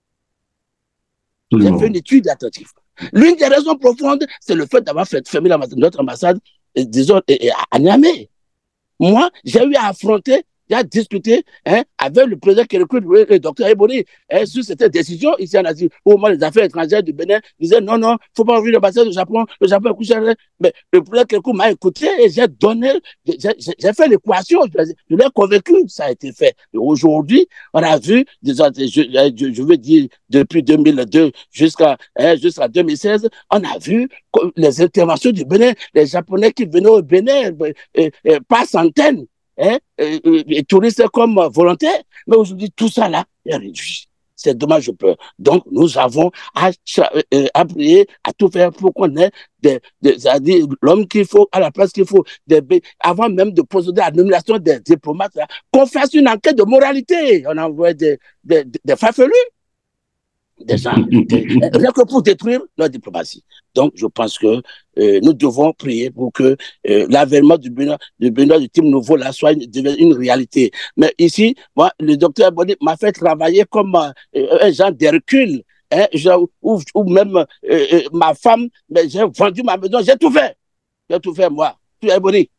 S7: J'ai fait une étude attentive. L'une des raisons profondes, c'est le fait d'avoir fermé notre ambassade, disons, à Niamey. Moi, j'ai eu à affronter, j'ai à discuter hein, avec le président qui recrute le docteur Eboni hein, sur cette décision ici en Asie. Au moment les affaires étrangères du Bénin disaient non, non, il ne faut pas ouvrir l'ambassade du Japon, le Japon est couché. Mais le président Kérékou m'a écouté et j'ai donné, j'ai fait l'équation, je l'ai convaincu, ça a été fait. Et aujourd'hui, on a vu, disons, je, je, je veux dire, depuis deux mille deux jusqu'à hein, jusqu'à deux mille seize, on a vu les interventions du Bénin, les Japonais qui venaient au Bénin, et, et, par centaines, hein, et, et, et touristes comme volontaires, mais aujourd'hui, tout ça là est réduit. C'est dommage, je peux. Donc, nous avons à, à prier, à tout faire pour qu'on ait l'homme qu'il faut, à la place qu'il faut, des, avant même de procéder à la nomination des diplomates, qu'on fasse une enquête de moralité. On envoie des, des, des farfelus, des gens, des, rien que pour détruire leur diplomatie. Donc, je pense que euh, nous devons prier pour que euh, l'avènement du Bénin, du Bénin du Team Nouveau là soit une, une réalité. Mais ici, moi, le docteur Boni m'a fait travailler comme euh, un genre d'Hercule, hein, ou, ou même euh, euh, ma femme, mais j'ai vendu ma maison, j'ai tout fait. J'ai tout fait, moi. Tu es Boni.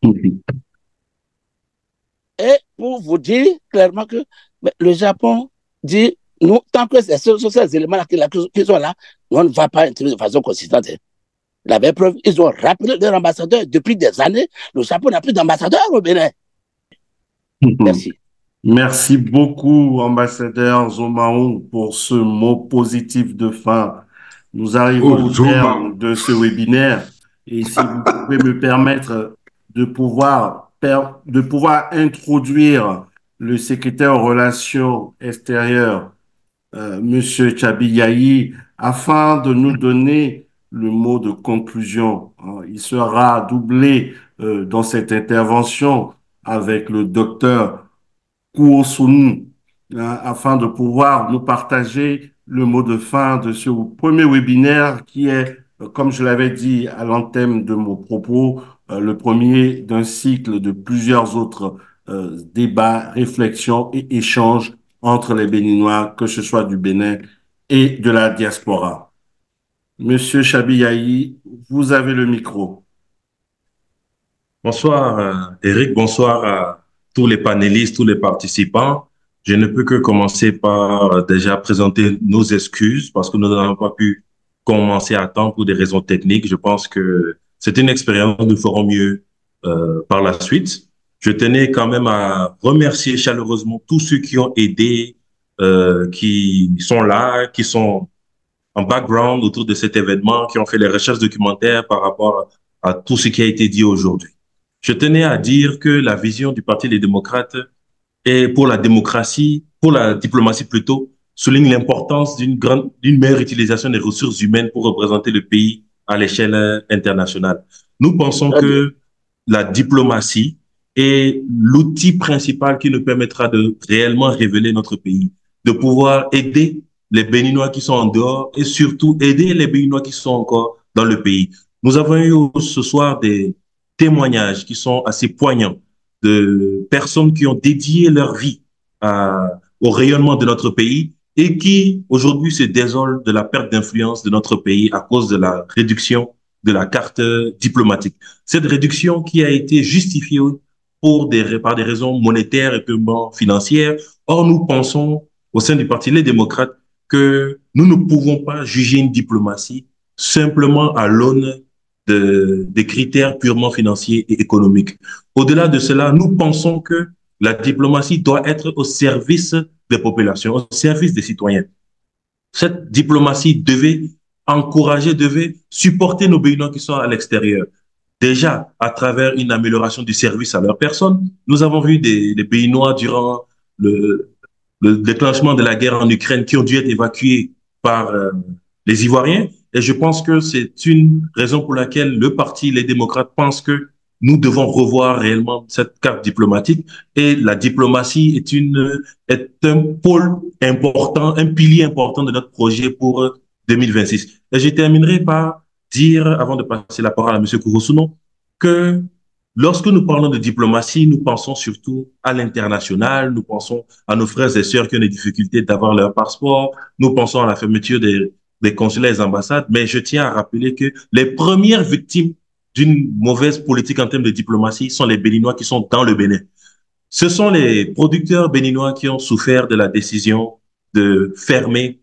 S7: Et pour vous dire clairement que mais le Japon dit nous, tant que c'est sur ces éléments-là qui sont là, on ne va pas intervenir de façon consistante. La même preuve, ils ont rappelé leur ambassadeur depuis des années. Le Japon n'a plus d'ambassadeur au Bénin. Merci.
S1: Merci beaucoup, ambassadeur Zomaou, pour ce mot positif de fin. Nous arrivons oh, au terme de ce webinaire. Et si vous pouvez me permettre de pouvoir, de pouvoir introduire le secrétaire aux relations extérieures, Euh, Monsieur Chabiyayi, afin de nous donner le mot de conclusion. Il sera doublé euh, dans cette intervention avec le docteur Kouosunu, hein, afin de pouvoir nous partager le mot de fin de ce premier webinaire qui est, euh, comme je l'avais dit à l'entame de mon propos, euh, le premier d'un cycle de plusieurs autres euh, débats, réflexions et échanges entre les Béninois, que ce soit du Bénin et de la diaspora. Monsieur Chabiyayi, vous avez le micro.
S8: Bonsoir, euh, Eric. Bonsoir à tous les panélistes, tous les participants. Je ne peux que commencer par euh, déjà présenter nos excuses parce que nous n'avons pas pu commencer à temps pour des raisons techniques. Je pense que c'est une expérience, nous ferons mieux euh, par la suite. Je tenais quand même à remercier chaleureusement tous ceux qui ont aidé, euh, qui sont là, qui sont en background autour de cet événement, qui ont fait les recherches documentaires par rapport à tout ce qui a été dit aujourd'hui. Je tenais à dire que la vision du Parti des démocrates est pour la démocratie, pour la diplomatie plutôt, souligne l'importance d'une grande, d'une meilleure utilisation des ressources humaines pour représenter le pays à l'échelle internationale. Nous pensons que la diplomatie est l'outil principal qui nous permettra de réellement révéler notre pays, de pouvoir aider les Béninois qui sont en dehors et surtout aider les Béninois qui sont encore dans le pays. Nous avons eu ce soir des témoignages qui sont assez poignants de personnes qui ont dédié leur vie à, au rayonnement de notre pays et qui aujourd'hui se désolent de la perte d'influence de notre pays à cause de la réduction de la carte diplomatique. Cette réduction qui a été justifiée pour des, par des raisons monétaires et purement financières. Or, nous pensons au sein du Parti Les Démocrates que nous ne pouvons pas juger une diplomatie simplement à l'aune de, des critères purement financiers et économiques. Au-delà de cela, nous pensons que la diplomatie doit être au service des populations, au service des citoyens. Cette diplomatie devait encourager, devait supporter nos Béninois qui sont à l'extérieur. Déjà, à travers une amélioration du service à leur personne, nous avons vu des, des Béninois durant le, le déclenchement de la guerre en Ukraine qui ont dû être évacués par euh, les Ivoiriens. Et je pense que c'est une raison pour laquelle le parti, les démocrates, pensent que nous devons revoir réellement cette carte diplomatique. Et la diplomatie est, une, est un pôle important, un pilier important de notre projet pour deux mille vingt-six. Et je terminerai par dire, avant de passer la parole à M. Kourosouno, que lorsque nous parlons de diplomatie, nous pensons surtout à l'international, nous pensons à nos frères et sœurs qui ont des difficultés d'avoir leur passeport, nous pensons à la fermeture des, des consulats et des ambassades, mais je tiens à rappeler que les premières victimes d'une mauvaise politique en termes de diplomatie sont les Béninois qui sont dans le Bénin. Ce sont les producteurs béninois qui ont souffert de la décision de fermer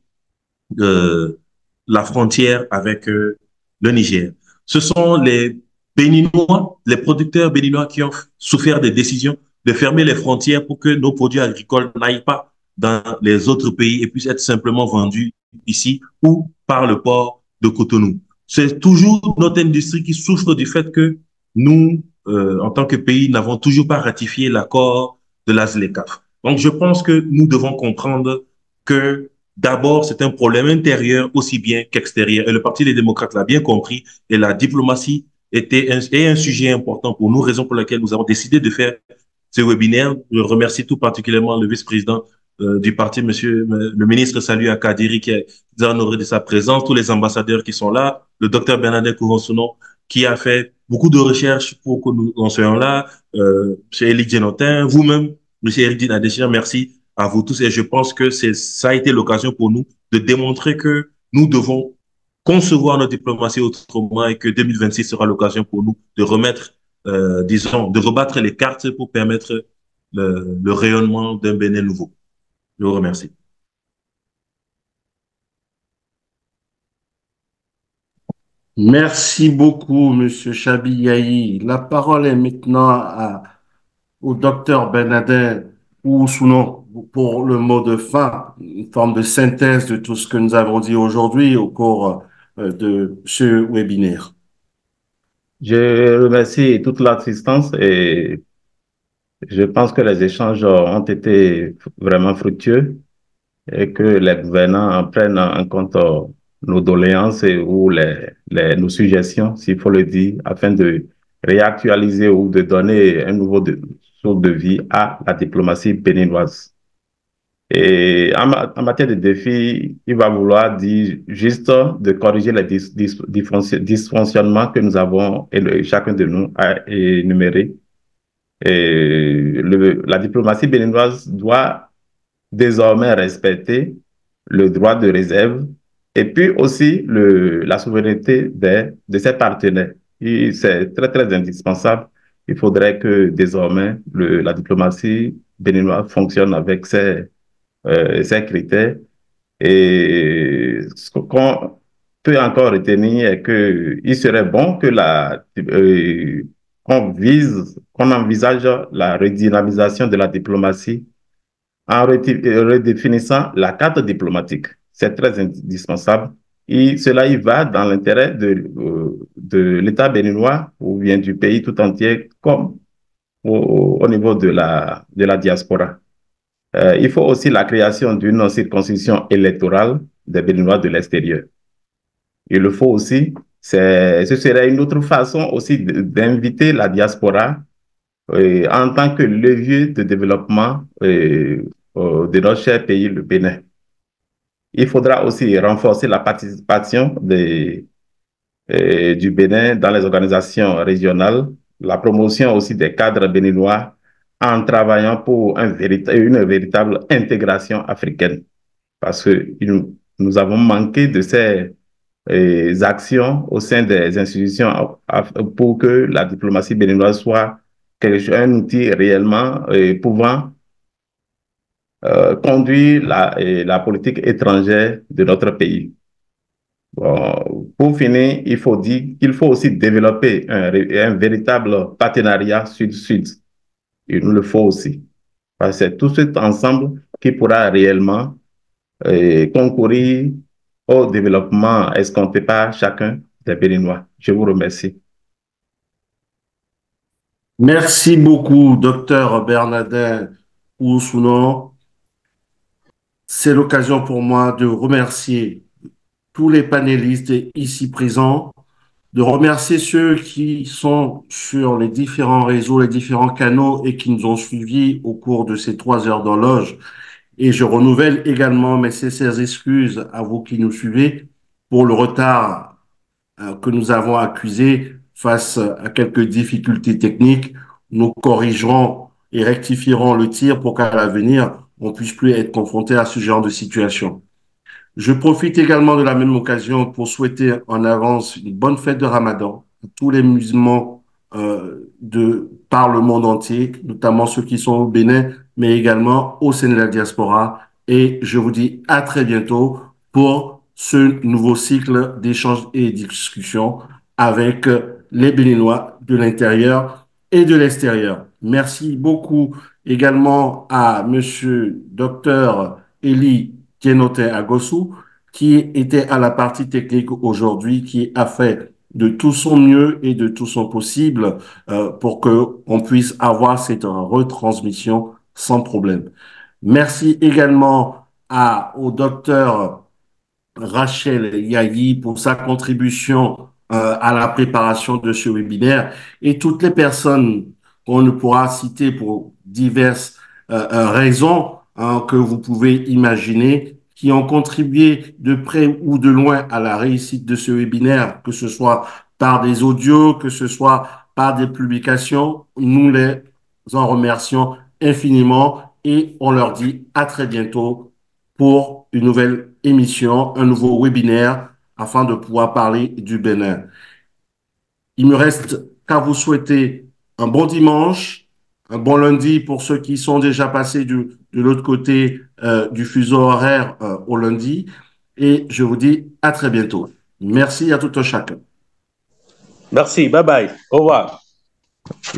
S8: euh, la frontière avec euh, le Niger. Ce sont les Béninois, les producteurs béninois qui ont souffert des décisions de fermer les frontières pour que nos produits agricoles n'aillent pas dans les autres pays et puissent être simplement vendus ici ou par le port de Cotonou. C'est toujours notre industrie qui souffre du fait que nous, euh, en tant que pays, n'avons toujours pas ratifié l'accord de la ZLECAf. Donc, je pense que nous devons comprendre que d'abord, c'est un problème intérieur aussi bien qu'extérieur. Et le Parti des démocrates l'a bien compris. Et la diplomatie était un, est un sujet important pour nous, raison pour laquelle nous avons décidé de faire ce webinaire. Je remercie tout particulièrement le vice-président euh, du parti, monsieur le ministre Salou Akadiri, qui nous a honoré de sa présence, tous les ambassadeurs qui sont là, le docteur Bernadette Kourosouno, qui a fait beaucoup de recherches pour que nous en soyons là, euh, monsieur Élie Genotin, vous-même, monsieur Eridine Adesina, merci à vous tous. Et je pense que c'est, ça a été l'occasion pour nous de démontrer que nous devons concevoir notre diplomatie autrement et que deux mille vingt-six sera l'occasion pour nous de remettre, euh, disons, de rebattre les cartes pour permettre le, le rayonnement d'un Bénin nouveau. Je vous remercie.
S1: Merci beaucoup, Monsieur Chabi-Yahi. La parole est maintenant à, au docteur Bernadette Kourosouno pour le mot de fin, une forme de synthèse de tout ce que nous avons dit aujourd'hui au cours de ce webinaire.
S4: Je remercie toute l'assistance et je pense que les échanges ont été vraiment fructueux et que les gouvernants prennent en compte nos doléances et, ou les, les, nos suggestions, s'il faut le dire, afin de réactualiser ou de donner un nouveau de, souffle de vie à la diplomatie béninoise. Et en, en matière de défis, il va vouloir dire juste de corriger les dis, dis, dysfonctionnements que nous avons, et le, chacun de nous a énuméré. Et le, la diplomatie béninoise doit désormais respecter le droit de réserve et puis aussi le, la souveraineté des, de ses partenaires. C'est très, très indispensable. Il faudrait que désormais le, la diplomatie béninoise fonctionne avec ses, euh, ses critères. Et ce qu'on peut encore retenir est qu'il serait bon que la, euh, qu'on vise, qu'on envisage la redynamisation de la diplomatie en redéfinissant la carte diplomatique. C'est très indispensable. Et cela y va dans l'intérêt de, de l'État béninois ou bien du pays tout entier, comme au, au niveau de la, de la diaspora. Euh, il faut aussi la création d'une circonscription électorale des Béninois de l'extérieur. Il le faut aussi. Ce serait une autre façon aussi d'inviter la diaspora euh, en tant que levier de développement euh, euh, de notre cher pays, le Bénin. Il faudra aussi renforcer la participation des, euh, du Bénin dans les organisations régionales, la promotion aussi des cadres béninois en travaillant pour un vérit- une véritable intégration africaine. Parce que nous, nous avons manqué de ces euh, actions au sein des institutions pour que la diplomatie béninoise soit un outil réellement euh, pouvant euh, conduire la, la politique étrangère de notre pays. Bon, pour finir, il faut dire qu'il faut aussi développer un, un véritable partenariat sud-sud. Il nous le faut aussi. Parce que c'est tout cet ensemble qui pourra réellement euh, concourir au développement escompté par chacun des Béninois. Je vous remercie.
S1: Merci beaucoup, docteur Bernardin Oussounon. C'est l'occasion pour moi de remercier tous les panélistes ici présents, de remercier ceux qui sont sur les différents réseaux, les différents canaux et qui nous ont suivis au cours de ces trois heures d'horloge. Et je renouvelle également mes sincères excuses à vous qui nous suivez pour le retard euh, que nous avons accusé face à quelques difficultés techniques. Nous corrigerons et rectifierons le tir pour qu'à l'avenir, on puisse plus être confronté à ce genre de situation. Je profite également de la même occasion pour souhaiter en avance une bonne fête de Ramadan à tous les musulmans euh, de, par le monde entier, notamment ceux qui sont au Bénin, mais également au sein de la diaspora. Et je vous dis à très bientôt pour ce nouveau cycle d'échanges et discussions avec les Béninois de l'intérieur et de l'extérieur. Merci beaucoup également à Monsieur Docteur Eli Tienote Agosu, qui était à la partie technique aujourd'hui, qui a fait de tout son mieux et de tout son possible euh, pour qu'on puisse avoir cette retransmission sans problème. Merci également à, au docteur Rachel Yahi pour sa contribution euh, à la préparation de ce webinaire et toutes les personnes qu'on ne pourra citer pour diverses euh, raisons hein, que vous pouvez imaginer qui ont contribué de près ou de loin à la réussite de ce webinaire, que ce soit par des audios, que ce soit par des publications. Nous les en remercions infiniment et on leur dit à très bientôt pour une nouvelle émission, un nouveau webinaire afin de pouvoir parler du Bénin. Il me reste qu'à vous souhaiter un bon dimanche, un bon lundi pour ceux qui sont déjà passés du, de l'autre côté euh, du fuseau horaire euh, au lundi. Et je vous dis à très bientôt. Merci à tout un chacun.
S5: Merci, bye bye, au revoir.